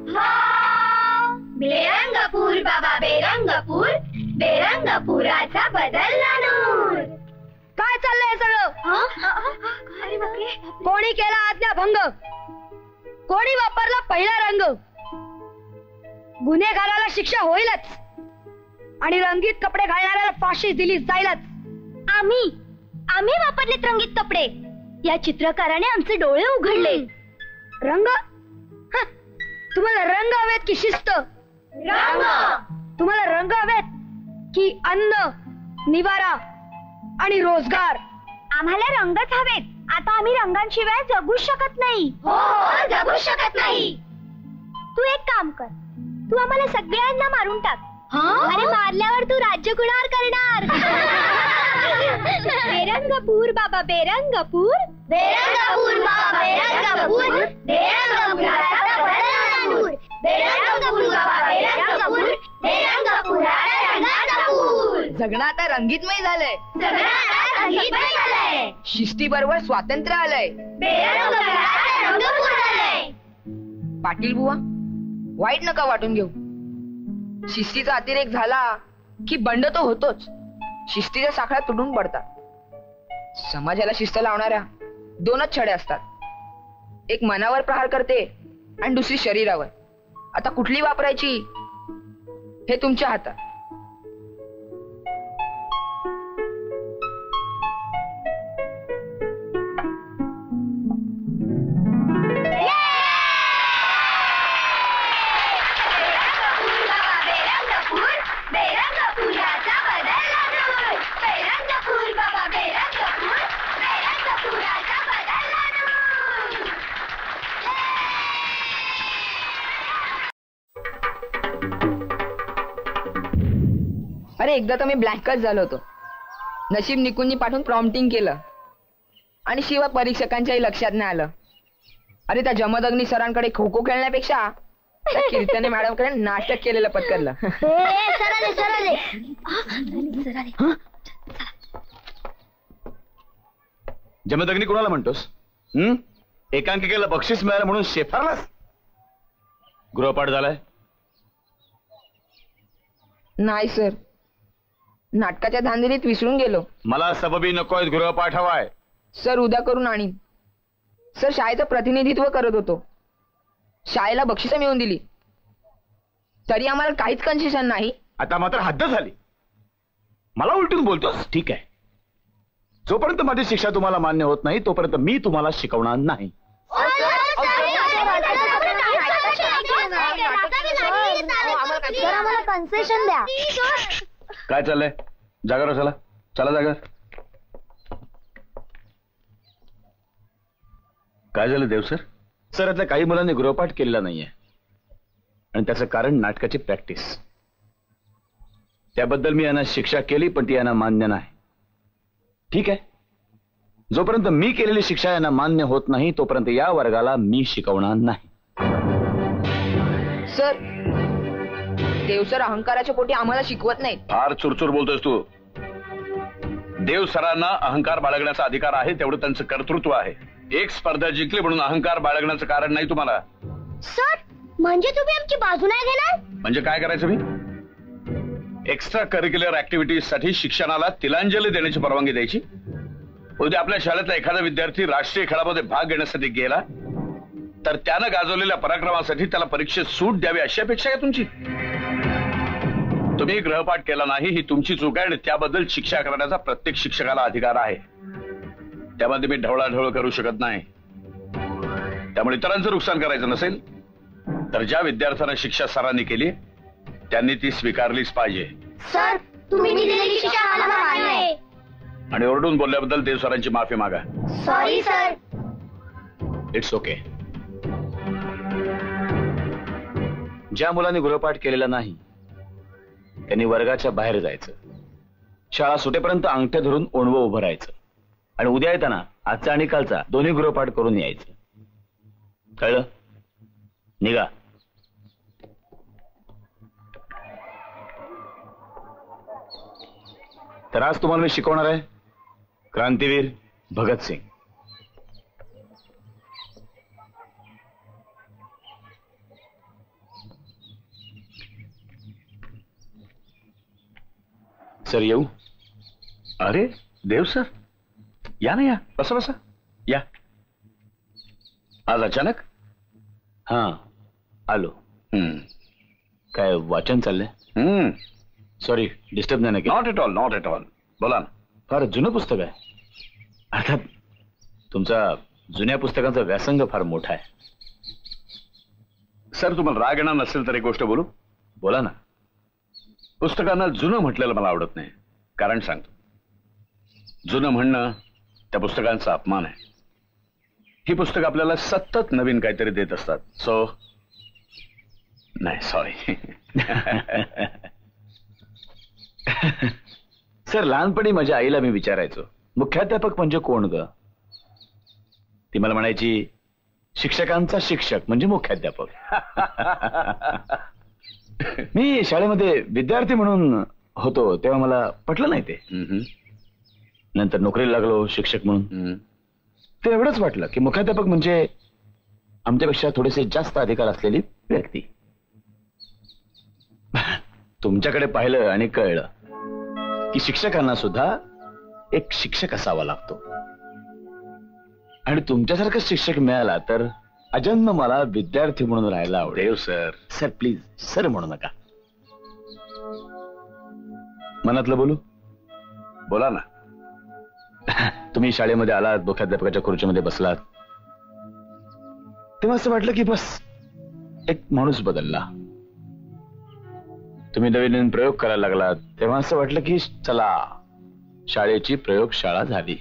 बेरंगपूर बाबा बेरंगपूर, बेरंगपुराचा बदलला नूर. काय चाललंय सगळं? कोणी केला आज्ञाभंग? कोणी वापरला पहिला रंग? गुन्हेगाराला शिक्षा होईलच आणि रंगीत कपडे घालणाऱ्याला फाशी दिली जाईलच. आम्ही वापरलेत रंगीत कपडे. या चित्रकाराने आमचे डोळे उघडले. रंग? तुम्हाला रंग हवेत की शिस्त? रंग. तुम्हाला रंग हवेत की अन्न, निवारा आणि रोजगार? आम्हाला रंगच हवेत. आता आम्ही रंगांशिवाय जगू शकत नाही. हो जगू शकत नाही. तू एक काम कर, तू आम्हाला सगळ्यांना मारून टाक. आणि मारल्यावर तू राज्य गुन्हार करणार. बेरंगपूर बाबा बेरंगपूर, बेरंगपूर बाबा बेरंगपूर, बेरंगपुराचा बदलला नूर. बेरंगपूर बाबा बेरंगपूर, बेरंगपुराला रंगाचा पूर. जगणं आता रंगीतमय झालंय. जगणं आता रंगीतमय झालंय. शिस्तीबरोबर स्वातंत्र्य आलंय. बेरंगपुराला रंगपूर झालंय. पाटील बुवा, वाईट नका वाटून घेऊ. शिस्तीचा अतिरेक झाला की बंड तो होतोच. शिस्तीच्या साखळ्या तुटून पडतात. समाजाला शिस्त लावणाऱ्या दोनच छड्या असतात. एक मनावर प्रहार करते आणि दुसरी शरीरावर. आता कुठली वापरायची हे तुमच्या हातात. बेरंगपुराचा बदलला नूर. बेरंगपूर बाबा बेरंगपूर, बेरंगपुराचा बदलला नूर. अरे एकदा तर मी ब्लँकच झालो होतो. नशीब निकुंजी पाठवून प्रॉम्प्टिंग केलं आणि शिवाय परीक्षकांच्याही लक्षात नाही आलं. अरे त्या जमदग्नी सरांकडे खो खो खेळण्यापेक्षा त्या कीर्तने मॅडमकडे नाटक केलेलं पत्करलं. जमदग्नी कोणाला म्हणतोस? एकांकिकेला बक्षीस मिळालं म्हणून शेफारलास? गृहपाठ झालाय? नाही सर, नाटकाच्या धांदलीत विसरून गेलो. मला सबबी नकोय, गृहपाठ हवाय. सर उद्या करून आणीन. सर शाळेचं प्रतिनिधित्व करत होतो. शाळेला बक्षिसं मिळवून दिली तरी आम्हाला काहीच कन्सेशन नाही. आता मात्र हद्द झाली. मला उलटून बोलतोस? ठीक आहे, जोपर्यंत माझी शिक्षा तुम्हाला मान्य होत नाही तोपर्यंत मी तुम्हाला शिकवणार नाही. कन्सेशन द्या. काय चाललंय? जागर चला, चला जागर. काय झालं देव सर? सर यातल्या काही मुलांनी गृहपाठ केलेला नाहीये आणि त्याचं कारण नाटकाची प्रॅक्टिस. त्याबद्दल मी यांना शिक्षा केली पण ती यांना मान्य नाही. ठीक आहे, जोपर्यंत मी केलेली शिक्षा यांना मान्य होत नाही तोपर्यंत या वर्गाला मी शिकवणार नाही. सर देवसर अहंकाराच्या पोटी आम्हाला शिकवत नाही. फार चुरचूर बोलतोस तू. देव सरांना अहंकार बाळगण्याचा अधिकार आहे, तेवढं त्यांचं कर्तृत्व आहे. एक स्पर्धा जिंकली म्हणून अहंकार बाळगण्याचं कारण नाही तुम्हाला. सर म्हणजे तुम्ही आमची बाजू नाही घेणार? म्हणजे काय करायचं? मी एक्स्ट्रा करिक्युलर ऍक्टिव्हिटीज साठी शिक्षणाला तिलांजली देण्याची परवानगी द्यायची? उद्या आपल्या शाळेतला एखादा विद्यार्थी राष्ट्रीय खेळामध्ये भाग घेण्यासाठी गेला तर त्यानं गाजवलेल्या पराक्रमासाठी त्याला परीक्षेत सूट द्यावी अशी अपेक्षा आहे तुमची? तुम्ही गृहपाठ केला नाही ही तुमची चूक आहे आणि त्याबद्दल शिक्षा करण्याचा प्रत्येक शिक्षकाला अधिकार आहे. त्यामध्ये मी ढवळाढवळ करू शकत नाही. त्यामुळे इतरांचं नुकसान करायचं नसेल तर ज्या विद्यार्थ्यांना शिक्षा सरांनी केली त्यांनी ती स्वीकारलीच पाहिजे. सर तुम्ही दिलेली शिक्षा आम्हाला मान्य आहे. आणि ओरडून बोलल्याबद्दल देव सरांची माफी मागा. Sorry sir. It's okay. ज्या मुलांनी गृहपाठ केलेला नाही त्यांनी वर्गाच्या बाहेर जायचं. शाळा सुटेपर्यंत अंगठ्या धरून ओणवं उभं राहायचं आणि उद्या येताना आजचा आणि कालचा दोन्ही गृहपाठ करून यायचं. कळलं? निघा. तर आज तुम्हाला मी शिकवणार आहे क्रांतीवीर भगतसिंग. सर येऊ? अरे देव सर, या ना, या, बसा बसा, या. आज अचानक? हा आलो. काय वाचन चाललंय? सॉरी डिस्टर्ब नाही ना? Not at all, not at all. बोला ना. फार जुनं पुस्तक आहे. अर्थात तुमचा जुन्या पुस्तकांचा व्यासंग फार मोठा आहे. सर तुम्हाला राग येणार नसेल तर एक गोष्ट बोलू? बोला ना. पुस्तकांना जुनं म्हटलेलं मला आवडत नाही. कारण सांगतो, जुनं म्हणणं त्या पुस्तकांचा अपमान आहे. ही पुस्तकं आपल्याला सतत नवीन काहीतरी देत असतात. सो नाही, सॉरी. सर लहानपणी माझ्या आईला मी विचारायचो, मुख्याध्यापक म्हणजे कोण ग? ती मला म्हणायची, शिक्षकांचा शिक्षक म्हणजे मुख्याध्यापक. मी शाळेमध्ये विद्यार्थी म्हणून होतो तेव्हा मला पटलं नाही ते. नंतर नोकरीला लागलो शिक्षक म्हणून, ते एवढंच वाटलं की मुख्याध्यापक म्हणजे आमच्यापेक्षा थोडेसे जास्त अधिकार असलेली व्यक्ती. तुमच्याकडे पाहिलं आणि कळलं की शिक्षकांना सुद्धा एक शिक्षक असावा लागतो. आणि तुमच्यासारखा शिक्षक मिळाला तर अजन्म मला विद्यार्थी म्हणून राहायला आवडेल. सर. सर प्लीज सर म्हणू नका. मनातलं बोलू? बोला ना. तुम्ही शाळेमध्ये आलात, मुख्याध्यापकाच्या खुर्चीमध्ये बसलात, तेव्हा असं वाटलं की बस एक माणूस बदलला. तुम्ही नवीन प्रयोग करायला लागलात तेव्हा असं वाटलं की चला शाळेची प्रयोगशाळा झाली.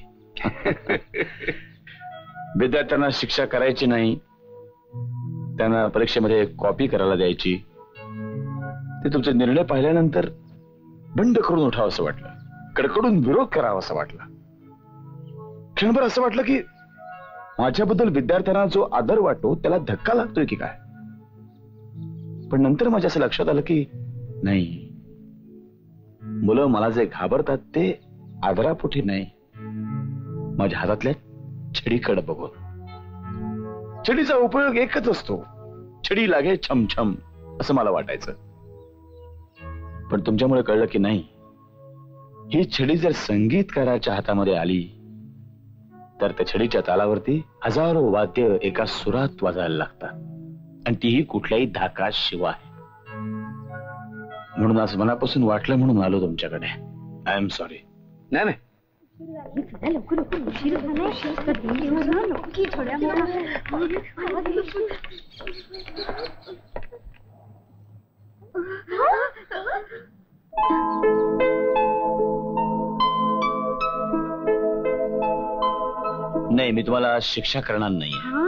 विद्यार्थ्यांना शिक्षा करायची नाही, त्यांना परीक्षेमध्ये कॉपी करायला द्यायची. ते तुमचे निर्णय पाहिल्यानंतर बंड करून उठावं असं वाटलं, कडकडून विरोध करावा असं वाटलं. क्षणभर असं वाटलं की माझ्याबद्दल विद्यार्थ्यांना जो आदर वाटतो त्याला धक्का लागतोय की काय. पण नंतर माझ्या असं लक्षात आलं की नाही, मुलं मला जे घाबरतात ते आदरापोटी नाही, माझ्या हातातल्या छडीकडे बघून. छडीचा उपयोग एकच असतो, छडी लागे छमछम असं मला वाटायचं. पण तुमच्यामुळे कळलं की नाही, ही छडी जर संगीतकाराच्या हातामध्ये आली तर त्या छडीच्या तालावरती हजारो वाद्य एका सुरात वाजायला लागतात, आणि तीही कुठल्याही धाकाशिवाय. म्हणून आज मनापासून वाटलं म्हणून आलो तुमच्याकडे. I am sorry. नाही नाही, नाही, मी तुम्हाला शिक्षा करणार नाही.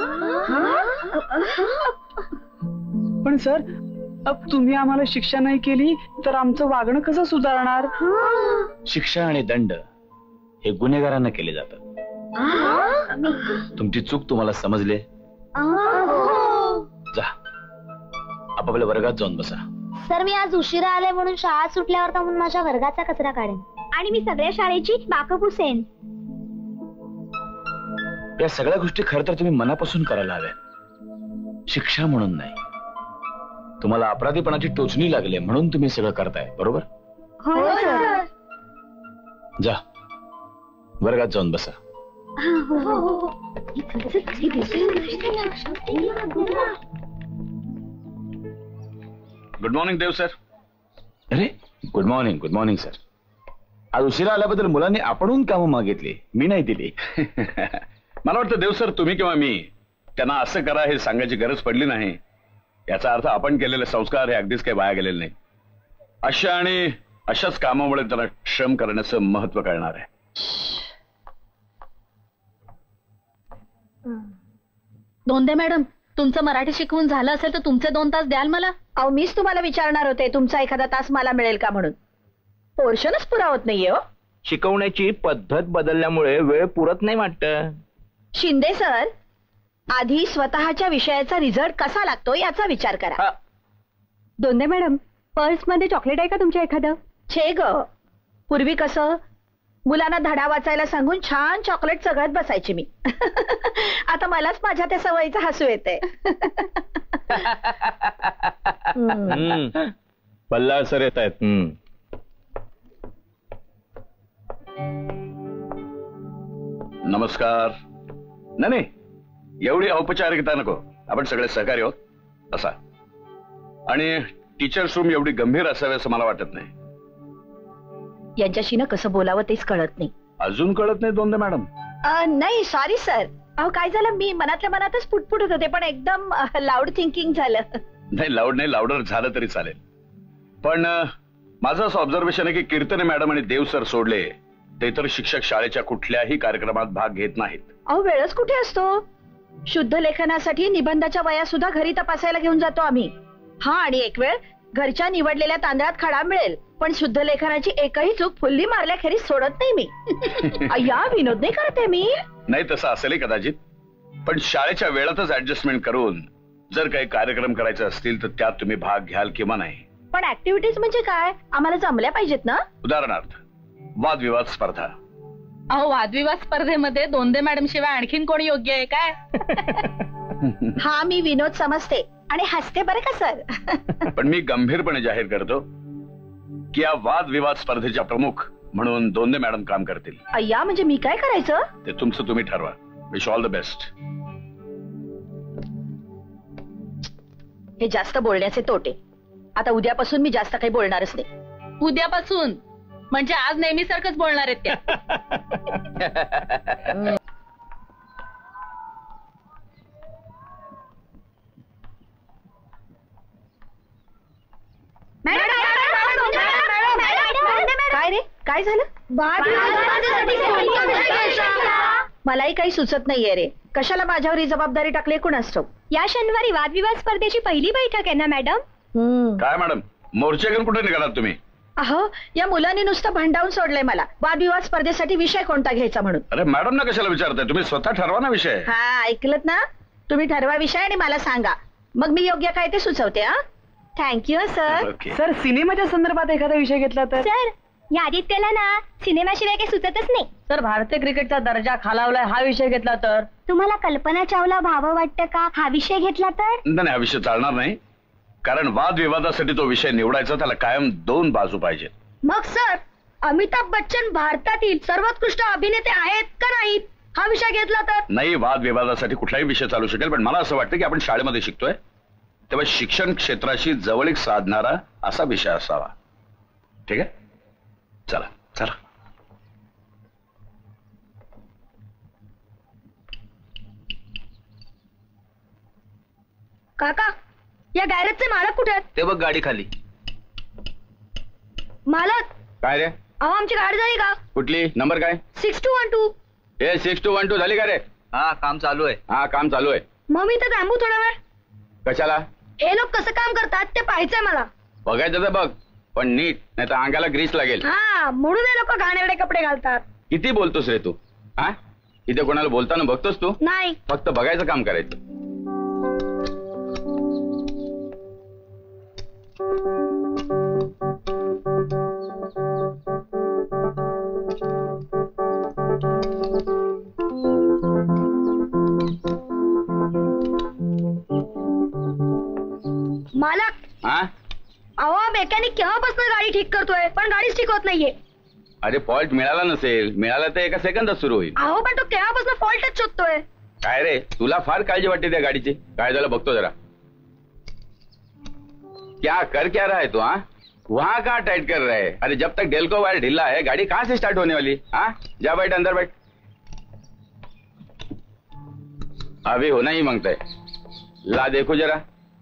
पण सर, अब तुम्ही आम्हाला शिक्षा नाही केली तर आमचं वागणं कसं सुधारणार? शिक्षा आणि दंड हे गुन्हेगारांना केले जातात. तुमची चूक तुम्हाला समजले, जा आपापल्या वर्गात जाऊन बसा. सर, मी आज उशिरा आले म्हणून शाळा सुटल्यावर तर माझ्या वर्गाचा कचरा काढेन आणि मी सगळ्या शाळेची बाक पुसेन. या सगळ्या गोष्टी खरं तर तुम्ही मनापासून करायला हव्या, शिक्षा म्हणून नाही. तुम्हाला अपराधीपणाची टोचणी लागली म्हणून तुम्ही सगळं करताय, बरोबर? जा वर्गात जाऊन बसा. Good morning Dev sir. अरे good morning, good morning sir. आज उशिरा आल्याबद्दल मुलांनी आपणहून कामं मागितली, मी नाही दिली. मला वाटतं देव सर, तुम्ही किंवा मी त्यांना असं करा हे सांगायची गरज पडली नाही. याचा अर्थ आपण केलेले संस्कार हे अगदीच काही वाया गेलेले नाही. अशा आणि अशाच कामामुळे त्यांना श्रम करण्याचं महत्व कळणार आहे. धोंडे मॅडम, तुमचं मराठी शिकवून झालं असेल तर तुमचे 2 तास द्याल मला? अहो, मीच तुम्हाला विचारणार होते तुमचा एखादा तास मला मिळेल का म्हणून. पोर्शनच पुरा होत नाहीये हो. शिकवण्याची पद्धत बदलल्यामुळे वेळ पुरत नाही वाटतं. शिंदे सर, आधी स्वतःच्या विषयाचा रिझल्ट कसा लागतो याचा विचार करा. धोंडे मॅडम, पर्स मध्ये चॉकलेट आहे का तुमच्या एखादं? छे ग, पूर्वी कसं मुलांना धडा वाचायला सांगून छान चॉकलेट सगळ्यात बसायची मी. आता मलाच माझ्या त्या सवयीचं हसू येते. बल्लाळ सर येत आहेत. नमस्कार. नाही एवढी औपचारिकता नको, आपण सगळे सहकारी आहोत असा. आणि टीचर्स रूम एवढी गंभीर असावी असं मला वाटत नाही. यांच्याशी ना कसं बोलावं तेच कळत नाही. अजून कळत नाही दोंदे मॅडम? नाही सॉरी सर. अहो काय झालं, मी मनातल्या मनातच पुटपुटत होते, पण एकदम लाऊड थिंकिंग झालं. नाही लाऊड नाही, लाऊडर झालं तरी चालेल. पण माझं असं ऑब्झर्वेशन आहे की कीर्तने मॅडम आणि देव सर सोडले ते इतर शिक्षक शाळेच्या कुठल्याही कार्यक्रमात भाग घेत नाहीत. अहो वेळच कुठे असतो. शुद्ध लेखनासाठी निबंधाच्या वया सुद्धा घरी तपासायला घेऊन जातो आम्ही. हा, आणि एक वेळ घरच्या निवडलेल्या तांदळात खडा मिळेल, पण शुद्ध लेखनाची एकही चूक फुल्ली मारल्याखेरीज सोडत नाही मी. अय्या, विनोद नाही करते मी. नाही तसं असेल कदाचित, पण शाळेच्या वेळातच ऍडजस्टमेंट करून जर काही कार्यक्रम करायचे असतील तर त्यात तुम्ही भाग घ्याल किंवा नाही. पण ऍक्टिव्हिटीज म्हणजे काय, आम्हाला जमल्या पाहिजेत ना. उदाहरणार्थ वादविवाद स्पर्धा. अहो वादविवाद स्पर्धेमध्ये दोंदे मॅडम शिवाय आणखीन कोणी योग्य आहे काय? हा, मी विनोद समजते आणि हसते बरं का सर. पण मी गंभीरपणे जाहीर करतो की या वादविवाद स्पर्धेच्या प्रमुख म्हणून दोंदे मॅडम काम करतील. अय्या, म्हणजे मी काय करायचं ते तुमचं तुम्ही ठरवा. Wish all the best. हे जास्त बोलण्याचे तोटे. आता उद्यापासून मी जास्त काही बोलणारच नाही. उद्यापासून म्हणजे आज नेहमीसारखंच बोलणार आहेत त्या. काय रे, काय झालं? मलाही काही सुचत नाहीये रे. कशाला माझ्यावर ही जबाबदारी टाकली कुणास ठाऊक. या शनिवारी वादविवाद स्पर्धेची पहिली बैठक आहे ना मॅडम? काय मॅडम, मोर्चा घेऊन कुठे निघालात तुम्ही? अहो, या मुलांनी नुसतं भांडावून सोडलंय मला वादविवाद स्पर्धेसाठी विषय कोणता घ्यायचा म्हणून. अरे मॅडम ना कशाला विचारताय, तुम्ही स्वतः ठरवा ना विषय. हा, ऐकलत ना, तुम्ही ठरवा विषय आणि मला सांगा, मग मी योग्य काय ते सुचवते. हा, थँक्यू सर. सर, सिनेमाच्या संदर्भात एखादा विषय घेतला तर? सर, या आदित्यला ना सिनेमाशिवाय काही सुचतच नाही. सर, भारतीय क्रिकेटचा दर्जा खालावलाय हा विषय घेतला तर? तुम्हाला कल्पना चावला भावं वाटतं का हा विषय घेतला तर? नाही, हा विषय चालणार नाही, कारण वादविवादासाठी तो विषय निवडायचा त्याला कायम दोन बाजू पाहिजे. मग सर, अमिताभ बच्चन भारतातील सर्वोत्कृष्ट अभिनेते आहेत का नाहीत हा विषय घेतला तर? नाही, वादविवादासाठी कुठलाही विषय चालू शकेल, पण मला असं वाटतं की आपण शाळेमध्ये शिकतोय तेव्हा शिक्षण क्षेत्राशी जवळीक साधणारा असा विषय असावा. ठीक आहे, चला चला. काका, या गॅरेजचे मालक कुठे आहेत? ते बघ गाडी खाली. मालक. काय रे? अहो, आमची गाडी झाली का? कुठली? नंबर काय? 6212. ए 6212 झाली का रे? हा, काम चालू आहे. हा, काम चालू आहे. मग मी तर थांबू थोडा वेळ. कशाला? हे लोक कसं काम करतात ते पाहायचंय मला. बघायचं तर बघ, पण नीट, नाही तर अंगाला ग्रीस लागेल. हा, म्हणून हे लोक घाणेरडे कपडे घालतात. किती बोलतोस रे तू? हा, इथे कोणाला बोलताना बघतोस तू? नाही, फक्त बघायचं काम करायचं. मालक. हा, अहो, मेकॅनिक केव्हापासून गाडी ठीक करतोय पण गाडीच ठीक होत नाहीये. अरे फॉल्ट मिळाला नसेल, मिळाला तर एका सेकंदात सुरू होईल. अहो, पण तो केव्हापासून फॉल्टच शोधतोय. काय रे, तुला फार काळजी वाटते त्या गाडीची. काय झालं बघतो जरा. क्या कर क्या रहा है तू? हाँ, वहां कहाँ टाइट कर रहा है? अरे जब तक डेल्को वायर ढीला है गाड़ी कहाँ से स्टार्ट होने वाली? हाँ, जा बैठ अंदर बैठ. अभी होना ही मांगता है. ला देखो जरा.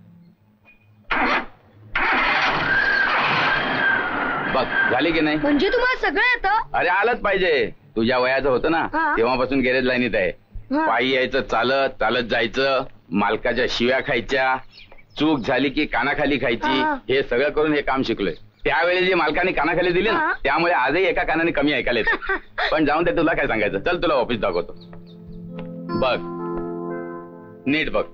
बघ झाली की नाही? म्हणजे तुम्हाला सगळं येतं? अरे आलंच पाहिजे. तुझ्या वयाचं होतं ना हा. तेव्हापासून गॅरेज लाईनीत आहे. हा. पायी यायचं, चालत चालत जायचं, मालकाच्या शिव्या खायच्या, चूक झाली की कानाखाली खायची. हा. हे सगळं करून हे काम शिकलोय. त्यावेळी जे मालकाने कानाखाली दिली ना, त्यामुळे आजही एका कानाने कमी ऐकायला येतं. पण जाऊन ते तुला काय सांगायचं. चल तुला ऑफिस दाखवतो. बघ नीट बघ.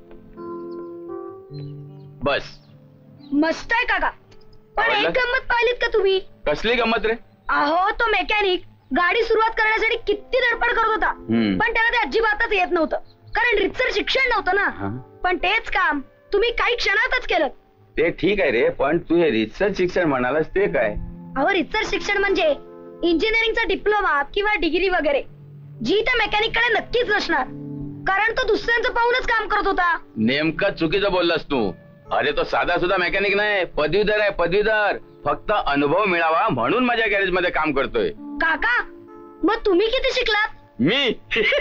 बस. मस्त आहे काका, पण एक गंमत पाहिलीत का तुम्ही? कसली गंमत रे? अहो, तो मेकॅनिक गाडी सुरुवात करण्यासाठी किती धडपड करत होता, पण त्याला ते अजिबातच येत नव्हतं, कारण रितसर शिक्षण नव्हतं ना. पण तेच काम तुम्ही काही क्षणातच केलं. ते ठीक आहे रे, पण तू हे रितसर शिक्षण म्हणालास ते काय? अहो, रितसर शिक्षण म्हणजे इंजिनिअरिंगचा डिप्लोमा किंवा डिग्री वगैरे, जी त्या मेकॅनिककडे नक्कीच नसणार, कारण तो दुसऱ्यांचं पाहूनच काम करत होता. नेमकं चुकीचं बोललास तू. अरे तो साधा सुद्धा मेकॅनिक नाही, पदवीधर आहे, पदवीधर. फक्त अनुभव मिळावा म्हणून माझ्या गॅरेज मध्ये काम करतोय. काका, मग तुम्ही किती शिकलात? मी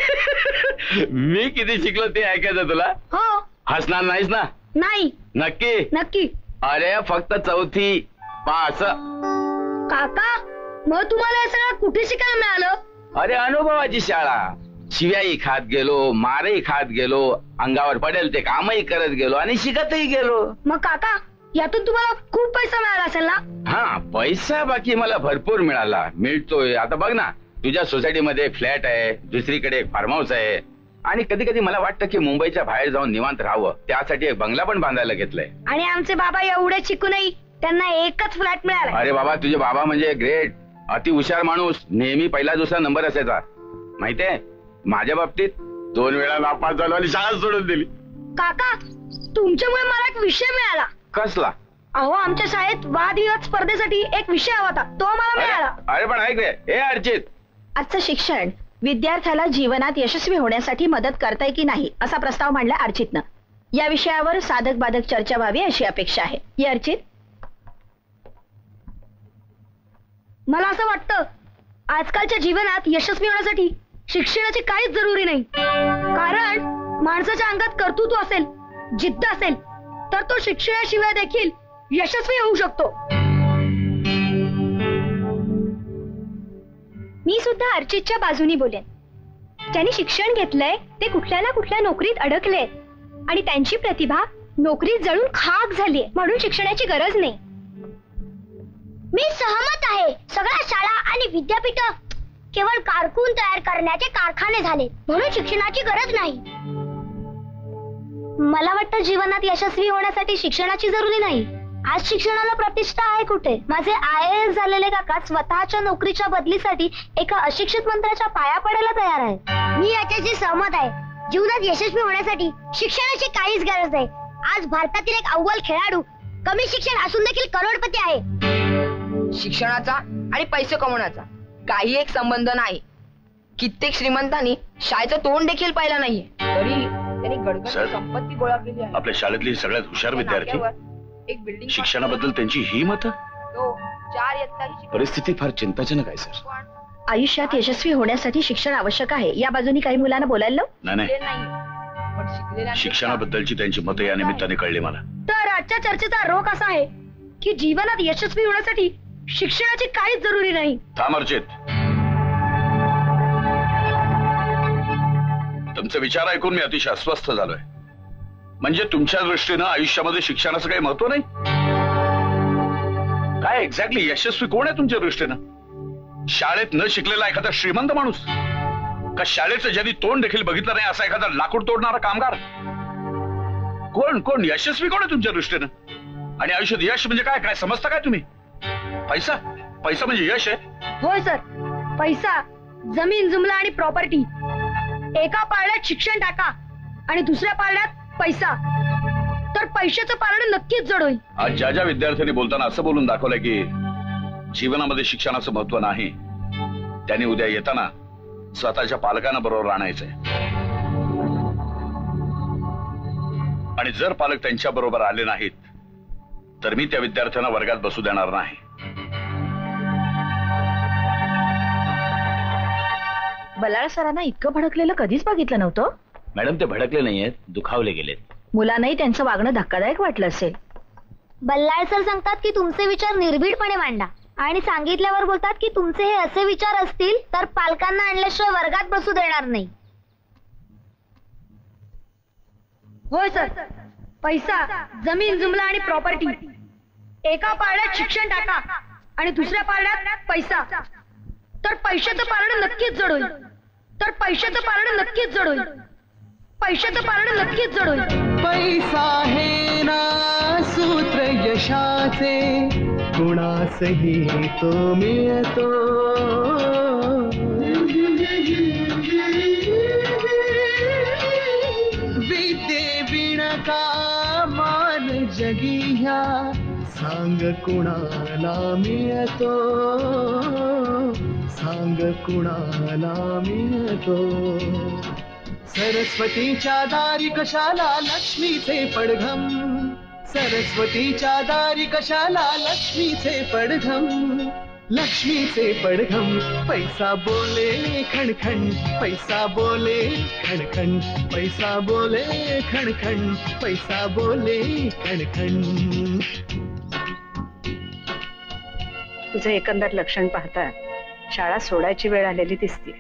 किती शिकलो ते ऐकायचं तुला? हो. हसणार नाहीस ना? नाही. नक्की? नक्की. अरे फक्त 4थी पास. काका, मग तुम्हाला हे सगळं कुठे शिकायला मिळालं? अरे अनुभवाची शाळा. शिव्याही खात गेलो, मारही खात गेलो, अंगावर पडेल ते कामही करत गेलो आणि शिकतही गेलो. मग काका, यातून तुम्हाला खूप पैसा मिळाला असेल ना? हा, पैसा बाकी मला भरपूर मिळतोय. आता बघ ना, तुझ्या सोसायटीमध्ये एक फ्लॅट आहे, दुसरीकडे एक फार्म हाऊस आहे, आणि कधी कधी मला वाटतं की मुंबईच्या बाहेर जाऊन निवांत राहावं, त्यासाठी एक बंगला पण बांधायला घेतलाय. आणि आमचे बाबा एवढे शिकूनही त्यांना एकच फ्लॅट मिळाला. अरे बाबा, तुझे बाबा म्हणजे ग्रेट, अति हुशार माणूस, नेहमी पहिला दुसरा नंबर असायचा. माहितीये, माझ्या बाबतीत 2 वेळा नापास झालो आणि शाळा सोडून दिली. काका, तुमच्यामुळे मला एक विषय मिळाला. कसला? अहो, आमच्या शाळेत वादविवाद स्पर्धेसाठी एक विषय हवा होता, तो मला मिळाला. अरे पण ऐक रे, हे अर्चित, आजचं शिक्षण विद्यार्थ्याला जीवनात यशस्वी होण्यासाठी मदत करताय की नाही असा प्रस्ताव मांडला अर्चितनं. या विषयावर साधक बाधक चर्चा व्हावी अशी अपेक्षा आहे. ये अर्चित. मला असं वाटतं, आजकालच्या जीवनात यशस्वी होण्यासाठी शिक्षणाची काहीच जरुरी नाही. कारण माणसाच्या अंगात कर्तृत्व असेल, जिद्द असेल, तर तो शिक्षणाशिवाय देखील यशस्वी होऊ शकतो. मी सुद्धा अर्चितच्या बाजूनी बोलेन. ज्यांनी शिक्षण घेतलंय ते कुठल्या ना कुठल्या नोकरीत अडकले आणि त्यांची प्रतिभा नोकरीत जळून खाक झालीये, म्हणून शिक्षणाची गरज नाही. मी सहमत आहे. सगळ्या शाळा आणि विद्यापीठ केवळ कारकून तयार करण्याचे कारखाने झाले, म्हणून शिक्षणाची गरज नाही. मला वाटतं जीवनात यशस्वी होण्यासाठी शिक्षणाची जरुरी नाही. आज शिक्षणाला प्रतिष्ठा आहे कुठे? माझे IAS झालेले काका स्वतःच्या नोकरीच्या बदलीसाठी एका अशिक्षित मंत्र्याच्या पाया पडायला तयार आहे. मी याच्याशी सहमत आहे. जीवनात यशस्वी होण्यासाठी शिक्षणाची काहीच गरज नाही. आज भारतातील एक अव्वल खेळाडू कमी शिक्षण असून देखील करोडपती आहे. शिक्षणाचा आणि पैसे कमवण्याचा काही एक संबंध नाही. कित्येक श्रीमंतांनी शाळेचं तोंड देखील पाहिलं नाहीये, तरी त्यांनी गडगड संपत्ती गोळा केली आहे. आपल्या शाळेतली सगळ्यात हुशार विद्यार्थी, एक बिल्डिंग शिक्षणाबद्दल त्यांची ही मत, तो 4 इयत्ताही परिस्थिती फार चिंताजनक आहे सर. आयुष्यात यशस्वी होण्यासाठी शिक्षण आवश्यक आहे, या बाजूनी काही मुलांना बोलायला नाही. शिक्षणाबद्दलची त्यांची मतं या निमित्ताने कळली मला. तर आजच्या चर्चेचा रोख असा आहे की जीवनात यशस्वी होण्यासाठी शिक्षणाची काहीच जरुरी नाही. थांब अर्चित, तुमचे विचार ऐकून मी अतिशय अस्वस्थ झालोय. म्हणजे तुमच्या दृष्टीनं आयुष्यामध्ये शिक्षणाचं काही महत्व नाही? काय एक्झॅक्टली यशस्वी कोण आहे तुमच्या दृष्टीनं? शाळेत न शिकलेला एखादा श्रीमंत माणूस, का शाळेचं ज्यांनी तोंड देखील बघितलं नाही असा एखादा लाकूड तोडणारा कामगार? कोण यशस्वी कोण आहे तुमच्या दृष्टीनं? आणि आयुष्यात यश म्हणजे काय? काय समजता काय तुम्ही? पैसा म्हणजे यश आहे? होय सर, पैसा, जमीन जुमला आणि प्रॉपर्टी. एका पारड्यात शिक्षण टाका आणि दुसऱ्या पारड्यात पैसा, तर पैशाचं पारडं नक्कीच जड होईल. आज ज्या विद्यार्थ्यांनी बोलताना असं बोलून दाखवलंय की जीवनामध्ये शिक्षणाचं महत्व नाही, त्यांनी उद्या येताना स्वतःच्या पालकांना बरोबर आणायचंय. आणि जर पालक त्यांच्या बरोबर आले नाहीत तर मी त्या विद्यार्थ्यांना वर्गात बसू देणार नाही. बलाळ सरांना इतकं भडकलेलं कधीच बघितलं नव्हतं. मॅडम, ते भडकले नाहीयेत, दुखावले गेलेत. मुलांनाही त्यांचं वागणं धक्कादायक वाटलं असेल. बल्लाळ सर सांगतात की तुमचे विचार निर्भीडपणे मांडा, आणि सांगितल्यावर बोलतात की तुमचे हे असे विचार असतील तर पालकांना आणल्याशिवाय वर्गात बसू देणार नाही. होय सर, पैसा, जमीन जुमला आणि प्रॉपर्टी. एका पारड्यात शिक्षण टाका आणि दुसऱ्या पारड्यात पैसा, तर पैशाचं पारडं नक्कीच जड होईल. तर पैशाचं पारडं नक्कीच जड होईल. पैशाचं पारडं नक्कीच जड होईल. पैसा हे ना सूत्र यशाचे, कुणासही तो मिळतो. विद्ये विण का मान जगी ह्या, सांग कुणाला मिळतो. सांग कुणाला मिळतो. सरस्वतीच्या दारी कशाला लक्ष्मीचे पडघम, सरस्वतीच्या दारी कशाला लक्ष्मीचे पडघम, लक्ष्मीचे पडघम. पैसा बोले खणखण, पैसा बोले खणखण, पैसा बोले खणखण, पैसा बोले खणखण. तुझं एकंदर लक्षण पाहता शाळा सोडायची वेळ आलेली दिसते.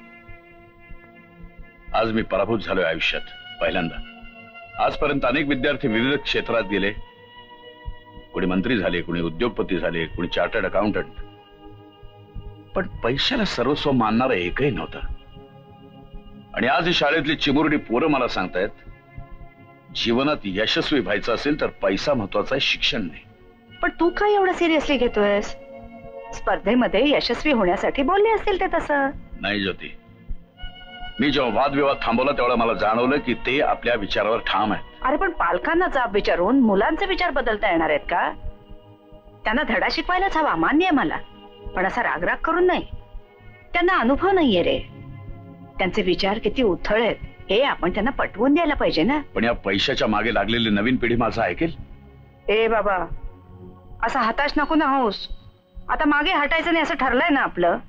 आज मी पराभूत झालोय आयुष्यात पहिल्यांदा. आजपर्यंत अनेक विद्यार्थी विविध क्षेत्रात गेले, कोणी मंत्री झाले, कोणी उद्योगपती झाले, कोणी चार्टर्ड अकाउंटंट, पण पैशाला सर्वस्व मानणारं एकही नव्हतं. आणि आज ही शाळेतली चिमुरडी पोरं मला सांगतायत जीवनात यशस्वी व्हायचं असेल तर पैसा महत्वाचा आहे, शिक्षण नाही. पण तू काय एवढं सिरियसली घेतोयस? स्पर्धेमध्ये यशस्वी होण्यासाठी बोलले असतील ते तसं. नाही ज्योती, मी जेव्हा वादविवाद थांबवला तेवढा मला जाणवलं की ते आपल्या विचारावर ठाम आहे. अरे पण पालकांना जाब विचारून मुलांचे विचार बदलता येणार आहेत का? त्यांना धडा शिकवायलाच हवा, मान्य आहे मला, पण असा रागराग करून नाही. त्यांना अनुभव नाहीये रे, त्यांचे विचार किती उथळ आहेत हे आपण त्यांना पटवून द्यायला पाहिजे ना. पण या पैशाच्या मागे लागलेली नवीन पिढी माझं ऐकेल? ए बाबा, असा हताश नको ना होस. आता मागे हटायचं नाही असं ठरलंय ना आपलं.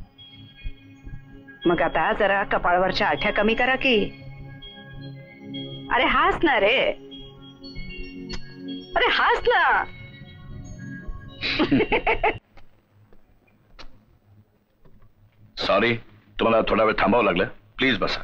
मग आता जरा कपाळवरच्या आठ्या कमी करा की. अरे हास ना रे, अरे हास ना. सॉरी, तुम्हाला थोडा वेळ थांबावं लागलं. प्लीज बसा.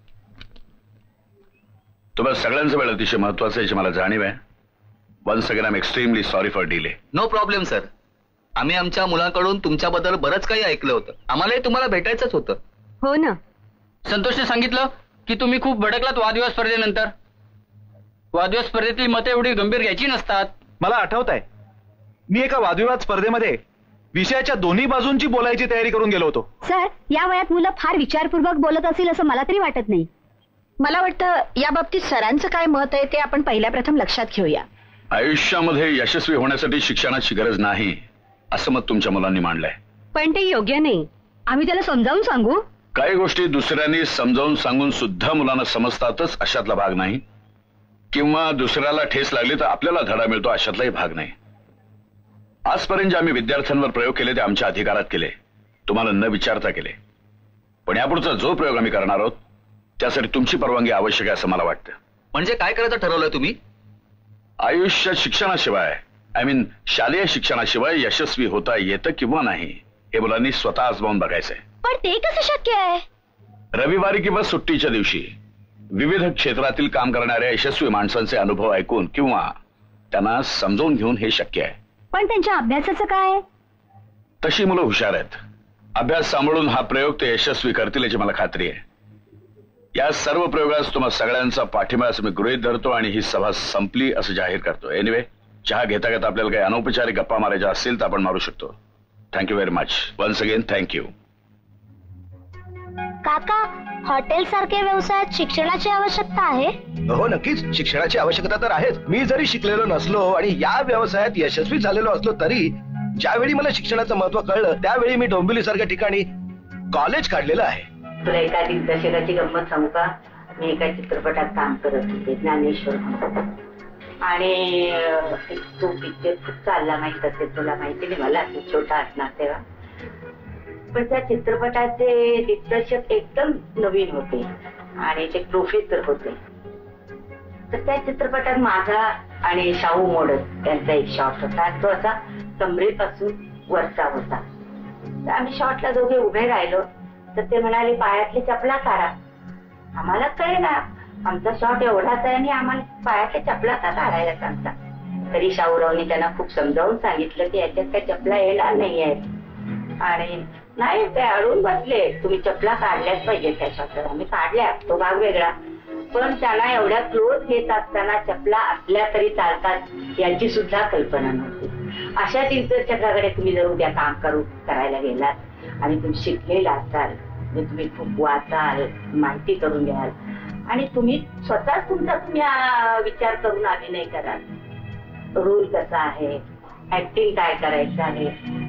तुम्हाला सगळ्यांचा वेळ अतिशय महत्वाचा याची मला जाणीव आहे. Once again I am extremely sorry for delay. No problem sir. आम्ही आमच्या मुलांकडून तुमच्याबद्दल बरंच काही ऐकलं होतं. आम्हालाही तुम्हाला भेटायचंच होतं. हो ना. संतोषने सांगितलं की तुम्ही खूप भडकलात वादविवाद स्पर्धेनंतर. वादविवाद स्पर्धेतली मतं एवढी गंभीर घ्यायची नसतात. मला आठवत आहे, मी एका वादविवाद स्पर्धेमध्ये विषयाच्या दोन्ही बाजूंची बोलायची तयारी करून गेलो होतो. सर, या वयात मुलं फार विचारपूर्वक बोलत असेल असं मला तरी वाटत नाही. मला वाटतं या बाबतीत सरांचं काय मत आहे ते आपण पहिल्या प्रथम लक्षात घेऊया. आयुष्यामध्ये यशस्वी होण्यासाठी शिक्षणाची गरज नाही असं मत तुमच्या मुलांनी मांडलंय. पण ते योग्य नाही. आम्ही त्याला समजावून सांगू. काही गोष्टी दुसऱ्यांनी समजावून सांगून सुद्धा मुलांना समजतातच अशातला भाग नाही, किंवा दुसऱ्याला ठेस लागली तर आपल्याला धडा मिळतो अशातलाही भाग नाही. आजपर्यंत जे आम्ही विद्यार्थ्यांवर प्रयोग केले ते आमच्या अधिकारात केले, तुम्हाला न विचारता केले. पण यापुढचा जो प्रयोग आम्ही करणार आहोत त्यासाठी तुमची परवानगी आवश्यक आहे असं मला वाटतं. म्हणजे काय करायचं ठरवलंय तुम्ही? आयुष्यात शिक्षणाशिवाय शालेय शिक्षणाशिवाय यशस्वी होता येतं किंवा नाही हे मुलांनी स्वतः आजमावून बघायचंय. पण ते कसं शक्य आहे? रविवारी किंवा सुट्टीच्या दिवशी विविध क्षेत्रातील काम करणाऱ्या यशस्वी माणसांचे अनुभव ऐकून किंवा त्यांना समजावून घेऊन हे शक्य आहे. पण त्यांच्या अभ्यासाचं काय? तशी मुलं हुशार आहेत. अभ्यास सांभाळून हा प्रयोग ते यशस्वी करतील याची मला खात्री आहे. या सर्व प्रयोगास तुम्हा सगळ्यांचा पाठिंबा असं मी गृहीत धरतो आणि ही सभा संपली असं जाहीर करतो. एनिवे, चहा घेता घेता आपल्याला काही अनौपचारिक गप्पा मारायच्या असतील तर आपण मारू शकतो. Thank you very much. Once again thank you. काका, हॉटेल सारख्या व्यवसायात शिक्षणाची आवश्यकता आहे? हो नक्कीच, शिक्षणाची आवश्यकता तर आहेच. मी जरी शिकलेलो नसलो आणि या व्यवसायात यशस्वी झालेलो असलो तरी ज्यावेळी मला शिक्षणाचं महत्व कळलं त्यावेळी मी डोंबिवली सारख्या ठिकाणी कॉलेज काढलेलं आहे. तुला एका दिग्दर्शकाची गंमत सांगू का? मी एका चित्रपटात काम करत होते, ज्ञानेश्वर, आणि तो पिक्चर खूप चालला माहित असेल तुला, माहिती नाही मला, छोटा असणार तेव्हा. पण त्या चित्रपटाचे दिग्दर्शक एकदम नवीन होते आणि ते प्रोफेसर होते. तर त्या चित्रपटात माझा आणि शाहू मोडक यांचा एक शॉट होता. तो असा कमरेपासून वरचा होता. तर आम्ही शॉटला दोघे उभे राहिलो तर ते म्हणाले पायातली चपला काढा. आम्हाला कळे ना, आमचा शॉट एवढाच आहे आणि आम्हाला पायातल्या चपला का काढायला सांगता. तरी शाहूरावनी त्यांना खूप समजावून सांगितलं की याच्यात काही चपला येणार नाही आहेत. आणि नाही, ते अडून बसले, तुम्ही चपला काढल्याच पाहिजे त्या शॉटवर. आम्ही काढल्या, तो भाग वेगळा. पण त्यांना एवढ्या क्लोज घेत असताना चपला असल्या तरी चालतात याची सुद्धा कल्पना नव्हती. अशा दिग्दर्शकाकडे तुम्ही जर उद्या काम करायला गेलात आणि तुम्ही शिकलेला असाल, तुम्ही खूप वाचाल, माहिती करून घ्याल आणि तुम्ही स्वतःच तुमचा तुम्ही विचार करून अभिनय कराल. रोल कसा आहे, ऍक्टिंग काय करायचं आहे,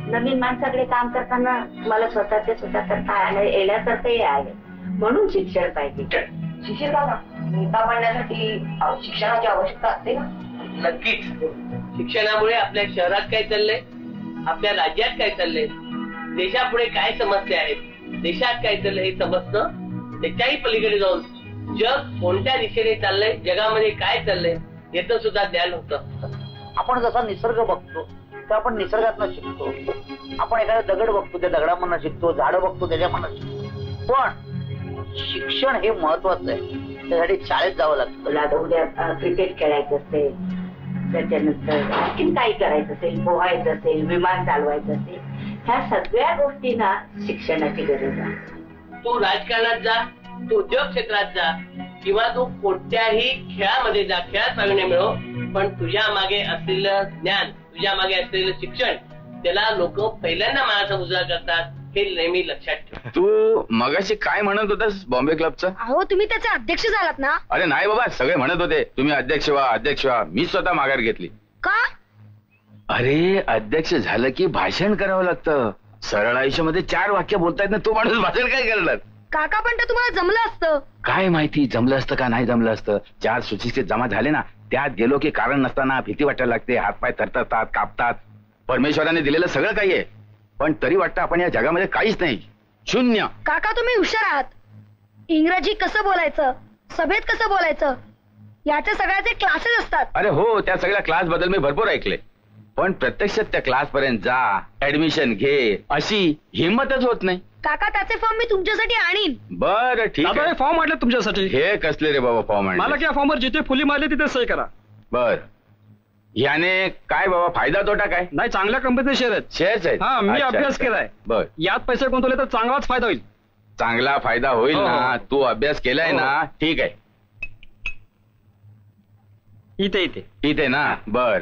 नवीन माणसाकडे काम करताना मला स्वतः करता येण्यासारखं हे आहे. म्हणून शिक्षण पाहिजे. शिक्षण नेता बनण्यासाठी शिक्षणाची आवश्यकता असते ना? नक्कीच. शिक्षणामुळे आपल्या शहरात काय चाललंय, आपल्या राज्यात काय चाललंय, देशापुढे काय समस्या आहेत, देशात काय चाललंय हे समजणं, त्याच्याही पलीकडे जाऊन जग कोणत्या दिशेने चाललंय, जगामध्ये काय चाललंय याचं सुद्धा ज्ञान होतं. आपण जसा निसर्ग बघतो तर आपण निसर्गातनं शिकतो. आपण एखादा दगड बघतो त्या दगडामधनं शिकतो, झाडं बघतो त्याच्यामधनं शिकतो. पण शिक्षण हे महत्वाचं आहे. त्यासाठी शाळेत जावं लागतं. तुला आता उद्या क्रिकेट खेळायचं असेल, त्याच्यानंतर आणखीन काही करायचं असेल, पोहायचं असेल, विमान चालवायचं असेल, ह्या सगळ्या गोष्टींना शिक्षणाची गरज आहे. तू राजकारणात जा, तू उद्योग क्षेत्रात जा, किंवा तू कोणत्याही खेळामध्ये जा, खेळात प्रावीण्य मिळव, पण तुझ्या मागे असलेलं ज्ञान, तुझ्या मागे असलेलं शिक्षण, त्याला लोक पहिल्यांदा मानाचा मुजरा करतात. हे नेहमी लक्षात ठेव. तू मगाशी काय म्हणत होतास बॉम्बे क्लबचं? अहो तुम्ही त्याचे अध्यक्ष झालात ना? अरे नाही बाबा, सगळे म्हणत होते तुम्ही अध्यक्ष व्हा, अध्यक्ष व्हा. मी स्वतः माघार घेतली. का? अरे अध्यक्ष झालं की भाषण करावं लागतं. सरळ आयुष्यामध्ये 4 वाक्य बोलतायत ना, तो माणूस भाषण काय करणार? काका पण तर तुम्हाला जमलं असतं. काय माहिती जमलं असतं का नाही जमलं असतं. 4 सुचिस्ते जमा झाले ना, त्यात गेलो की कारण नसताना भीती वाटायला लागते, हातपाय थरथरतात, कापतात. परमेश्वराने दिलेलं सगळं काही आहे, पण तरी वाटतं आपण या जगामध्ये काहीच नाही, शून्य. काका तुम्ही हुशार आहात. इंग्रजी कसं बोलायचं, सभेत कसं बोलायचं, याचे सगळ्याचे क्लासेस असतात. अरे हो, त्या सगळ्या क्लास बद्दल मी भरपूर ऐकले, पण प्रत्यक्षात त्या क्लास पर्यंत जा, ऍडमिशन घे, अशी हिंमतच होत नाही. काका त्याचे फॉर्म मी तुमच्यासाठी आणीन. बरं ठीक आहे. फॉर्म आणले तुमच्यासाठी. हे कसले रे बाबा फॉर्म आणले? मला क्या फॉर्मवर जिथे फुली मारली तिथे सही करा. बर, याने काय बाबा फायदा तोटा काय? नाही, चांगल्या कंपनीचे शेअर आहेत. शेअर्स आहेत? हा, मी अभ्यास केलाय. बर, यात पैसे गुंतवले तर चांगलाच फायदा होईल. चांगला फायदा होईल ना? तू अभ्यास केलाय ना? ठीक आहे. इथे इथे इथे ना? बर,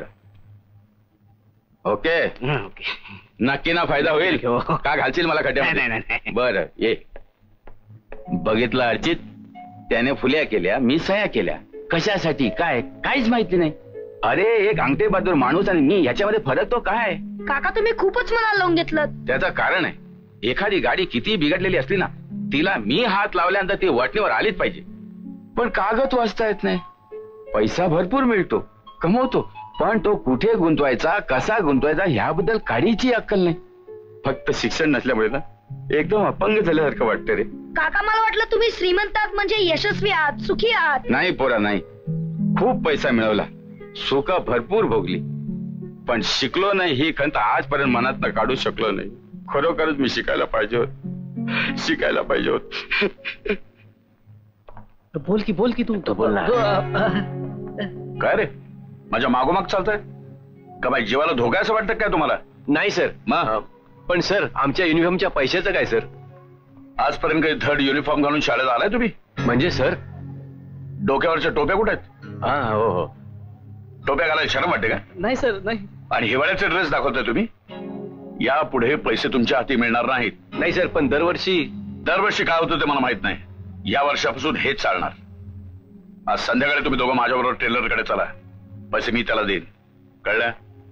ओके नक्की ना फायदा होईल. का घालशील मला खड्ड्यामध्ये? बरं ये. बघितलं अर्चित, त्याने फुल्या केल्या, मी सह्या केल्या. कशासाठी काय काहीच माहिती नाही. अरे एक अंगठे बहादूर माणूस आणि मी, ह्याच्यामध्ये फरक तो काय? काका तुम्ही खूपच मला लावून घेतलं. त्याचं कारण आहे, एखादी गाडी किती बिघडलेली असली ना, तिला मी हात लावल्यानंतर ती वटणीवर आलीच पाहिजे. पण कागद वाचता येत नाही. पैसा भरपूर मिळतो, कमवतो, पण तो कुठे गुंतवायचा, कसा गुंतवायचा ह्याबद्दल काडीची अक्कल नाही. फक्त शिक्षण नसल्यामुळे ना एकदम अपंग झाल्यासारखं वाटतं रे. काका मला वाटलं तुम्ही श्रीमंत आहात म्हणजे यशस्वी आहात, सुखी आहात. नाही पोरा नाही, खूप पैसा मिळवला, सुख भरपूर भोगली, पण शिकलो नाही ही खंत आजपर्यंत मनात काढू शकलो नाही. खरोखरच मी शिकायला पाहिजे होत, शिकायला पाहिजे होत. बोल की तू बोल ना. काय रे माझ्या मागोमाग चालतंय का? बाई जीवाला धोका असं वाटतं काय तुम्हाला? नाही सर. पण सर आमच्या युनिफॉर्मच्या पैशाचं काय सर? आजपर्यंत काही धड युनिफॉर्म घालून शाळेत आलाय तुम्ही? म्हणजे सर डोक्यावरच्या टोप्या कुठे आहेत? हा हो हो. टोप्या घालायला शरम वाटते का? नाही सर नाही. आणि हिवाळ्याचे ड्रेस दाखवताय तुम्ही? यापुढे पैसे तुमच्या हाती मिळणार नाहीत. नाही सर, पण दरवर्षी काय होतं ते मला माहित नाही. या वर्षापासून हेच चालणार. आज संध्याकाळी तुम्ही दोघं माझ्याबरोबर टेलरकडे चला, पैसे मी त्याला देईन, कळलं?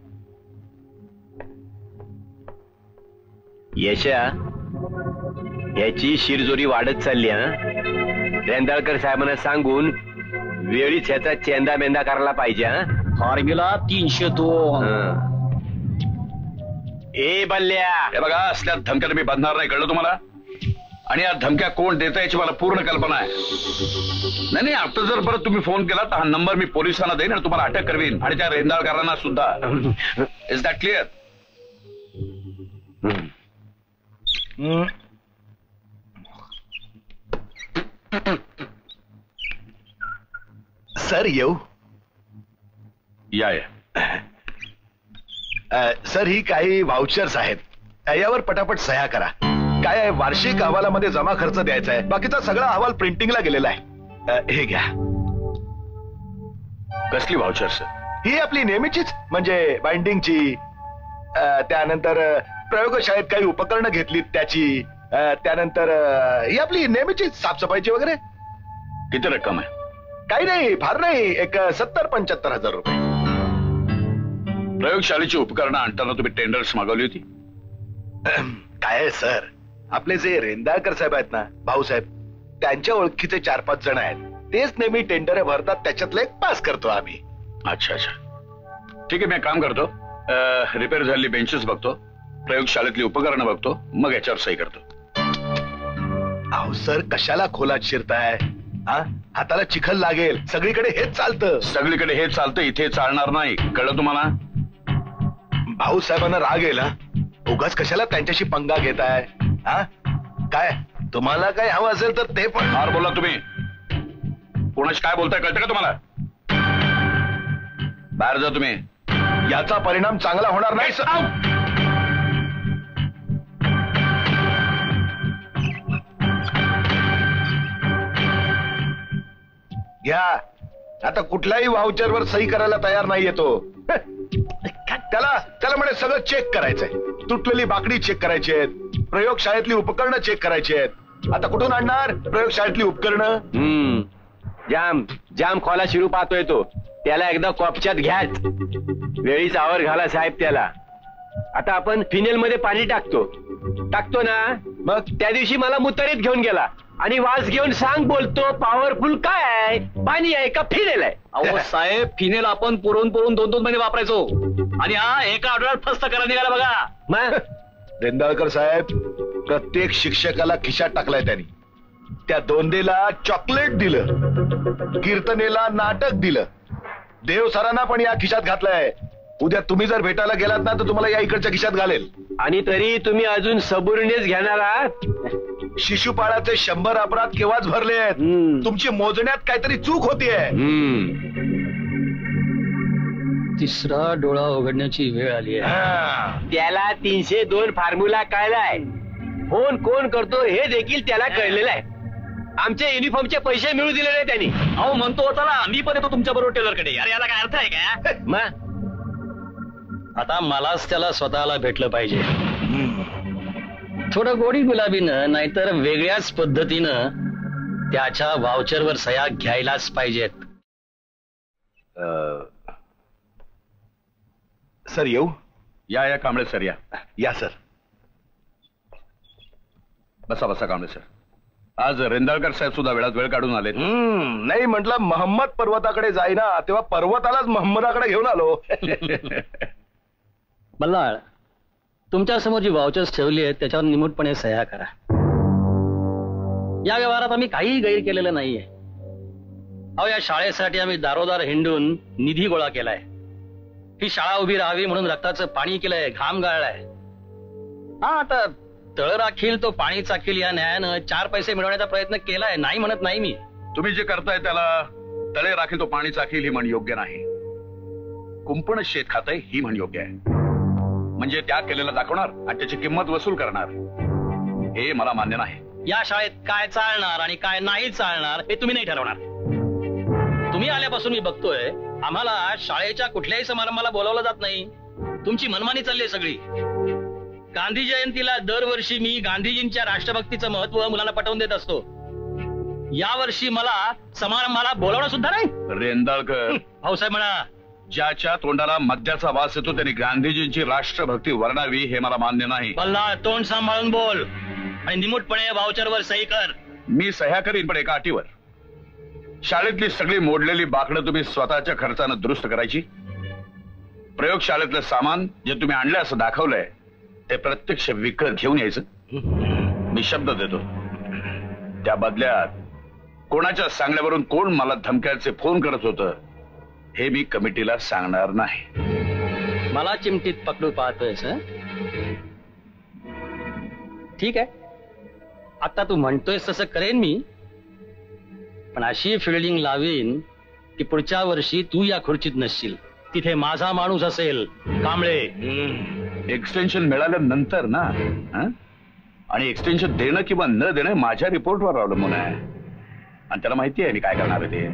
यशा, याची शिरजोरी वाढत चालली. रेंदाळकर साहेबांना सांगून वेळीच ह्याचा चेंदा मेंदा करायला पाहिजे. फॉर्म्युला 302. ए बल्ल्या, हे बघा असल्या धमक्याला मी बांधणार नाही, कळलं तुम्हाला? आणि या धमक्या कोण देत याची मला पूर्ण कल्पना आहे. नाही आता जर परत तुम्ही फोन केला तर हा नंबर मी पोलिसांना देईन आणि तुम्हाला अटक करवीन, आणि त्या रेंदाळकरांना सुद्धा. Is that clear? सर येऊ? या सर ही काही वाउचर्स आहेत, यावर पटापट सह्या करा. काय आहे, वार्षिक अहवालामध्ये जमा खर्च द्यायचा आहे, बाकीचा सगळा अहवाल प्रिंटिंगला गेलेला आहे. हे घ्या. कसली व्हाउचर्स? ही आपली नेहमीचीच, म्हणजे बाइंडिंगची, त्यानंतर प्रयोगशाळेत काही उपकरणं घेतलीत त्याची, त्यानंतर ही आपली नेहमीची साफसफाईची वगैरे. किती रक्कम आहे? काही नाही, फार नाही, एक 70-75 हजार रुपये. प्रयोगशाळेची उपकरणं आणताना तुम्ही टेंडर्स मागवली होती? काय आहे सर, आपले जे रेंदाळकर साहेब आहेत ना, भाऊसाहेब, त्यांच्या ओळखीचे 4-5 जण आहेत. तेच नेहमी टेंडर भरतात, त्याच्यातलं एक पास करतो आम्ही. अच्छा अच्छा, ठीक आहे. मी एक काम करतो, रिपेअर झालेली बेंचेस बघतो, प्रयोगशाळेतली उपकरणं बघतो, मग याच्यावर सही करतो. अहो सर, कशाला खोलात शिरताय? हाताला चिखल लागेल. सगळीकडे हेच चालतं. सगळीकडे हेच चालतं, इथे चालणार नाही. कळलं तुम्हाला? भाऊसाहेबांना राग येईल. उगाच कशाला त्यांच्याशी पंगा घेताय? काय तुम्हाला काय हवं असेल तर ते पण. फार बोला तुम्ही. कोणाशी काय बोलताय कळतं का तुम्हाला? बाहेर जा तुम्ही. याचा परिणाम चांगला होणार नाही सर. घ्या. आता कुठल्याही व्हाउचरवर सही करायला तयार नाहीये तो. त्याला म्हणे सगळं चेक करायचंय. तुटलेली बाकडी चेक करायची आहेत, प्रयोगशाळेतली उपकरणं चेक करायची आहेत. आता कुठून आणणार प्रयोगशाळेतली उपकरणं? जाम खोला शिरू पाहतोय तो. त्याला एकदा कॉपच्यात घ्याच. वेळीच आवर घाला साहेब त्याला. आता आपण फिनेल मध्ये पाणी टाकतो ना. मग त्या दिवशी मला मुतरीत घेऊन गेला आणि वास घेऊन सांग बोलतो, पॉवरफुल काय आहे, पाणी आहे का फिनेल आहे? अहो साहेब, फिनेल आपण पुरवून 2-2 महिने वापरायचो आणि हा एका आठवड्यात फस्त करा निघाला बघा. मग रेंदाळकर साहेब, प्रत्येक शिक्षकाला खिशात टाकलाय त्यांनी. त्या दोंदेला चॉकलेट दिलं, कीर्तनेला नाटक दिलं, देव सरांना पण या खिशात घातलंय. उद्या तुम्ही जर भेटायला गेलात ना तर तुम्हाला या इकडच्या खिशात घालेल. आणि तरी तुम्ही अजून सबुरीनेच घेणार आहात. शिशुपाळाचे 100 अपराध केव्हाच भरले आहेत. तुमची मोजण्यात काहीतरी चूक होतीये. तिसरा डोळा उघडण्याची वेळ आली आहे. त्याला 302 फॉर्म्युला कळलाय. फोन कोण करतो हे देखील त्याला कळलेलं आहे. आमचे युनिफॉर्मचे पैसे मिळू दिले नाही त्यांनी. अहो म्हणतो चला मी पण येतो तुमच्या बरोबर टेलरकडे. अरे याला काय अर्थ आहे का? मग आता मलाच त्याला स्वतःला भेटलं पाहिजे. थोडं गोडी गुलाबीनं, नाहीतर वेगळ्याच पद्धतीनं त्याच्या वाउचरवर सह्या घ्यायलाच पाहिजेत. सर येऊ? या कांबळे सर, या सर. बसा कांबळे सर. आज रेंदाळकर साहेब सुद्धा वेळात वेळ काढून आले. नाही म्हटलं मोहम्मद पर्वताकडे जाईना, तेव्हा पर्वतालाच मोहम्मदाकडे घेऊन आलो. बल्लाळ, तुमच्या समोर जी वाउचर्स ठेवली आहेत त्याच्यावर निमूटपणे सह्या करा. या व्यवहारात आम्ही काही गैर केलेलं नाहीये. अहो, या शाळेसाठी आम्ही दारोदार हिंडून निधी गोळा केलाय. ही शाळा उभी राहावी म्हणून रक्ताचं पाणी केलंय, घाम गाळलाय. आता तळ राखील तो पाणी चाकील या न्यायानं 4 पैसे मिळवण्याचा प्रयत्न केलाय. नाही म्हणत नाही मी. तुम्ही जे करताय त्याला तळे राखील तो पाणी चाकील ही म्हण योग्य नाही. कुंपण शेत खातंय ही म्हण योग्य आहे. म्हणजे त्याग केलेला दाखवणार आणि त्याची किंमत वसूल करणार, हे मला मान्य नाही. या शाळेत काय चालणार आणि काय नाही चालणार हे तुम्ही नाही ठरवणार. तुम्ही आल्यापासून मी बघतोय आम्हाला शाळेच्या कुठल्याही समारंभाला बोलावलं जात नाही. तुमची मनमानी चालली सगळी. गांधी जयंतीला दरवर्षी मी गांधीजींच्या राष्ट्रभक्तीचं महत्व मुलांना पटवून देत असतो. यावर्षी मला समारंभाला बोलावणं सुद्धा नाही. रेंदाळकर भाऊसाहेब म्हणा, ज्याच्या तोंडाला मद्याचा वास येतो त्यांनी गांधीजींची राष्ट्रभक्ती वर्णावी हे मला मान्य नाही. बल्ला, तोंड सांभाळून बोल आणि निमूटपणे वाउचरवर सही कर. मी सह्या करीन, पण एका अटीवर. शाळेतली सगळी मोडलेली बाकडं तुम्ही स्वतःच्या खर्चानं दुरुस्त करायची. प्रयोगशाळेतलं सामान जे तुम्ही आणलंय असं दाखवलंय ते प्रत्यक्ष विकत घेऊन यायचं. मी शब्द देतो. त्या बदल्यात कोणाच्या सांगण्यावरून कोण मला धमक्याचे फोन करत होतं हे मी कमिटीला सांगणार नाही. मला चिमटीत पकडू पाहतोय सर. ठीक आहे, आता तू म्हणतोयस तसं करेन मी. पण अशी फिल्डिंग लावीन की पुढच्या वर्षी तू या खुर्चीत नसशील, तिथे माझा माणूस असेल. कांबळे, एक्सटेन्शन मिळाल्यानंतर ना, आणि एक्सटेन्शन देणं किंवा न देणं माझ्या रिपोर्टवर अवलंबून आहे. आणि त्याला माहिती आहे मी काय करणार आहे ते.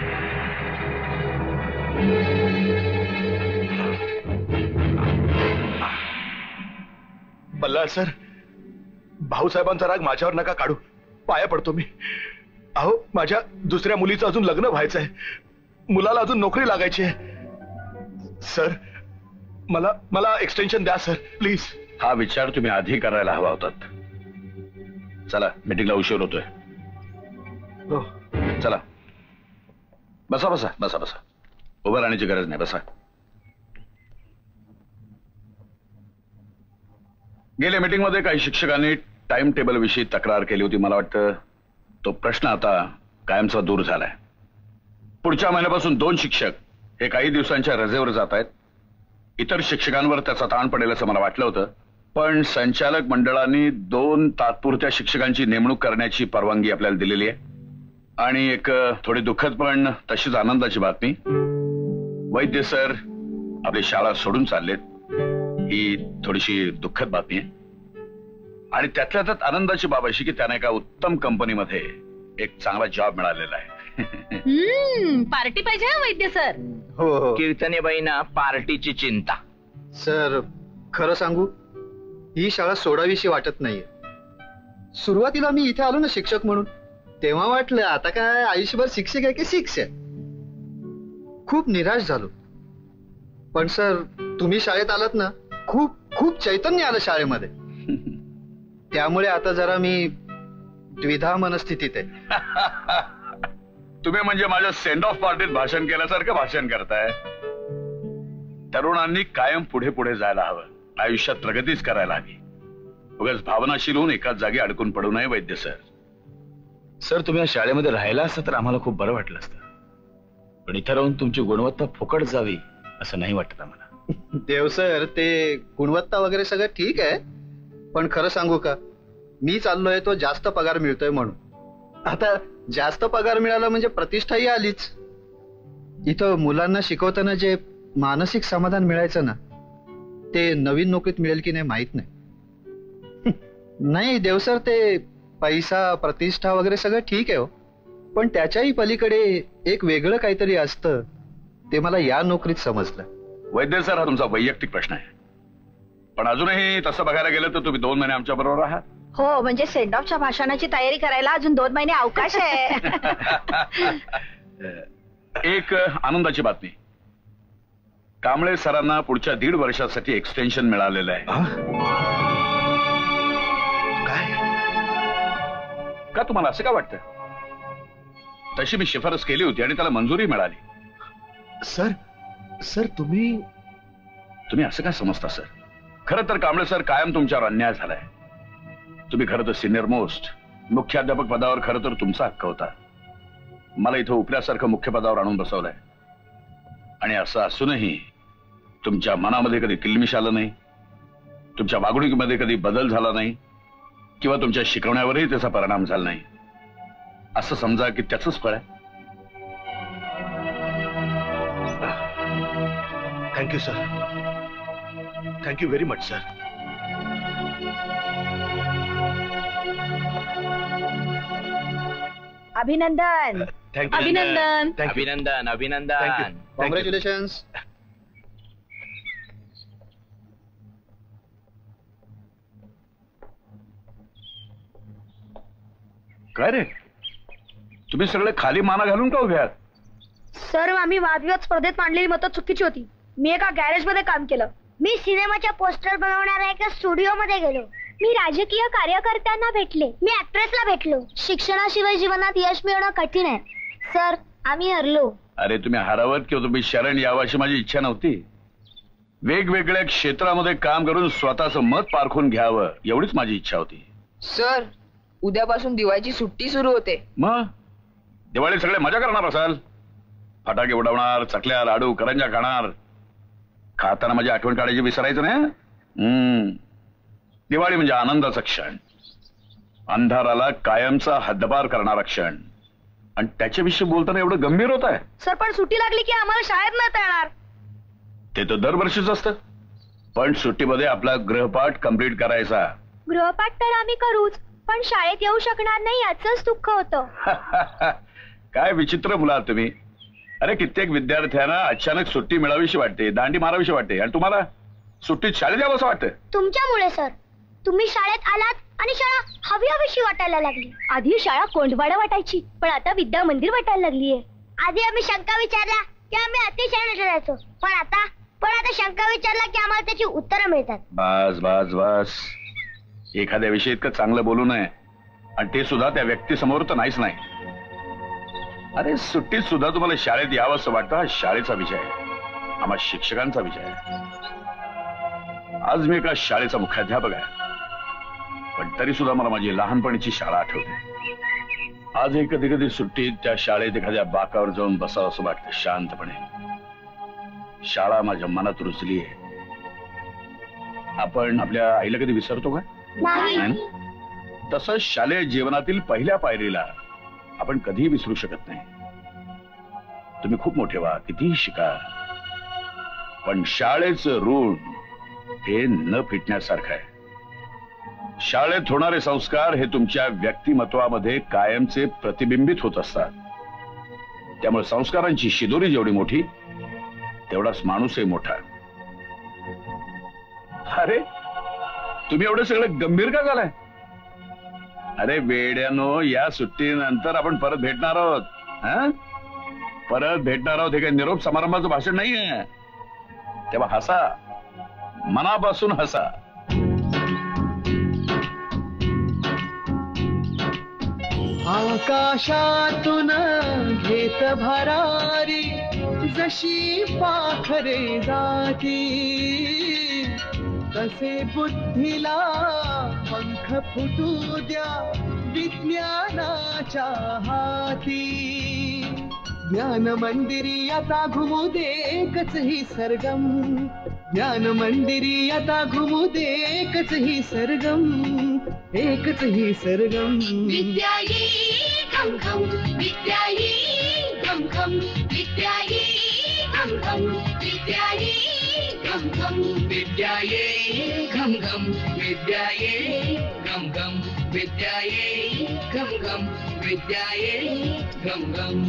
बल्लाळ सर, भाऊसाहेबांचा राग माझ्यावर नका काढू, पाया पडतो मी. अहो, माझ्या दुसऱ्या मुलीचं अजून लग्न व्हायचंय, मुलाला अजून नोकरी लागायची आहे. सर, मला एक्सटेन्शन द्या सर, प्लीज. हा विचार तुम्ही आधी करायला हवा होतात. चला, मीटिंगला उशीर होतोय. चला, बसा बसा बसा बसा. उभं राहण्याची गरज नाही, बसा. गेल्या मीटिंगमध्ये काही शिक्षकांनी टाइम टेबल विषयी तक्रार केली होती. मला वाटतं तो प्रश्न आता कायमचा दूर झालाय. पुढच्या महिन्यापासून 2 शिक्षक हे काही दिवसांच्या रजेवर जात आहेत. इतर शिक्षकांवर त्याचा ताण पडेल असं मला वाटलं होतं, पण संचालक मंडळाने 2 तात्पुरत्या शिक्षकांची नेमणूक करण्याची परवानगी आपल्याला दिलेली आहे. आणि एक थोडी दुःखद पण तशीच आनंदाची बातमी, वैद्य सर आपली शाळा सोडून चाललेत. ही थोडीशी दुःखद बातमी आहे. आणि त्यातल्या त्यात आनंदाची बाब अशी की त्यांना एका उत्तम कंपनीमध्ये एक चांगला जॉब मिळालेला आहे. पार्टी पाहिजे हा वैद्य सर. हो. कीर्तनेबाईंना पार्टीची चिंता. सर खरं सांगू, ही शाळा सोडावीशी वाटत नाहीये. सुरुवातीला मी इथे आलो ना शिक्षक म्हणून, तेव्हा वाटलं आता काय आयुष्यभर शिक्षक आहे की शिक्षक. खूप निराश झालो. पण सर तुम्ही शाळेत आलात ना, खूप खूप चैतन्य आलं शाळेमध्ये. त्यामुळे आता जरा मी द्विधा मनस्थितीत आहे. तुम्ही म्हणजे माझ्या सेंड ऑफ पार्टीत भाषण केल्यासारखं भाषण करताय. तरुणांनी कायम पुढे पुढे जायला हवं, आयुष्यात प्रगतीच करायला हवी. उगाच भावनाशील होऊन एकाच जागी अडकून पडू नये वैद्य सर. सर तुम्ही या शाळेमध्ये राहिला असता तर आम्हाला खूप बरं वाटलं असतं, पण इथं राहून तुमची गुणवत्ता फुकट जावी असं नाही वाटत आम्हाला. देव सर, ते गुणवत्ता वगैरे सगळं ठीक आहे, पण खरं सांगू का, मी चाललोय तो जास्त पगार मिळतोय म्हणून. आता जास्त पगार मिळाला म्हणजे प्रतिष्ठाही आलीच. इथं मुलांना शिकवताना जे मानसिक समाधान मिळायचं ना, ते नवीन नोकरीत मिळेल की नाही माहित नाही. नाही देवसर, ते पैसा प्रतिष्ठा वगैरे सगळं ठीक आहे हो, पण त्याच्याही पलीकडे एक वेगळं काहीतरी असतं, ते मला या नोकरीत समजलं. वैद्य सर, हा तुमचा वैयक्तिक प्रश्न आहे, पण अजूनही तसं बघायला गेलं तर तुम्ही 2 महिने आमच्या बरोबर आहात. हो, म्हणजे सेंड ऑफच्या भाषणाची तयारी करायला अजून 2 महिने अवकाश आहे. एक आनंदाची बातमी, कांबळे सरांना पुढच्या 1.5 वर्षासाठी एक्सटेन्शन मिळालेलं आहे. का तुम्हाला असं का वाटतं? तशी मी शिफारस केली होती आणि त्याला मंजुरी मिळाली. सर तुम्ही असं काय समजता सर? खरं तर कांबळे सर, कायम तुमच्यावर अन्याय झालाय. तुम्ही खरं तर सिनियर मोस्ट मुख्याध्यापक पदावर खरं तर तुमचा हक्क होता. मला इथं उपल्यासारखं मुख्य पदावर आणून बसवलंय, आणि असं असूनही तुमच्या मनामध्ये कधी किलमिश आलं नाही, तुमच्या वागणुकीमध्ये कधी बदल झाला नाही, किंवा तुमच्या शिकवण्यावरही त्याचा परिणाम झाला नाही. असं समजा की त्याचंच फळ आहे. Thank you sir, thank you very much sir. अभिनंदन. अभिनंदन. अभिनंदन. अभिनंदन. कॉंग्रॅच्युलेशन्स. काय रे, तुम्ही सगळे खाली माना घालून का उभे आहात? सर, आम्ही वादविवाद स्पर्धेत मांडलेली मतं चुकीची होती. मी एका गॅरेज मध्ये काम केलं. मी सिनेमाच्या पोस्टर बनवणाऱ्या एका स्टुडिओ मध्ये गेलो. मी राजकीय कार्यकर्त्यांना भेटले. मी ऍक्ट्रेसला भेटलो. शिक्षणाशिवाय जीवनात यश मिळवणं कठीण आहे. सर, आम्ही हरलो. अरे, तुम्ही हरावत किंवा तुम्ही शरण यावं अशी माझी इच्छा नव्हती. वेगवेगळ्या क्षेत्रामध्ये काम करून स्वतःचं मत पारखून घ्यावं एवढीच माझी इच्छा होती. सर, उद्यापासून दिवाळीची सुट्टी सुरू होते. मग दिवाळी सगळे मजा करणार असाल. फटाके उडवणार, चकल्या, लाडू, करंजा खाणार. खाताना माझी आठवण काढायची विसरायचं नाही. दिवाळी म्हणजे आनंदाचा क्षण, अंधाराला कायमचा हद्दपार करणारा क्षण, आणि त्याच्याविषयी बोलताना एवढं गंभीर होत आहे. सर, पण सुट्टी लागली की आम्हाला शाळेत नाही येणार. ते तर दरवर्षीच असतं, पण सुट्टीमध्ये आपला गृहपाठ कंप्लीट करायचा. गृहपाठ तर आम्ही करूच, पण शाळेत येऊ शकणार नाही याचंच दुःख होतं. काय विचित्र मुलं आहात तुम्ही. अरे, कित्येक विद्यार्थ्यांना अचानक सुट्टी मिळावीशी वाटते, दांडी मारावीशी वाटते, आणि तुम्हाला सुट्टीत शाळेत यावं असं वाटतं. तुमच्यामुळे सर. तुम्ही शाळेत आलात आणि शाळा हवी हवीशी वाटायला लागली. आधी शाळा कोंडवाडा वाटायची, पण आता विद्या मंदिर वाटायला लागलीये. आधी आम्ही शंका विचारल्या की आम्ही अतिशय ठरायचो, पण आता पण आता शंका विचारला की आम्हाला त्याची उत्तरं मिळतात. बस बस बस, एखाद्या विषयी इतकं चांगलं बोलू नये, आणि ते सुद्धा त्या व्यक्तीसमोर तर नाहीच नाही. अरे सुट्टीत सुद्धा तुम्हाला शाळेत यावं असं वाटतं, हा शाळेचा विषय आहे, आम्हा शिक्षकांचा विषय आहे. आज मी एका शाळेचा मुख्याध्यापक आहे, पण तरी सुद्धा मला माझी लहानपणीची शाळा आठवते. आजही कधी कधी सुट्टीत त्या शाळेत एखाद्या बाकावर जाऊन बसावं असं वाटतं शांतपणे. शाळा माझ्या मनात रुजली आहे. आपण आपल्या आईला कधी विसरतो का? नाही. तसं शालेय जीवनातील पहिल्या पायरीला आपण कधीही विसरू शकत नाही. तुम्ही खूप मोठे व्हा, कितीही शिका, पण शाळेचं ऋण हे न फिटण्यासारखं आहे. शाळेत होणारे संस्कार हे तुमच्या व्यक्तिमत्वामध्ये कायमचे प्रतिबिंबित होत असतात. त्यामुळे संस्कारांची शिदोरी जेवढी मोठी तेवढाच माणूसही मोठा. अरे तुम्ही एवढं सगळं गंभीर का झालाय? अरे वेड्यानो, या सुट्टीनंतर आपण परत भेटणार आहोत. परत भेटणार आहोत. हे काही निरोप समारंभाचं भाषण नाहीये. तेव्हा हसा, मनापासून हसा. आकाशातून घेत भरारी जशी पाखरे जाती, तसे बुद्धीला पंख फुटू द्या विज्ञानाच्या हाती. ज्ञान मंदिरी आता घुमू दे एकच ही सरगम, ज्ञान मंदिरी आता घुमू दे एकच ही सरगम, एकच ही सरगम. विद्या येई घम घम, विद्या येई घम घम, विद्या येई घम घम, विद्या येई घम घम, विद्या येई घम घम, विद्या येई घम घम, विद्या येई घम घम, विद्या येई घम घम.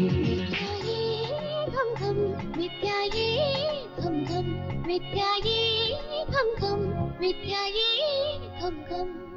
विद्या येई घम घम, विद्या येई घम घम, विद्या येई घम घम.